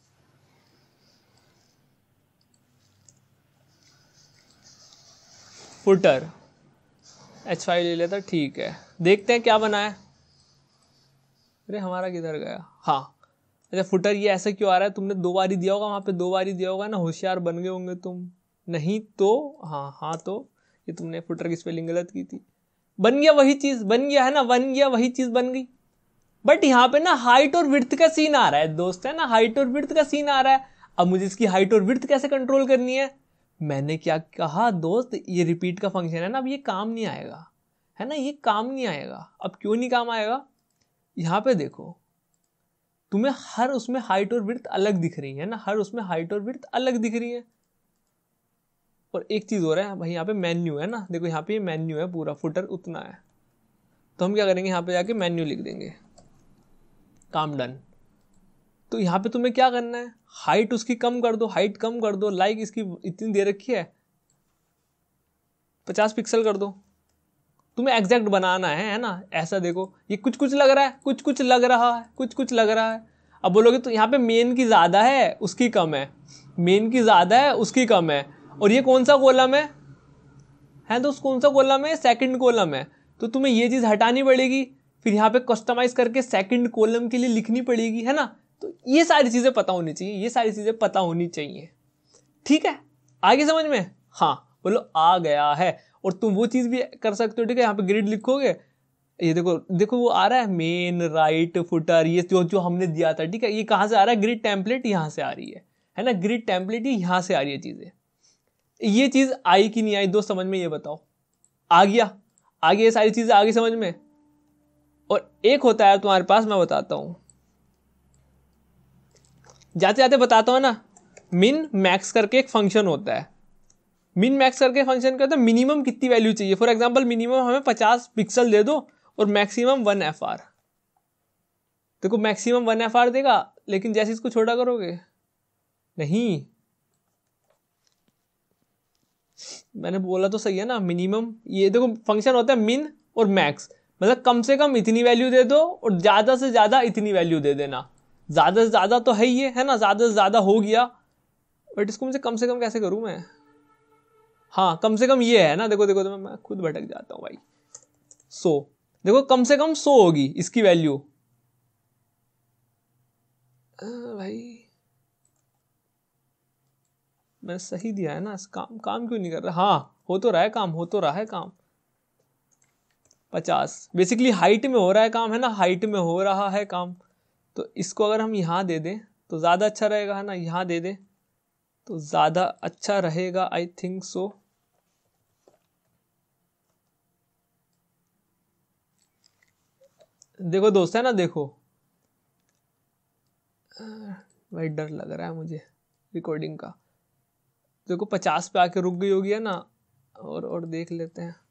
फुटर H5 ले लेता, ठीक है। देखते हैं क्या बना है। अरे हमारा किधर गया, हाँ। अच्छा फुटर ये ऐसा क्यों आ रहा है, तुमने 2 बार ही दिया होगा, वहाँ पे 2 बार ही दिया होगा ना, होशियार बन गए होंगे तुम। नहीं तो हाँ तो ये तुमने फुटर की स्पेलिंग गलत की थी। बन गया वही चीज़, बन गया है ना, बन गया वही चीज़, बन गई। बट यहाँ पे ना हाइट और विड्थ का सीन आ रहा है दोस्त, है ना, हाइट और विड्थ का सीन आ रहा है। अब मुझे इसकी हाइट और विड्थ कैसे कंट्रोल करनी है। मैंने क्या कहा दोस्त, ये रिपीट का फंक्शन है ना, अब ये काम नहीं आएगा, है ना, ये काम नहीं आएगा। अब क्यों नहीं काम आएगा, यहाँ पे देखो, तुम्हें हर उसमें हाइट और विड्थ अलग दिख रही है ना, हर उसमें हाइट और विड्थ अलग दिख रही है। और एक चीज हो रहा है भाई, यहाँ पे मेन्यू है ना, देखो यहाँ पे ये मेन्यू है पूरा, फुटर उतना है। तो हम क्या करेंगे, यहाँ पे जाके मेन्यू लिख देंगे, काम डन। तो यहाँ पे तुम्हें क्या करना है, हाइट उसकी कम कर दो, हाइट कम कर दो, लाइक इसकी इतनी दे रखी है 50 पिक्सल कर दो। तुम्हें एग्जैक्ट बनाना है ना। ऐसा देखो, ये कुछ कुछ लग रहा है, कुछ कुछ लग रहा है, कुछ कुछ लग रहा है। अब बोलोगे तो यहाँ पे मेन की ज्यादा है उसकी कम है, मेन की ज्यादा है उसकी कम है, और ये कौन सा कॉलम है तो कौन सा कॉलम है, सेकंड कॉलम है। तो तुम्हें ये चीज हटानी पड़ेगी, फिर यहाँ पे कस्टमाइज करके सेकंड कॉलम के लिए लिखनी पड़ेगी, है ना। तो ये सारी चीजें पता होनी चाहिए, ये सारी चीजें पता होनी चाहिए, ठीक है। आगे समझ में, हाँ बोलो आ गया है। और तुम वो चीज भी कर सकते हो, ठीक है। यहाँ पे ग्रिड लिखोगे, ये देखो देखो वो आ रहा है मेन राइट फुटर, ये जो हमने दिया था, ठीक है। ये कहाँ से आ रहा है, ग्रिड टेम्पलेट यहाँ से आ रही है ना, ग्रिड टेम्पलेट ही यहाँ से आ रही है चीजें। ये चीज आई कि नहीं आई दोस्त, समझ में, ये बताओ। आ गया, आगे ये सारी चीजें आ गई समझ में। और एक होता है तुम्हारे पास, मैं बताता हूं, जाते जाते बताता हूं ना, मिन मैक्स करके एक फंक्शन होता है। मिन मैक्स करके फंक्शन क्या होता है, मिनिमम कितनी वैल्यू चाहिए। फॉर एग्जांपल मिनिमम हमें 50 पिक्सल दे दो और मैक्सिमम 1 FR। देखो मैक्सिमम 1 FR देगा, लेकिन जैसे इसको छोटा करोगे, नहीं, मैंने बोला तो सही है ना, मिनिमम। ये देखो फंक्शन होता है मिन और मैक्स, मतलब कम से कम इतनी वैल्यू दे दो और ज्यादा से ज्यादा इतनी वैल्यू दे देना। ज्यादा से ज्यादा तो है ही है ना, ज्यादा से ज्यादा हो गया, बट इसको मुझे कम से कम कैसे करूं मैं। हाँ कम से कम ये है ना, देखो देखो तो मैं खुद भटक जाता हूँ भाई। 100, देखो कम से कम 100 होगी इसकी वैल्यू। भाई मैंने सही दिया है ना, काम काम क्यों नहीं कर रहा। हाँ हो तो रहा है काम, हो तो रहा है काम। 50। बेसिकली हाइट में हो रहा है काम, है ना, हाइट में हो रहा है काम। तो इसको अगर हम यहाँ दे दें तो ज़्यादा अच्छा रहेगा, है ना, यहाँ दे दें तो ज़्यादा अच्छा रहेगा, आई थिंक सो। देखो दोस्त, है ना, देखो भाई डर लग रहा है मुझे रिकॉर्डिंग का। देखो 50 पे आके रुक गई होगी, है ना, और देख लेते हैं।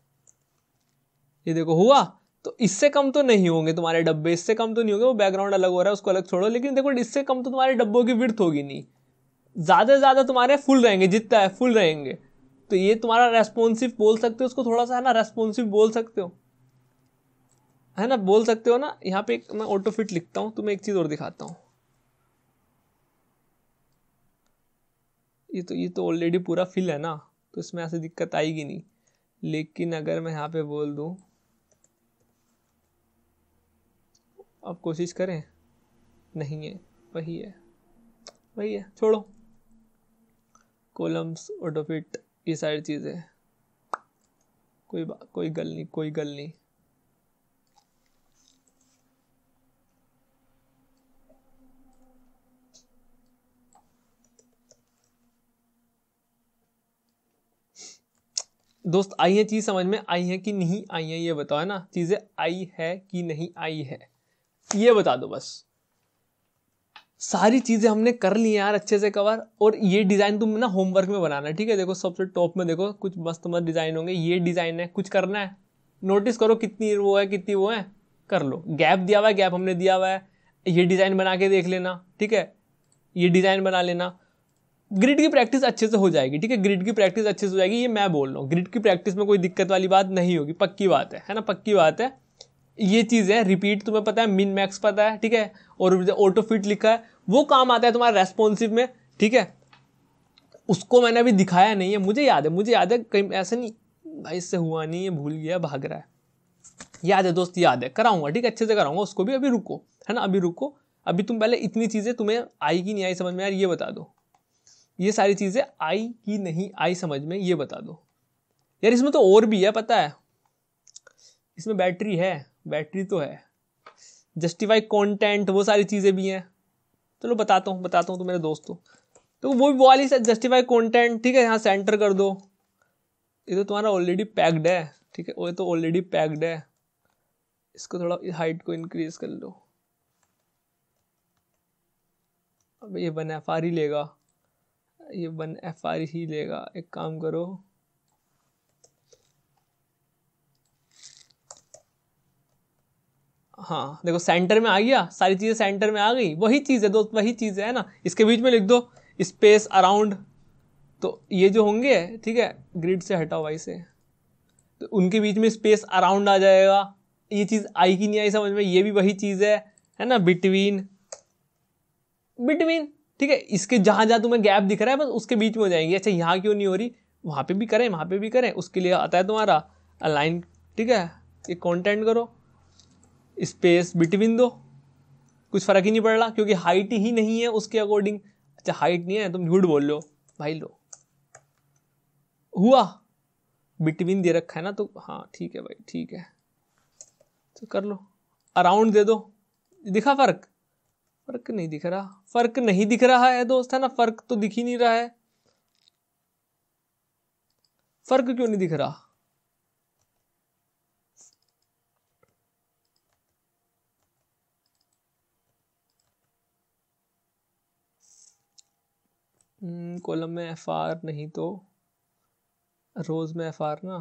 ये देखो हुआ। तो इससे कम तो नहीं होंगे तुम्हारे डब्बे, इससे कम तो नहीं होंगे। वो बैकग्राउंड अलग हो रहा है, उसको अलग छोड़ो। लेकिन देखो इससे कम तो तुम्हारे डब्बों की विड्थ होगी नहीं। ज्यादा से ज्यादा तुम्हारे फुल रहेंगे, जितना है फुल रहेंगे। तो ये तुम्हारा रेस्पॉन्सिव बोल सकते हो उसको, थोड़ा सा, है ना, रेस्पॉन्सिव बोल सकते हो, है ना, बोल सकते हो ना। यहाँ पे मैं ऑटो फिट लिखता हूँ, तुम्हें एक चीज और दिखाता हूँ। ये तो ऑलरेडी पूरा फिल है ना, तो इसमें ऐसी दिक्कत आएगी नहीं। लेकिन अगर मैं यहाँ पे बोल दूँ, अब कोशिश करें, नहीं है, वही है, वही है, छोड़ो। कॉलम्स, ऑटो फिट, ये सारी चीज़ें, कोई गल नहीं, कोई गल नहीं। दोस्त आई है चीज समझ में, आई है कि नहीं आई है, ये बताओ, है ना, चीजें आई है कि नहीं आई है, ये बता दो बस। सारी चीजें हमने कर ली यार अच्छे से कवर। और ये डिजाइन तुम ना होमवर्क में बनाना, ठीक है। देखो सबसे टॉप में देखो कुछ मस्त मस्त डिजाइन होंगे, ये डिजाइन है, कुछ करना है, नोटिस करो कितनी वो है, कितनी वो है, कर लो। गैप दिया हुआ है, गैप हमने दिया हुआ है, ये डिजाइन बना के देख लेना, ठीक है, ये डिजाइन बना लेना। ग्रिड की प्रैक्टिस अच्छे से हो जाएगी, ठीक है, ग्रिड की प्रैक्टिस अच्छे से हो जाएगी, ये मैं बोल रहा हूँ। ग्रिड की प्रैक्टिस में कोई दिक्कत वाली बात नहीं होगी, पक्की बात है ना, पक्की बात है। ये चीज़ है, रिपीट तुम्हें पता है, मिन मैक्स पता है, ठीक है, और ऑटो फिट लिखा है, वो काम आता है तुम्हारा रेस्पॉन्सिव में, ठीक है। उसको मैंने अभी दिखाया नहीं है, मुझे याद है कहीं ऐसा नहीं भाई इससे हुआ नहीं, ये भूल गया, भाग रहा है। याद है दोस्त, याद है, कराऊंगा, ठीक है, अच्छे से कराऊंगा उसको भी। अभी रुको, है ना, अभी रुको। अभी तुम पहले इतनी चीज़ें तुम्हें आई कि नहीं आई समझ में यार, ये बता दो। ये सारी चीजें आई कि नहीं आई समझ में, ये बता दो यार। इसमें तो और भी है, पता है, इसमें बैटरी है, बैटरी तो है, जस्टिफाई कंटेंट, वो सारी चीजें भी हैं। चलो बताता हूँ तो मेरे दोस्तों, तो वो वाली जस्टिफाई कंटेंट, ठीक है, यहाँ सेंटर कर दो। ये तो तुम्हारा ऑलरेडी पैक्ड है, ठीक है, वो तो ऑलरेडी पैक्ड है। इसको थोड़ा हाइट को इंक्रीज कर लो। अब ये बन FR ही लेगा, ये बन FR ही लेगा। एक काम करो, हाँ देखो सेंटर में आ गया, सारी चीजें सेंटर में आ गई। वही चीज है दोस्त, वही चीज है ना। इसके बीच में लिख दो स्पेस अराउंड, तो ये जो होंगे, ठीक है, ग्रिड से हटाओ भाई से, तो उनके बीच में स्पेस अराउंड आ जाएगा। ये चीज आई कि नहीं आई समझ में, ये भी वही चीज है ना, बिटवीन, ठीक है। इसके जहां जहां तुम्हें गैप दिख रहा है बस उसके बीच में हो जाएंगी। अच्छा यहाँ क्यों नहीं हो रही, वहां पे भी करें, वहां पे भी करें, उसके लिए आता है तुम्हारा अलाइन, ठीक है। ये कंटेंट करो, स्पेस बिटवीन दो, कुछ फर्क ही नहीं पड़ रहा क्योंकि हाइट ही नहीं है उसके अकॉर्डिंग। अच्छा हाइट नहीं है, तुम झूठ बोल लो भाई, लो हुआ, बिटवीन दे रखा है ना, तो हाँ ठीक है भाई, ठीक है, तो कर लो। अराउंड दे दो, दिखा फर्क, फर्क नहीं दिख रहा, फर्क नहीं दिख रहा है दोस्त, है ना, फर्क तो दिख ही नहीं रहा है। फर्क क्यों नहीं दिख रहा, कॉलम में FR नहीं तो रोज में FR ना,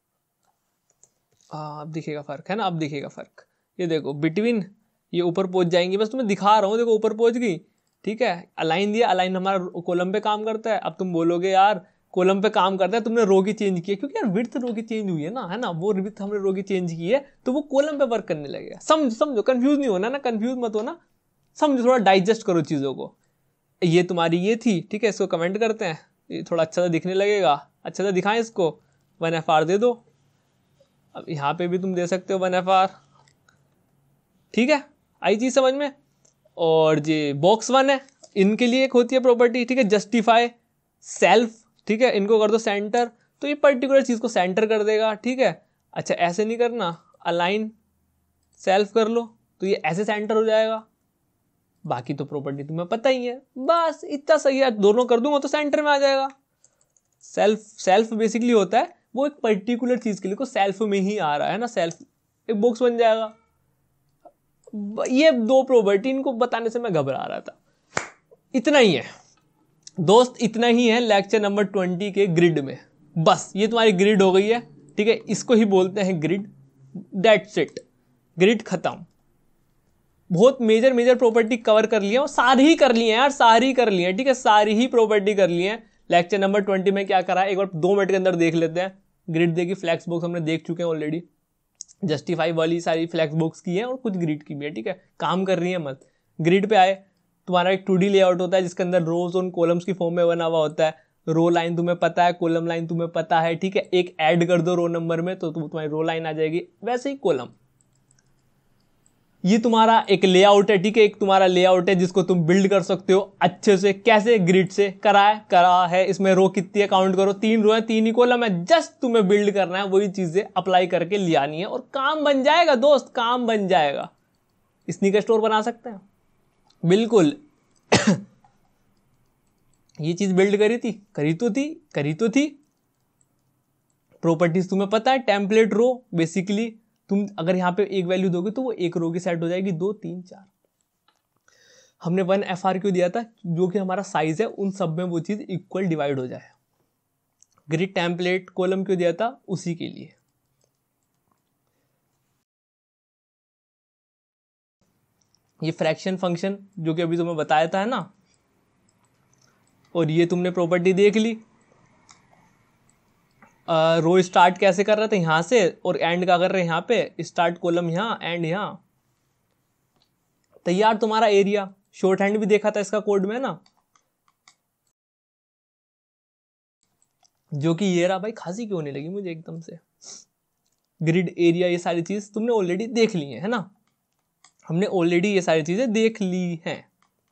हाँ अब दिखेगा फर्क, है ना, अब दिखेगा फर्क। ये देखो बिटवीन, ये ऊपर पहुंच जाएंगी, बस तुम्हें दिखा रहा हूँ, देखो ऊपर पहुंच गई, ठीक है। अलाइन दिया, अलाइन हमारा कॉलम पे काम करता है। अब तुम बोलोगे यार कॉलम पे काम करता है, तुमने रो की चेंज की है, क्योंकि यार विड्थ रो की चेंज हुई है ना, वो विड्थ हमने रो की चेंज की है, तो वो कॉलम पे वर्क करने लगेगा। समझो, कंफ्यूज नहीं होना ना, कंफ्यूज मत होना, समझो, थोड़ा डाइजेस्ट करो चीज़ों को। ये तुम्हारी ये थी, ठीक है, इसको कमेंट करते हैं, ये थोड़ा अच्छा सा दिखने लगेगा, अच्छा सा दिखाएं इसको, 1FR दे दो। अब यहाँ पे भी तुम दे सकते हो 1FR, ठीक है, आई चीज समझ में। और ये बॉक्स 1 है, इनके लिए एक होती है प्रॉपर्टी, ठीक है, जस्टिफाई सेल्फ, ठीक है, इनको कर दो सेंटर, तो ये पर्टिकुलर चीज को सेंटर कर देगा, ठीक है। अच्छा ऐसे नहीं करना, अलाइन सेल्फ कर लो तो ये ऐसे सेंटर हो जाएगा। बाकी तो प्रॉपर्टी तुम्हें पता ही है, बस इतना सही है, दोनों कर दूंगा तो सेंटर में आ जाएगा। सेल्फ बेसिकली होता है वो एक पर्टिकुलर चीज के लिए को सेल्फ में ही आ रहा है ना, सेल्फ एक बॉक्स बन जाएगा। ये दो प्रॉपर्टी, इनको बताने से मैं घबरा रहा था। इतना ही है दोस्त, इतना ही है लेक्चर नंबर 20 के ग्रिड में। बस ये तुम्हारी ग्रिड हो गई है, ठीक है, इसको ही बोलते हैं ग्रिड। दैट्स इट, ग्रिड खत्म। बहुत मेजर प्रॉपर्टी कवर कर लिया, और सारी ही कर लिए यार, सारी कर ली है, ठीक है, सारी ही प्रॉपर्टी कर ली है। लेक्चर नंबर 20 में क्या करा है एक बार 2 मिनट के अंदर देख लेते हैं। ग्रिड देखी, फ्लैक्स बॉक्स हमने देख चुके हैं ऑलरेडी, जस्टिफाई वाली सारी फ्लैक्स बॉक्स की है और कुछ ग्रिड की भी है, ठीक है, काम कर रही है मत। ग्रिड पे आए, तुम्हारा एक 2D लेआउट होता है जिसके अंदर रोज और कॉलम्स की फॉर्म में बना हुआ होता है। रो लाइन तुम्हें पता है, कॉलम लाइन तुम्हें पता है, ठीक है, एक ऐड कर दो रो नंबर में तो तुम्हारी रो लाइन आ जाएगी, वैसे ही कॉलम। ये तुम्हारा एक लेआउट है, ठीक है, एक तुम्हारा लेआउट है जिसको तुम बिल्ड कर सकते हो अच्छे से। कैसे? ग्रिड से करा है। इसमें रो कितनी है काउंट करो, 3 रो है, 3 ही कॉलम है, जस्ट तुम्हें बिल्ड करना है, वही चीजें अप्लाई करके ले आनी है और काम बन जाएगा दोस्त, काम बन जाएगा। स्नीकर स्टोर बना सकते हैं बिल्कुल। ये चीज बिल्ड करी तो थी। प्रॉपर्टीज तुम्हें पता है, टेम्पलेट रो बेसिकली तुम अगर यहां पे एक वैल्यू दोगे तो वो एक रो की सेट हो जाएगी, 2 3 4। हमने 1 FR क्यों दिया था? जो कि हमारा साइज है, उन सब में वो चीज इक्वल डिवाइड हो जाए। ग्रिड टेम्पलेट कॉलम क्यों दिया था? उसी के लिए। ये फ्रैक्शन फंक्शन जो कि अभी तुम्हें बताया था है ना, और ये तुमने प्रॉपर्टी देख ली। रो स्टार्ट कैसे कर रहे थे? यहां से, और एंड का कर रहे हैं यहां पे, स्टार्ट कॉलम यहां, एंड यहां। तैयार तुम्हारा एरिया। शॉर्ट हैंड भी देखा था इसका कोड में ना, जो कि ये रहा। भाई खांसी क्यों नहीं लगी मुझे एकदम से? ग्रिड एरिया, ये सारी चीज तुमने ऑलरेडी देख ली है ना, हमने ऑलरेडी ये सारी चीजें देख ली हैं।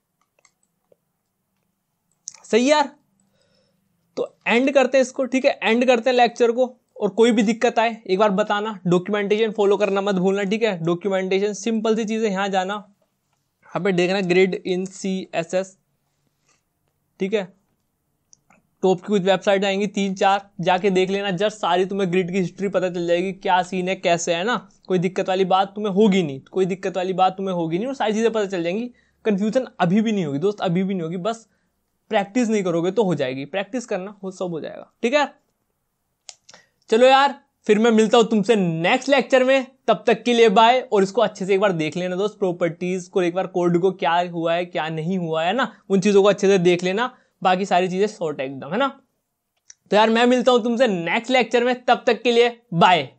सही यार, तो एंड करते हैं इसको, ठीक है, एंड करते हैं लेक्चर को। और कोई भी दिक्कत आए एक बार बताना, डॉक्यूमेंटेशन फॉलो करना मत भूलना, ठीक है। डॉक्यूमेंटेशन सिंपल सी चीजें, यहां जाना, यहां पे देखना ग्रिड इन CSS, ठीक है। टॉप की कुछ वेबसाइट आएंगी 3-4, जाके देख लेना, जस्ट सारी तुम्हें ग्रिड की हिस्ट्री पता चल जाएगी, क्या सीन है कैसे है ना। कोई दिक्कत वाली बात तुम्हें होगी नहीं, और सारी चीजें पता चल जाएंगी। कंफ्यूजन अभी भी नहीं होगी दोस्त, अभी भी नहीं होगी, बस प्रैक्टिस नहीं करोगे तो हो जाएगी। प्रैक्टिस करना, वो सब हो जाएगा, ठीक है। चलो यार, फिर मैं मिलता हूं तुमसे नेक्स्ट लेक्चर में, तब तक के लिए बाय। और इसको अच्छे से एक बार देख लेना दोस्त, प्रॉपर्टीज को एक बार, कोड को क्या हुआ है क्या नहीं हुआ है ना, उन चीजों को अच्छे से देख लेना। बाकी सारी चीजें सॉर्ट है एकदम, है ना। तो यार मैं मिलता हूं तुमसे नेक्स्ट लेक्चर में, तब तक के लिए बाय।